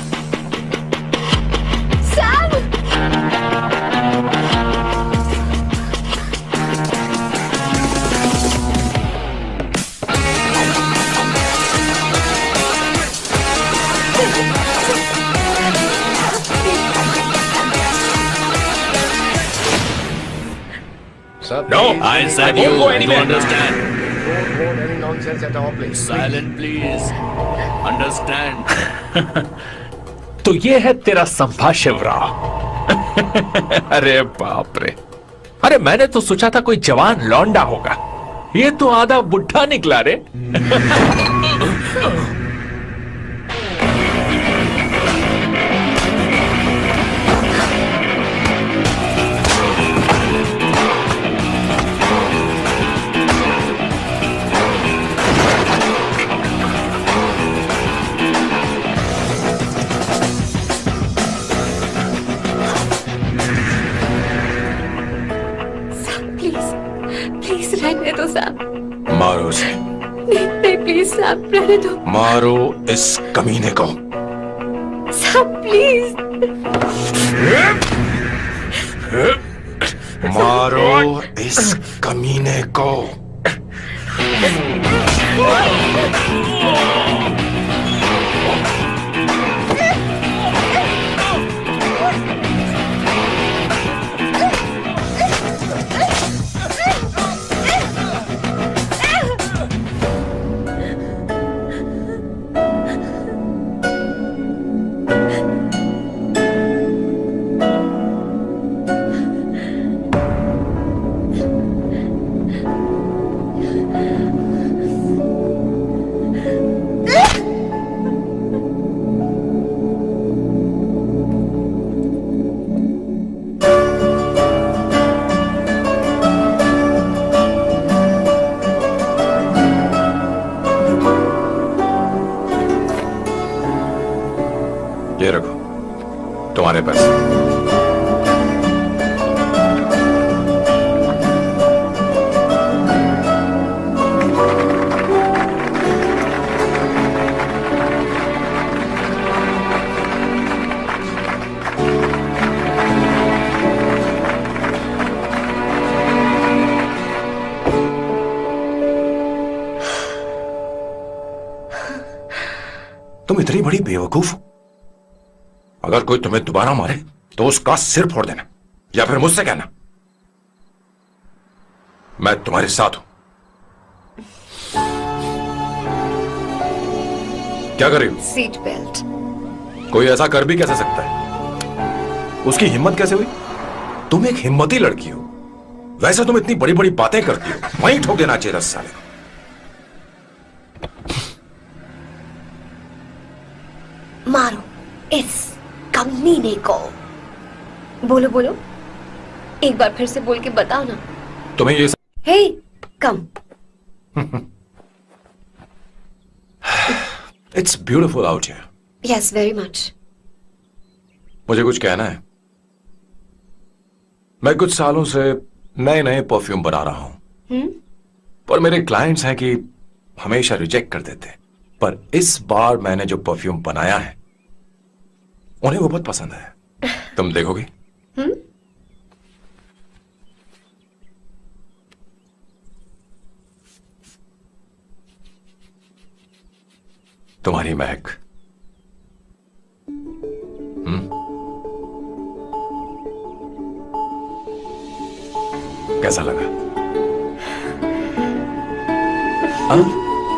Sam. Sir, No, please. I said you don't understand. Don't hold any nonsense at our place. Silent, please. Understand. तो ये है तेरा संभाशिव राव। अरे बाप रे, अरे मैंने तो सोचा था कोई जवान लौंडा होगा, ये तो आधा बुढ़ा निकला रे। प्लीज रहने दो सैम। मारो उसे। नहीं नहीं, प्लीज सैम रहने दो। मारो इस कमीने को। Sam please. मारो इस कमीने को। ये रखो तुम्हारे पैसे। तुम इतनी बड़ी बेवकूफ हो। अगर कोई तुम्हें दोबारा मारे तो उसका सिर फोड़ देना या फिर मुझसे कहना मैं तुम्हारे साथ हूं। क्या कर रही हो? Seat belt. कोई ऐसा कर भी कैसे सकता है? उसकी हिम्मत कैसे हुई? तुम एक हिम्मती लड़की हो, वैसे तुम इतनी बड़ी बड़ी बातें करती हो, वहीं ठोक देना चाहिए दस साले। मारो इस कमीने को। बोलो बोलो, एक बार फिर से बोल के बताओ ना। तुम्हें ये hey come. It's beautiful out here. Yes very much. मुझे कुछ कहना है। मैं कुछ सालों से नए नए परफ्यूम बना रहा हूं, हम्म पर मेरे क्लाइंट्स हैं कि हमेशा रिजेक्ट कर देते हैं। पर इस बार मैंने जो परफ्यूम बनाया है उन्हें वो बहुत पसंद है। तुम देखोगे? हम्म तुम्हारी महक। हम्म कैसा लगा? हाँ?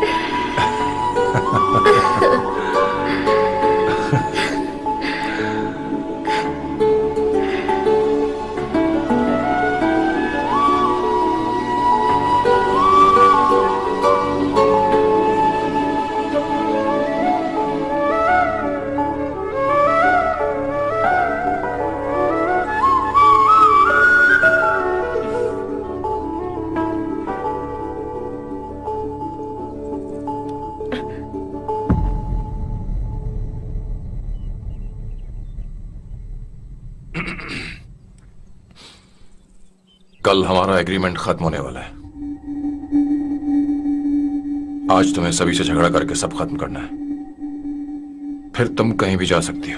कल हमारा एग्रीमेंट खत्म होने वाला है। आज तुम्हें सभी से झगड़ा करके सब खत्म करना है, फिर तुम कहीं भी जा सकती हो।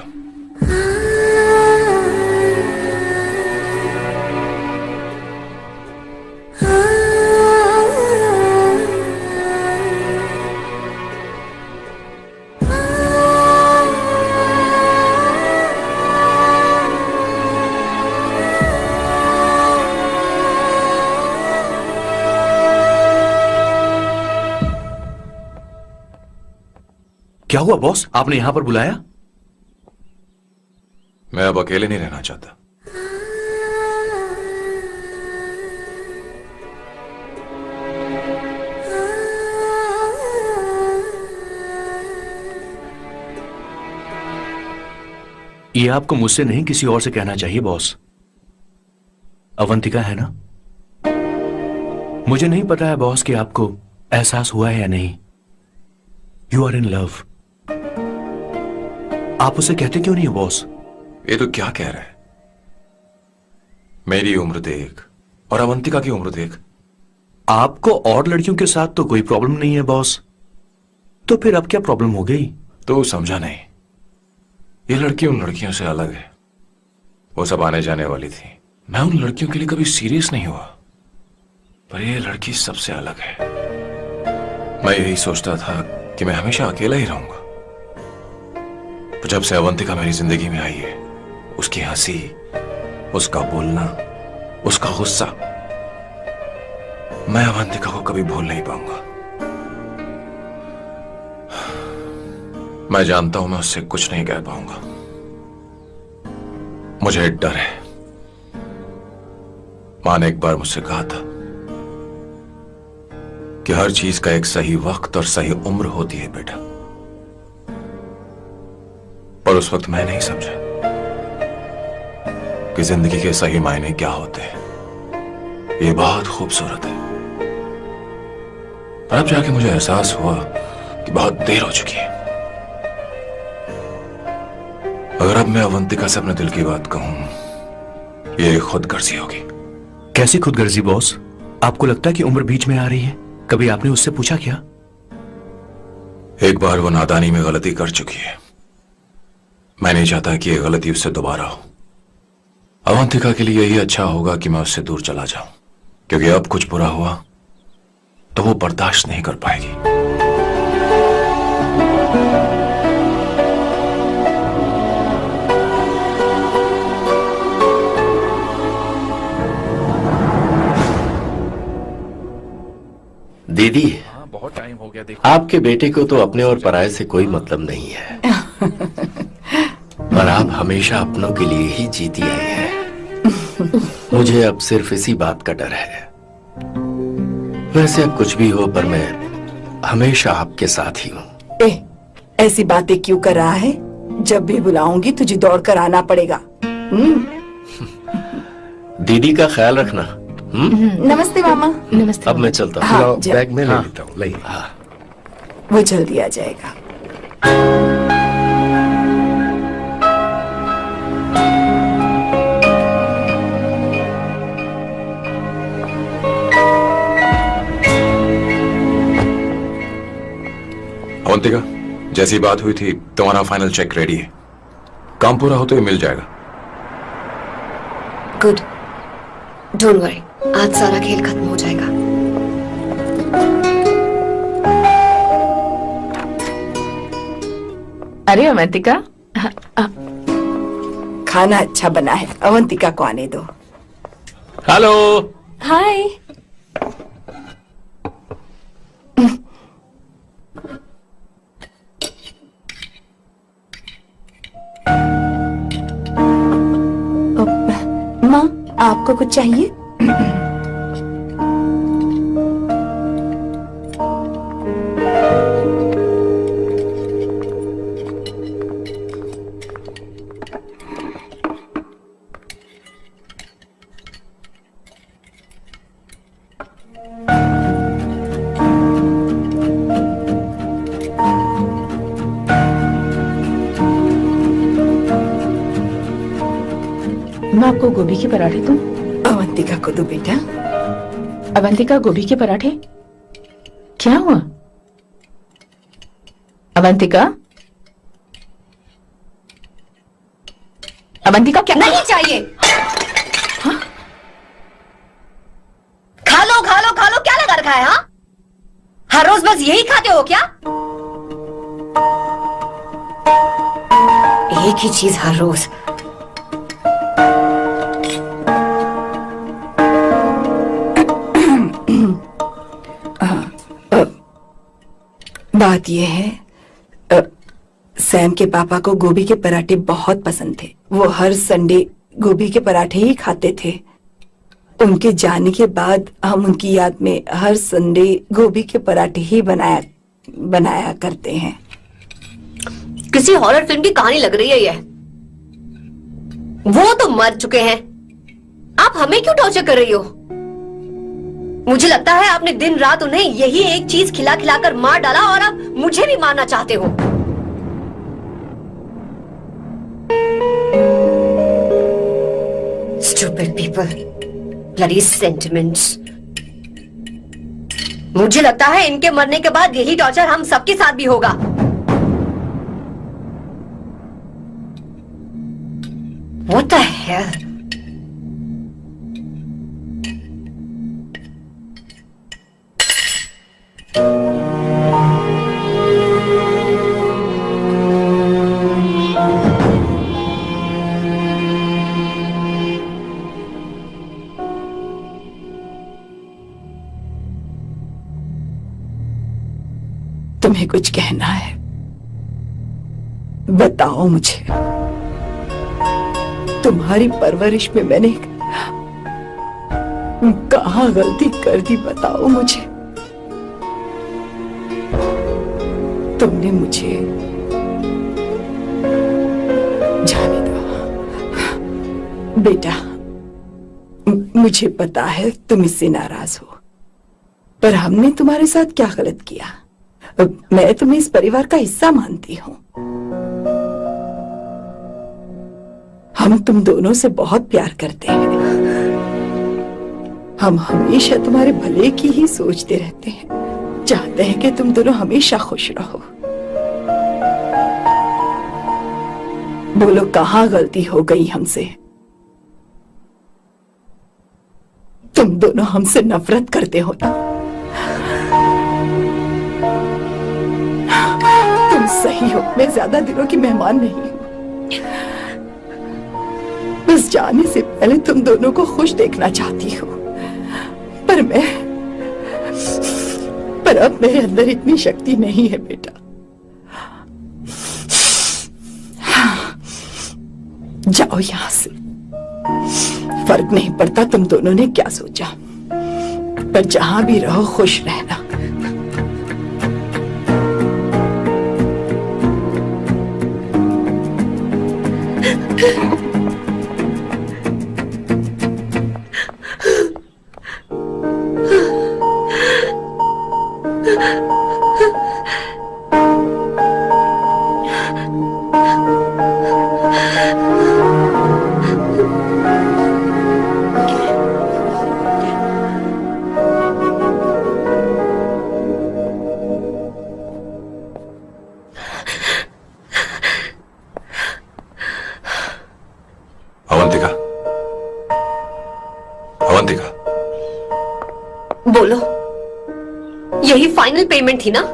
क्या हुआ बॉस, आपने यहां पर बुलाया? मैं अब अकेले नहीं रहना चाहता। ये आपको मुझसे नहीं किसी और से कहना चाहिए बॉस। अवंतिका है ना? मुझे नहीं पता है बॉस कि आपको एहसास हुआ है या नहीं। You are in love. आप उसे कहते क्यों नहीं हो बॉस? ये तो क्या कह रहा है? मेरी उम्र देख और अवंतिका की उम्र देख। आपको और लड़कियों के साथ तो कोई प्रॉब्लम नहीं है बॉस, तो फिर अब क्या प्रॉब्लम हो गई? तो समझा नहीं। ये लड़की उन लड़कियों से अलग है। वो सब आने जाने वाली थी। मैं उन लड़कियों के लिए कभी सीरियस नहीं हुआ, पर ये लड़की सबसे अलग है। मैं यही सोचता था कि मैं हमेशा अकेला ही रहूंगा, पर जब से अवंतिका मेरी जिंदगी में आई है, उसकी हंसी, उसका बोलना, उसका गुस्सा, मैं अवंतिका को कभी भूल नहीं पाऊंगा। मैं जानता हूं मैं उससे कुछ नहीं कह पाऊंगा। मुझे डर है। मां ने एक बार मुझसे कहा था कि हर चीज का एक सही वक्त और सही उम्र होती है बेटा, पर उस वक्त मैं नहीं समझा कि जिंदगी के सही मायने क्या होते हैं। ये बहुत खूबसूरत है, पर अब जाके मुझे एहसास हुआ कि बहुत देर हो चुकी है। अगर अब मैं अवंतिका से अपने दिल की बात कहूं, ये खुदगर्जी होगी। कैसी खुदगर्जी बॉस? आपको लगता है कि उम्र बीच में आ रही है? कभी आपने उससे पूछा क्या? एक बार वो नादानी में गलती कर चुकी है। मैं नहीं चाहता कि ये गलती उससे दोबारा हो। अवंतिका के लिए यही अच्छा होगा कि मैं उससे दूर चला जाऊं, क्योंकि अब कुछ बुरा हुआ तो वो बर्दाश्त नहीं कर पाएगी। दीदी, हाँ, बहुत टाइम हो गया। देखो, आपके बेटे को तो अपने और पराये से कोई मतलब नहीं है। पर आप हमेशा अपनों के लिए ही जीती आई हैं। मुझे अब सिर्फ इसी बात का डर है। वैसे अब कुछ भी हो, पर मैं हमेशा आपके साथ ही हूँ। ए, ऐसी बातें क्यों कर रहा है? जब भी बुलाऊंगी तुझे दौड़ कर आना पड़ेगा। दीदी का ख्याल रखना। नमस्ते मामा। नमस्ते। अब मैं चलता हूँ। हाँ, लो, जा- बैग में ले हाँ। लेता हूँ। ले। हाँ। वो जल्दी आ जाएगा। अवंतिका, जैसी बात हुई थी तुम्हारा फाइनल चेक रेडी है। काम पूरा हो तो ये मिल जाएगा। गुड, डोंट वरी, आज सारा खेल खत्म हो जाएगा। अरे अवंतिका, खाना अच्छा बना है, अवंतिका को आने दो। हेलो। हाय। माँ, आपको कुछ चाहिए? मैं आपको गोभी के पराठे दूं? अवंतिका को दो बेटा। अवंतिका, गोभी के पराठे? क्या हुआ अवंतिका? अवंतिका, क्या? नहीं चाहिए। हाँ? खा लो खा लो खा लो, क्या लगा रखा है? हाँ, हर रोज बस यही खाते हो क्या? एक ही चीज हर रोज। बात यह है, अ, सैम के पापा को गोभी के पराठे बहुत पसंद थे। वो हर संडे गोभी के पराठे ही खाते थे। उनके जाने के बाद हम उनकी याद में हर संडे गोभी के पराठे ही बनाया बनाया करते हैं। किसी हॉरर फिल्म की कहानी लग रही है यह। वो तो मर चुके हैं, आप हमें क्यों टॉर्चर कर रही हो? मुझे लगता है आपने दिन रात उन्हें यही एक चीज खिला खिलाकर मार डाला और अब मुझे भी मारना चाहते हो। Stupid people, bloody sentiments. मुझे लगता है इनके मरने के बाद यही टॉर्चर हम सबके साथ भी होगा। What the hell? तुम्हें कुछ कहना है? बताओ मुझे। तुम्हारी परवरिश में मैंने कहाँ गलती कर दी, बताओ मुझे। तुमने मुझे जाने दो बेटा। मुझे पता है तुम इससे नाराज हो, पर हमने तुम्हारे साथ क्या गलत किया? मैं तुम्हें इस परिवार का हिस्सा मानती हूँ। हम तुम दोनों से बहुत प्यार करते हैं। हम हमेशा तुम्हारे भले की ही सोचते रहते हैं, चाहते हैं कि तुम दोनों हमेशा खुश रहो। बोलो कहाँ गलती हो गई हमसे? तुम दोनों हमसे नफरत करते हो ना? तुम सही हो, मैं ज्यादा दिनों की मेहमान नहीं हूं। बस जाने से पहले तुम दोनों को खुश देखना चाहती हूँ, पर मैं पर अब मेरे अंदर इतनी शक्ति नहीं है बेटा। जाओ यहां से, फर्क नहीं पड़ता तुम दोनों ने क्या सोचा, पर जहां भी रहो खुश रहना। अवंतिका, अवंतिका, बोलो, यही फाइनल पेमेंट थी ना?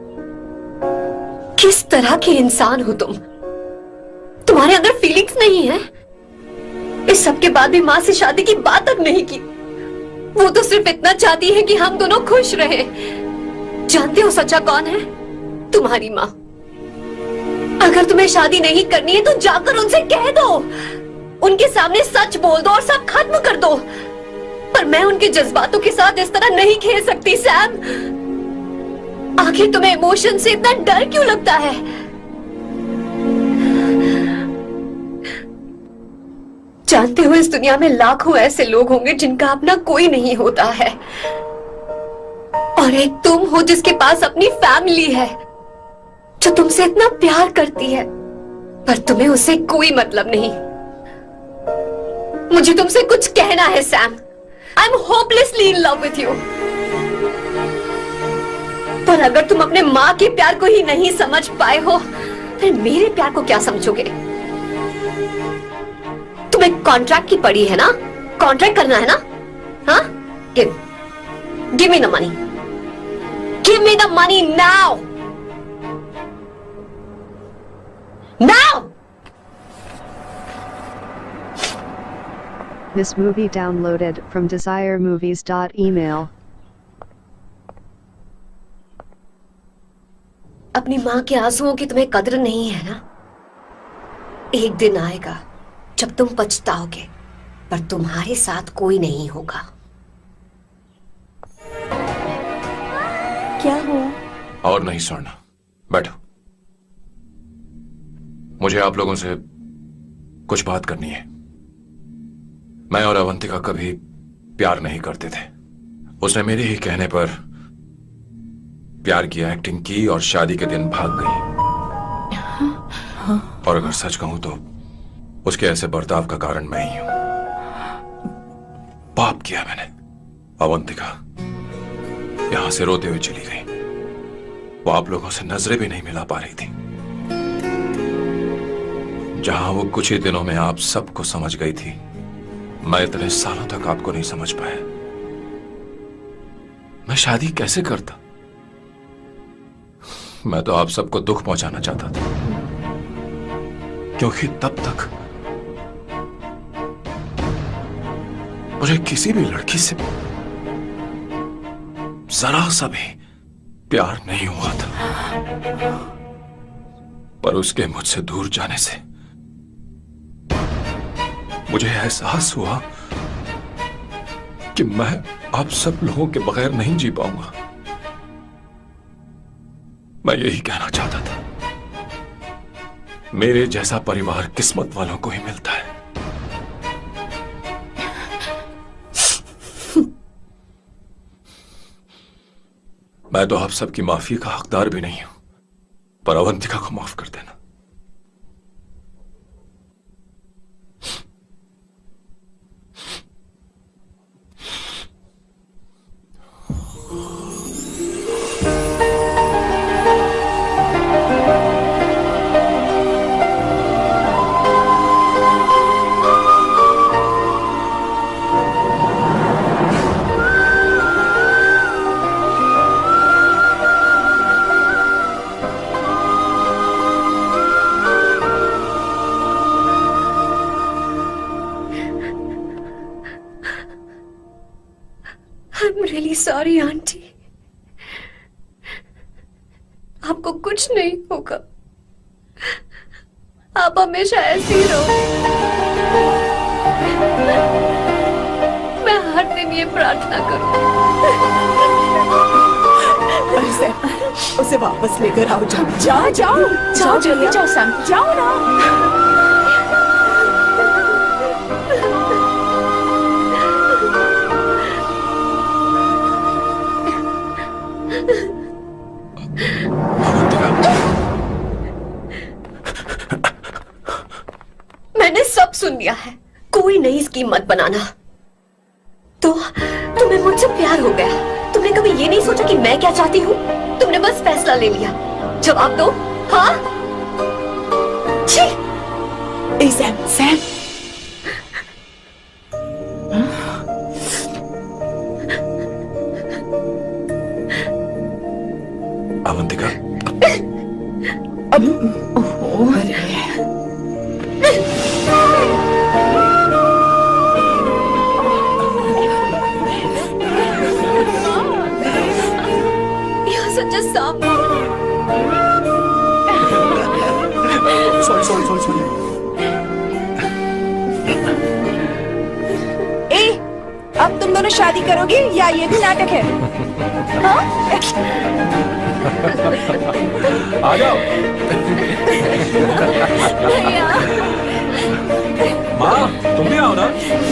किस तरह के इंसान हो तुम? तुम्हारे अंदर फीलिंग्स नहीं है? इस सब के बाद भी माँ से शादी की बात तक नहीं की। वो तो सिर्फ इतना चाहती है कि हम दोनों खुश रहें। जानते हो सच्चा कौन है? तुम्हारी माँ। अगर तुम्हें शादी नहीं करनी है तो जाकर उनसे कह दो, उनके सामने सच बोल दो और सब खत्म कर दो। पर मैं उनके जज्बातों के साथ इस तरह नहीं खेल सकती सैम। आखिर तुम्हें इमोशन से इतना डर क्यों लगता है? जानते हो इस दुनिया में लाखों ऐसे लोग होंगे जिनका अपना कोई नहीं होता है, और एक तुम हो जिसके पास अपनी फैमिली है जो तुमसे इतना प्यार करती है, पर तुम्हें उससे कोई मतलब नहीं। मुझे तुमसे कुछ कहना है Sam. I am hopelessly in love with you. पर अगर तुम अपने माँ के प्यार को ही नहीं समझ पाए हो, फिर मेरे प्यार को क्या समझोगे? तुम्हें कॉन्ट्रैक्ट की पड़ी है ना? कॉन्ट्रैक्ट करना है ना? हाँ? Give give me the money, give me the money now, now. This movie downloaded from desire movies dot email. अपनी माँ के आंसुओं की तुम्हें कदर नहीं है ना? एक दिन आएगा जब तुम पछताओगे, पर तुम्हारे साथ कोई नहीं होगा। क्या हुआ? और नहीं स्वर्णा, बैठो। मुझे आप लोगों से कुछ बात करनी है। मैं और अवंतिका कभी प्यार नहीं करते थे। उसने मेरे ही कहने पर प्यार की एक्टिंग की और शादी के दिन भाग गई। और अगर सच कहूं तो उसके ऐसे बर्ताव का कारण मैं ही हूं। पाप किया मैंने। अवंतिका यहां से रोते हुए चली गई। वो आप लोगों से नजरें भी नहीं मिला पा रही थी। जहां वो कुछ ही दिनों में आप सबको समझ गई थी, मैं इतने सालों तक आपको नहीं समझ पाया। मैं शादी कैसे करता? मैं तो आप सबको दुख पहुंचाना चाहता था, क्योंकि तब तक मुझे किसी भी लड़की से जरा सा भी प्यार नहीं हुआ था। पर उसके मुझसे दूर जाने से मुझे एहसास हुआ कि मैं आप सब लोगों के बगैर नहीं जी पाऊंगा। मैं यही कहना चाहता था, मेरे जैसा परिवार किस्मत वालों को ही मिलता है। मैं तो आप सबकी माफी का हकदार भी नहीं हूं, पर अवंतिका को माफ कर देना। सॉरी आंटी, आपको कुछ नहीं होगा, आप हमेशा ऐसे ही रहो। मैं हर दिन ये प्रार्थना करूं। अरे उसे वापस लेकर आओ। जाओ जाओ जाओ जाओ जल्दी जाओ सैम, जाओ ना। मैंने सब सुन लिया है, कोई नई स्कीम मत बनाना। तो तुम्हें मुझसे प्यार हो गया, तुमने कभी ये नहीं सोचा कि मैं क्या चाहती हूँ? तुमने बस फैसला ले लिया। जवाब दो। हाँ? छी! ए सैम, सैम। अवंतिका, अब ओह अरे such a सांप। Sorry sorry sorry sorry. ए, अब तुम दोनों शादी करोगे या ये भी नाटक है? हाँ? आ जाओ। माँ, तुम भी आओ ना।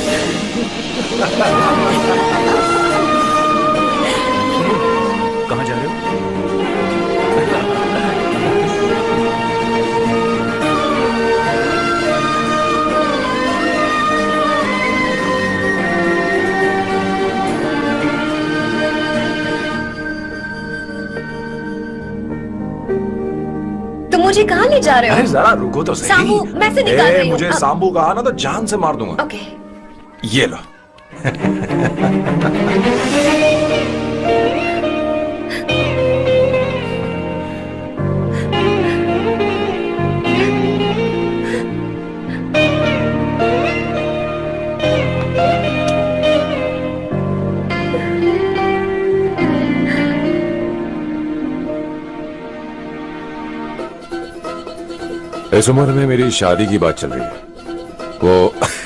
कहाँ जा रहे हो? तुम मुझे कहाँ ले जा रहे हो? अरे जरा रुको तो सही। सांबू, मैं से निकाल रही हूँ। मुझे सांबू कहा ना तो जान से मार दूंगा। ओके। ये लो। इस उम्र में मेरी शादी की बात चल रही है। वो